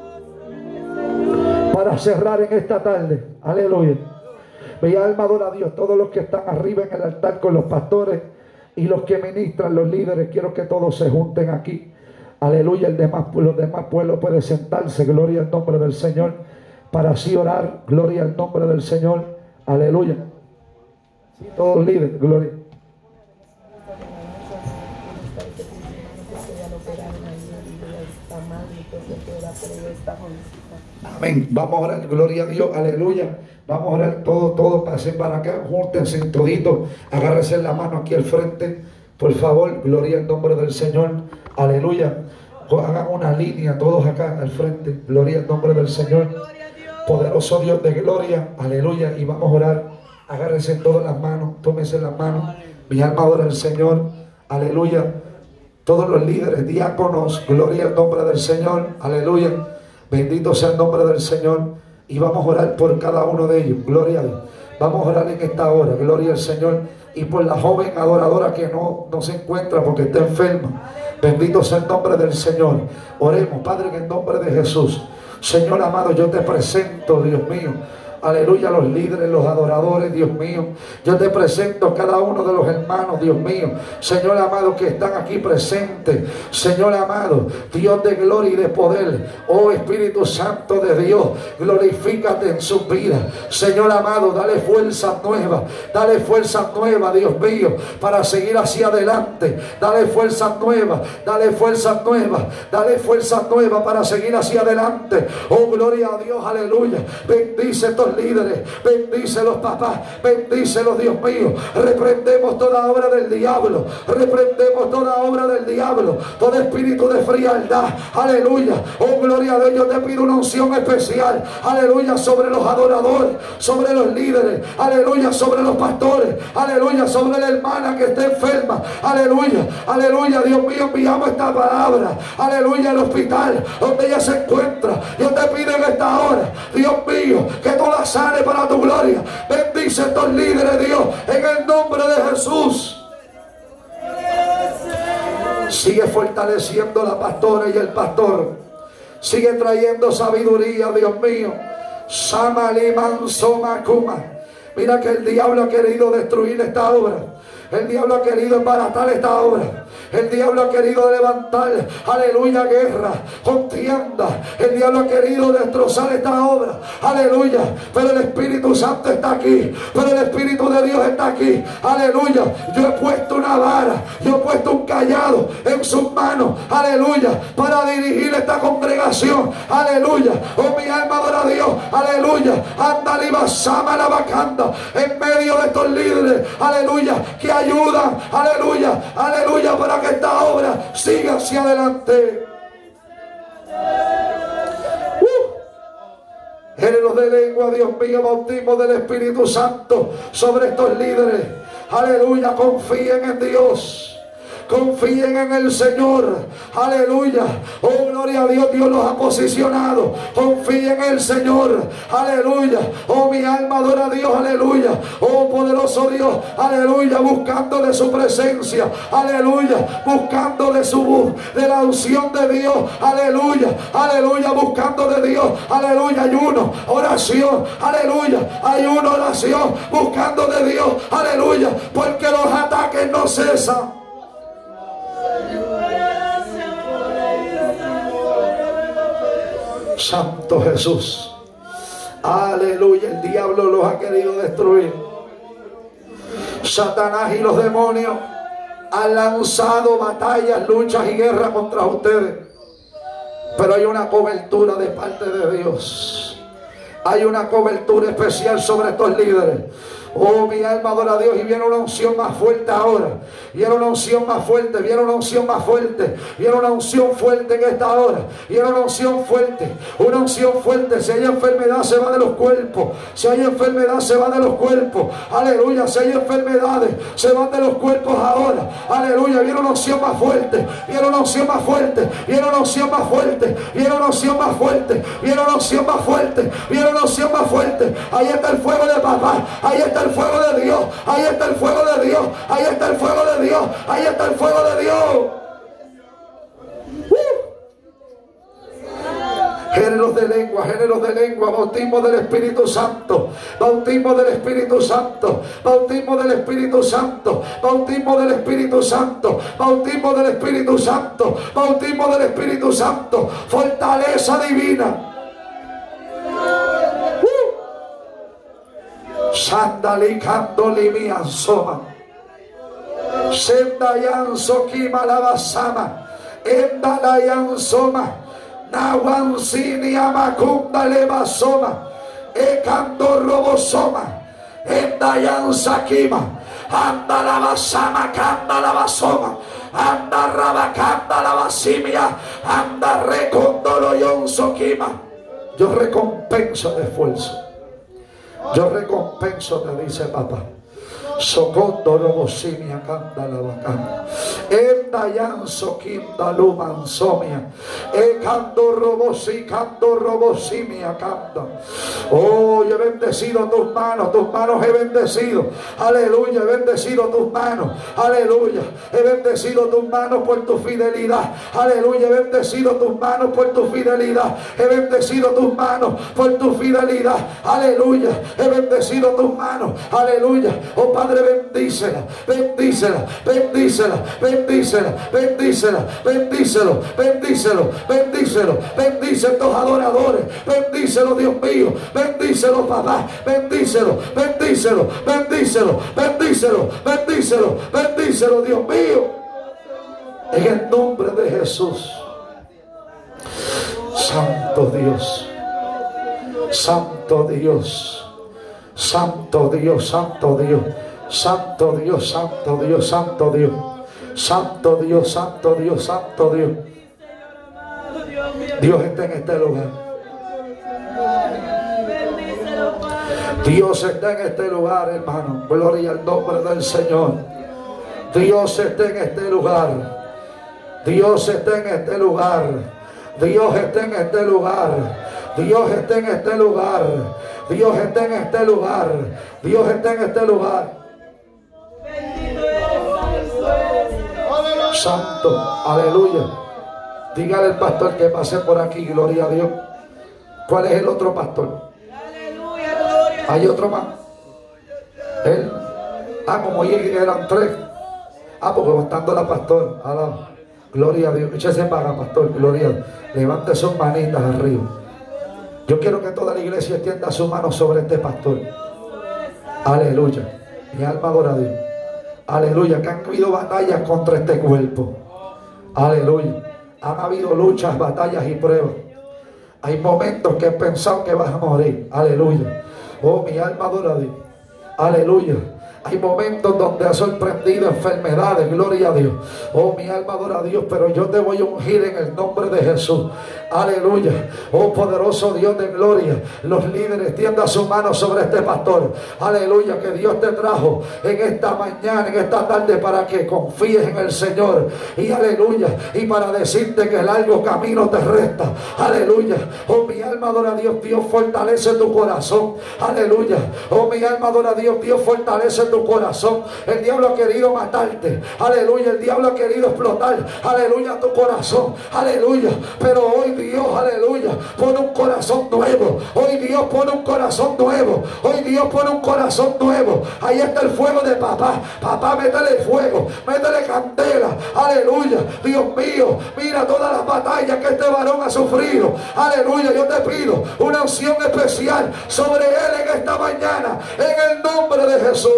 para cerrar en esta tarde. Aleluya. Mi alma adora a Dios. Todos los que están arriba en el altar con los pastores y los que ministran, los líderes, quiero que todos se junten aquí. Aleluya. Los demás pueblos pueden sentarse. Gloria al nombre del Señor, para así orar. Gloria al nombre del Señor. Aleluya. Todos líderes. Gloria. Amén. Vamos a orar, gloria a Dios, aleluya. Vamos a orar todos pasen para acá, júntense toditos, agárrense la mano aquí al frente, por favor, gloria al nombre del Señor, aleluya. Hagan una línea todos acá al frente, gloria al nombre del Señor, poderoso Dios de gloria, aleluya. Y vamos a orar, agárrense todas las manos, tómense las manos, mi alma adora al Señor, aleluya. Todos los líderes, diáconos, gloria al nombre del Señor, aleluya. Bendito sea el nombre del Señor. Y vamos a orar por cada uno de ellos, gloria a Dios. Vamos a orar en esta hora, gloria al Señor. Y por la joven adoradora que no se encuentra porque está enferma. Bendito sea el nombre del Señor. Oremos, Padre, en el nombre de Jesús. Señor amado, yo te presento, Dios mío, aleluya, los líderes, los adoradores, Dios mío. Yo te presento a cada uno de los hermanos, Dios mío, Señor amado, que están aquí presentes. Señor amado, Dios de gloria y de poder, oh Espíritu Santo de Dios, glorifícate en sus vidas. Señor amado, dale fuerza nueva, Dios mío, para seguir hacia adelante. Dale fuerza nueva, dale fuerza nueva, dale fuerza nueva para seguir hacia adelante. Oh, gloria a Dios, aleluya. Bendice estos líderes, bendice los papás, bendícelos, Dios mío. Reprendemos toda obra del diablo, reprendemos toda obra del diablo, todo espíritu de frialdad, aleluya. Oh, gloria a Dios, yo te pido una unción especial, aleluya, sobre los adoradores, sobre los líderes, aleluya, sobre los pastores, aleluya, sobre la hermana que está enferma, aleluya, aleluya. Dios mío, enviamos esta palabra, aleluya, al hospital donde ella se encuentra. Yo te pido en esta hora, Dios mío, que tú la sanes para tu gloria. Bendice a estos líderes, Dios, en el nombre de Jesús. Sigue fortaleciendo la pastora y el pastor. Sigue trayendo sabiduría, Dios mío. Samaliman Somakuma. Mira que el diablo ha querido destruir esta obra. El diablo ha querido embaratar esta obra. El diablo ha querido levantar, aleluya, guerra, contienda. El diablo ha querido destrozar esta obra, aleluya. Pero el Espíritu Santo está aquí. Pero el Espíritu de Dios está aquí, aleluya. Yo he puesto una vara, yo he puesto un callado en sus manos, aleluya, para dirigir esta congregación, aleluya. Oh, mi alma adora a Dios, aleluya. Anda, libasama la bacanda, en medio de estos líderes, aleluya, que ayudan, aleluya, aleluya, para que esta obra siga hacia adelante. Género de lengua, Dios mío, bautismo del Espíritu Santo sobre estos líderes, aleluya. Confíen en Dios, confíen en el Señor, aleluya. Oh, gloria a Dios, Dios los ha posicionado. Confíen en el Señor, aleluya. Oh, mi alma adora a Dios, aleluya. Oh, poderoso Dios, aleluya, buscando de su presencia, aleluya, buscando de la unción de Dios, aleluya, aleluya, buscando de Dios, aleluya. Ayuno, oración, aleluya, ayuno, oración, buscando de Dios, aleluya, porque los ataques no cesan. Santo Jesús, aleluya. El diablo los ha querido destruir. Satanás y los demonios han lanzado batallas, luchas y guerras contra ustedes, pero hay una cobertura de parte de Dios. Hay una cobertura especial sobre estos líderes. Oh, mi alma adora a Dios. Y viene una unción más fuerte ahora. Viene una unción más fuerte. Viene una unción más fuerte. Viene una unción fuerte en esta hora. Viene una unción fuerte. Una unción fuerte. Si hay enfermedad, se va de los cuerpos. Si hay enfermedad, se va de los cuerpos. Aleluya. Si hay enfermedades, se van de los cuerpos ahora. Aleluya. Viene una unción más fuerte. Viene una unción más fuerte. Viene una unción más fuerte. Viene una unción más fuerte. Viene una unción más fuerte. Viene una unción más fuerte. Ahí está el fuego de papá. Ahí está el fuego de Dios, ahí está el fuego de Dios, ahí está el fuego de Dios, ahí está el fuego de Dios. Géneros de lengua, bautismo del Espíritu Santo, bautismo del Espíritu Santo, bautismo del Espíritu Santo, bautismo del Espíritu Santo, bautismo del Espíritu Santo, bautismo del Espíritu Santo, fortaleza divina. Sandalicando limia soma. Sendayan sokima lavasama. Endalayan soma. Nawan sinia macunda leva soma. Ekando robo soma. Endayan sakima. Anda la basama, canda la basoma. Anda rabacanda la basimia. Anda recondolo yon sokima. Yo recompenso de esfuerzo. Yo recompenso, te dice papá. Socondo robosimia canta la bacana. Endayan soquinda luman somia. Cando robosimia canta. Oh, yo he bendecido tus manos he bendecido. Aleluya, he bendecido tus manos. Aleluya, he bendecido tus manos por tu fidelidad. Aleluya, he bendecido tus manos por tu fidelidad. He bendecido tus manos por tu fidelidad. Aleluya, he bendecido tus manos. Aleluya. Oh Padre, bendícela, bendícela, bendícela, bendícela, bendícela, bendícelo, bendícelo, bendícelo, bendice estos adoradores, bendícelo Dios mío, bendícelo papá, bendícelo, bendícelo, bendícelo, bendícelo, bendícelo, bendícelo Dios mío, en el nombre de Jesús. Santo Dios, Santo Dios, Santo Dios, Santo Dios, Santo Dios, Santo Dios, Santo Dios, Santo Dios, Santo Dios, Santo Dios. Dios está en este lugar. Dios está en este lugar, hermano. Gloria al nombre del Señor. Dios está en este lugar. Dios está en este lugar. Dios está en este lugar. Dios está en este lugar. Dios está en este lugar. Dios está en este lugar. Santo, aleluya. Dígale al pastor que pase por aquí, gloria a Dios. ¿Cuál es el otro pastor? ¿Hay otro más? Él. Como eran 3. Porque estando la pastor. Gloria a Dios. Échese para, pastor. Gloria a Dios. Levante sus manitas arriba. Yo quiero que toda la iglesia extienda su mano sobre este pastor. Aleluya. Mi alma adora a Dios. Aleluya. Que han habido batallas contra este cuerpo. Aleluya. Han habido luchas, batallas y pruebas. Hay momentos que he pensado que vas a morir. Aleluya. Oh, mi alma adora a Dios. Aleluya. Hay momentos donde ha sorprendido enfermedades, gloria a Dios. Oh, mi alma adora a Dios, pero yo te voy a ungir en el nombre de Jesús. Aleluya. Oh, poderoso Dios de gloria. Los líderes tiendan su mano sobre este pastor. Aleluya, que Dios te trajo en esta mañana, en esta tarde, para que confíes en el Señor. Y aleluya, y para decirte que el largo camino te resta. Aleluya. Oh, mi alma adora a Dios. Dios fortalece tu corazón. Aleluya. Oh, mi alma adora a Dios. Dios fortalece tu corazón. El diablo ha querido matarte. Aleluya. El diablo ha querido explotar. Aleluya, tu corazón. Aleluya. Pero hoy Dios, aleluya, pone un corazón nuevo. Hoy Dios pone un corazón nuevo. Hoy Dios pone un corazón nuevo. Ahí está el fuego de papá. Papá, métele fuego, métele candela. Aleluya. Dios mío, mira todas las batallas que este varón ha sufrido. Aleluya. Yo te pido una unción especial sobre él en esta mañana, en el nombre de Jesús.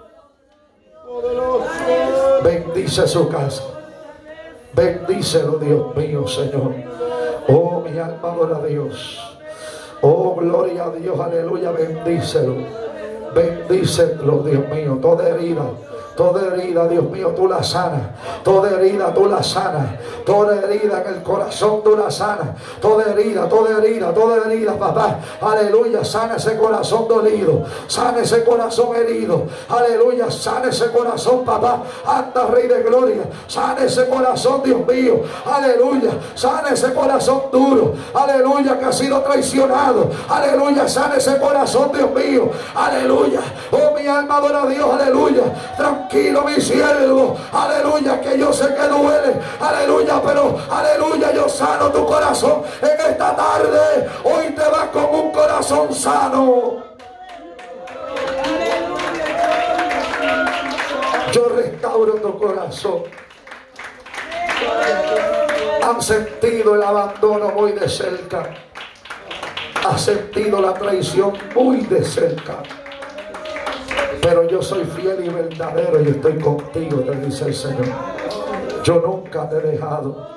Bendice su casa. Bendícelo, Dios mío, Señor. Oh, mi alma adora a Dios. Oh, gloria a Dios, aleluya. Bendícelo. Bendícelo, Dios mío. Toda herida, Dios mío, tú la sanas. Toda herida, tú la sanas. Toda herida en el corazón, tú la sanas. Toda herida, papá. Aleluya, sana ese corazón dolido. Sana ese corazón herido. Aleluya, sana ese corazón, papá. Anda, Rey de Gloria. Sana ese corazón, Dios mío. Aleluya, sana ese corazón duro. Aleluya, que ha sido traicionado. Aleluya, sana ese corazón, Dios mío. Aleluya. Oh, mi alma adora a Dios. Aleluya. Tranquilo, mi siervo, aleluya, que yo sé que duele, aleluya, pero aleluya, yo sano tu corazón en esta tarde. Hoy te vas con un corazón sano. Yo restauro tu corazón. Han sentido el abandono muy de cerca. Has sentido la traición muy de cerca. Pero yo soy fiel y verdadero y estoy contigo, te dice el Señor. Yo nunca te he dejado.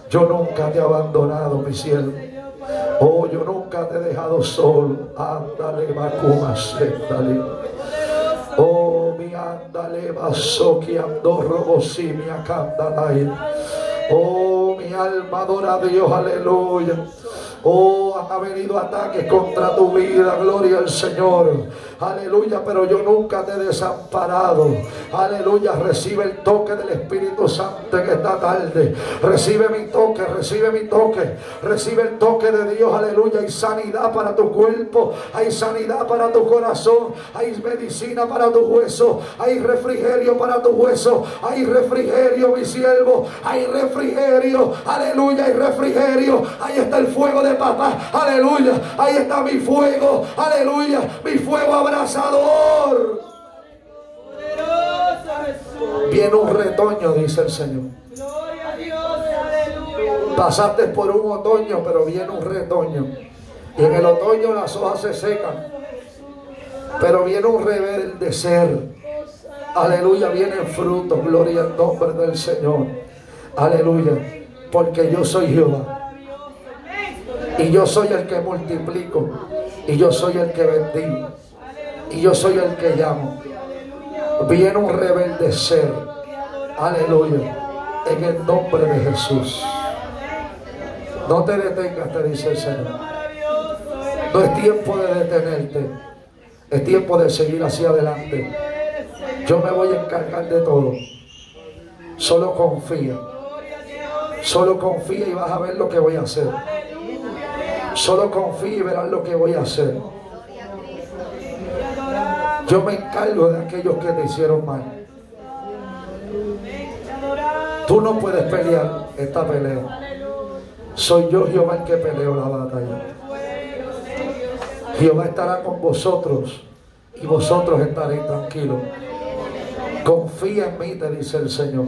Yo nunca te he abandonado, mi siervo. Oh, yo nunca te he dejado solo. Ándale, Macuma, séndale. Oh, mi ándale, Basoki, Andorro, Bosimia, Candalay. Oh, mi alma adora a Dios, aleluya. Oh, han venido ataques contra tu vida, gloria al Señor, aleluya, pero yo nunca te he desamparado, aleluya. Recibe el toque del Espíritu Santo en esta tarde. Recibe mi toque, recibe mi toque, recibe el toque de Dios, aleluya. Hay sanidad para tu cuerpo, hay sanidad para tu corazón, hay medicina para tu hueso, hay refrigerio para tu hueso, hay refrigerio, mi siervo, hay refrigerio, aleluya, hay refrigerio. Ahí está el fuego de papá, aleluya, ahí está mi fuego, aleluya, mi fuego abrasador. Poderoso Jesús. Viene un retoño, dice el Señor. Gloria a Dios, aleluya. Pasaste por un otoño, pero viene un retoño. Y en el otoño las hojas se secan, pero viene un reverdecer, aleluya, vienen frutos, gloria al nombre del Señor, aleluya, porque yo soy Jehová. Y yo soy el que multiplico. Y yo soy el que bendigo. Y yo soy el que llamo. Viene un reverdecer. Aleluya. En el nombre de Jesús. No te detengas, te dice el Señor. No es tiempo de detenerte. Es tiempo de seguir hacia adelante. Yo me voy a encargar de todo. Solo confía. Solo confía y vas a ver lo que voy a hacer. Solo confía y verás lo que voy a hacer. Yo me encargo de aquellos que te hicieron mal. Tú no puedes pelear esta pelea. Soy yo, Jehová, el que peleo la batalla. Jehová estará con vosotros y vosotros estaréis tranquilos. Confía en mí, te dice el Señor.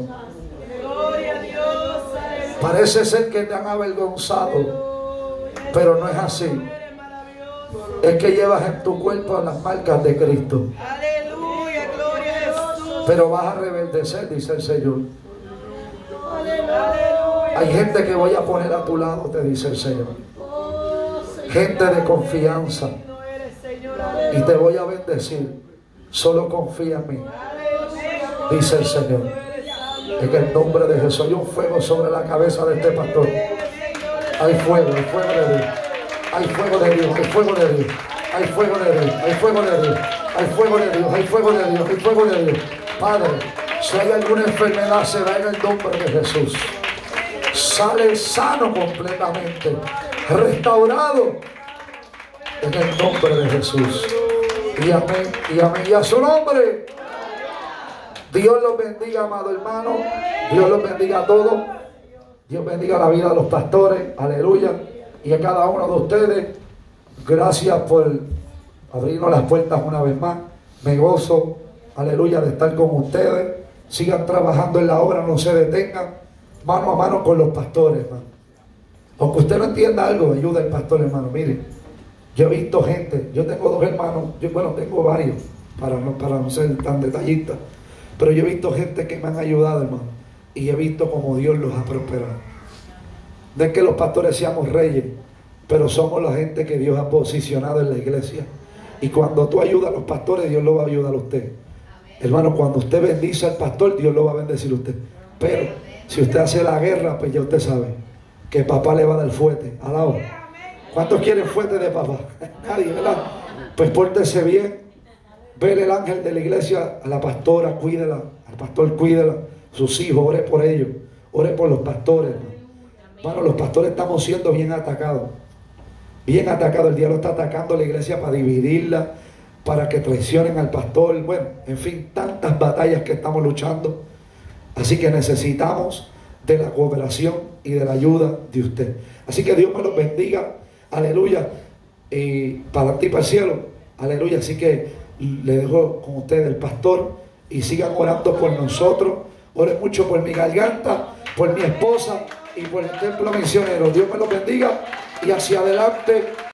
Parece ser que te han avergonzado, pero no es así. Es que llevas en tu cuerpo las marcas de Cristo. Aleluya, gloria a Jesús. Pero vas a reverdecer, dice el Señor. Aleluya. Hay gente que voy a poner a tu lado, te dice el Señor. Gente de confianza. Y te voy a bendecir. Solo confía en mí, dice el Señor. En el nombre de Jesús. Hay un fuego sobre la cabeza de este pastor. Hay fuego de Dios. Hay fuego de Dios, hay fuego de Dios. Hay fuego de Dios, hay fuego de Dios. Hay fuego de Dios, hay fuego de Dios, hay fuego de Dios. Padre, si hay alguna enfermedad, se va en el nombre de Jesús. Sale sano completamente, restaurado en el nombre de Jesús. Y amén, y amén. Y a su nombre. Dios los bendiga, amado hermano. Dios los bendiga a todos. Dios bendiga la vida de los pastores, aleluya, y a cada uno de ustedes. Gracias por abrirnos las puertas una vez más. Me gozo, aleluya, de estar con ustedes. Sigan trabajando en la obra, no se detengan, mano a mano con los pastores, hermano. Aunque usted no entienda algo, ayuda al pastor, hermano. Mire, yo he visto gente, yo tengo dos hermanos, bueno, tengo varios, para no ser tan detallista, pero yo he visto gente que me han ayudado, hermano. Y he visto como Dios los ha prosperado. No es que los pastores seamos reyes, pero somos la gente que Dios ha posicionado en la iglesia. Y cuando tú ayudas a los pastores, Dios lo va a ayudar a usted. Hermano, cuando usted bendice al pastor, Dios lo va a bendecir a usted. Pero si usted hace la guerra, pues ya usted sabe que papá le va a dar fuerte. Alaba. ¿Cuántos quieren fuerte de papá? Nadie, ¿verdad? Pues pórtese bien. Vele el ángel de la iglesia a la pastora, cuídela. Al pastor, cuídela. Sus hijos, ore por ellos, ore por los pastores. Bueno, los pastores estamos siendo bien atacados. Bien atacados. El diablo está atacando a la iglesia para dividirla, para que traicionen al pastor. Bueno, en fin, tantas batallas que estamos luchando. Así que necesitamos de la cooperación y de la ayuda de usted. Así que Dios me los bendiga. Aleluya. Y para ti, para el cielo. Aleluya. Así que le dejo con ustedes el pastor y sigan orando por nosotros. Oren mucho por mi garganta, por mi esposa y por el templo misionero. Dios me los bendiga y hacia adelante.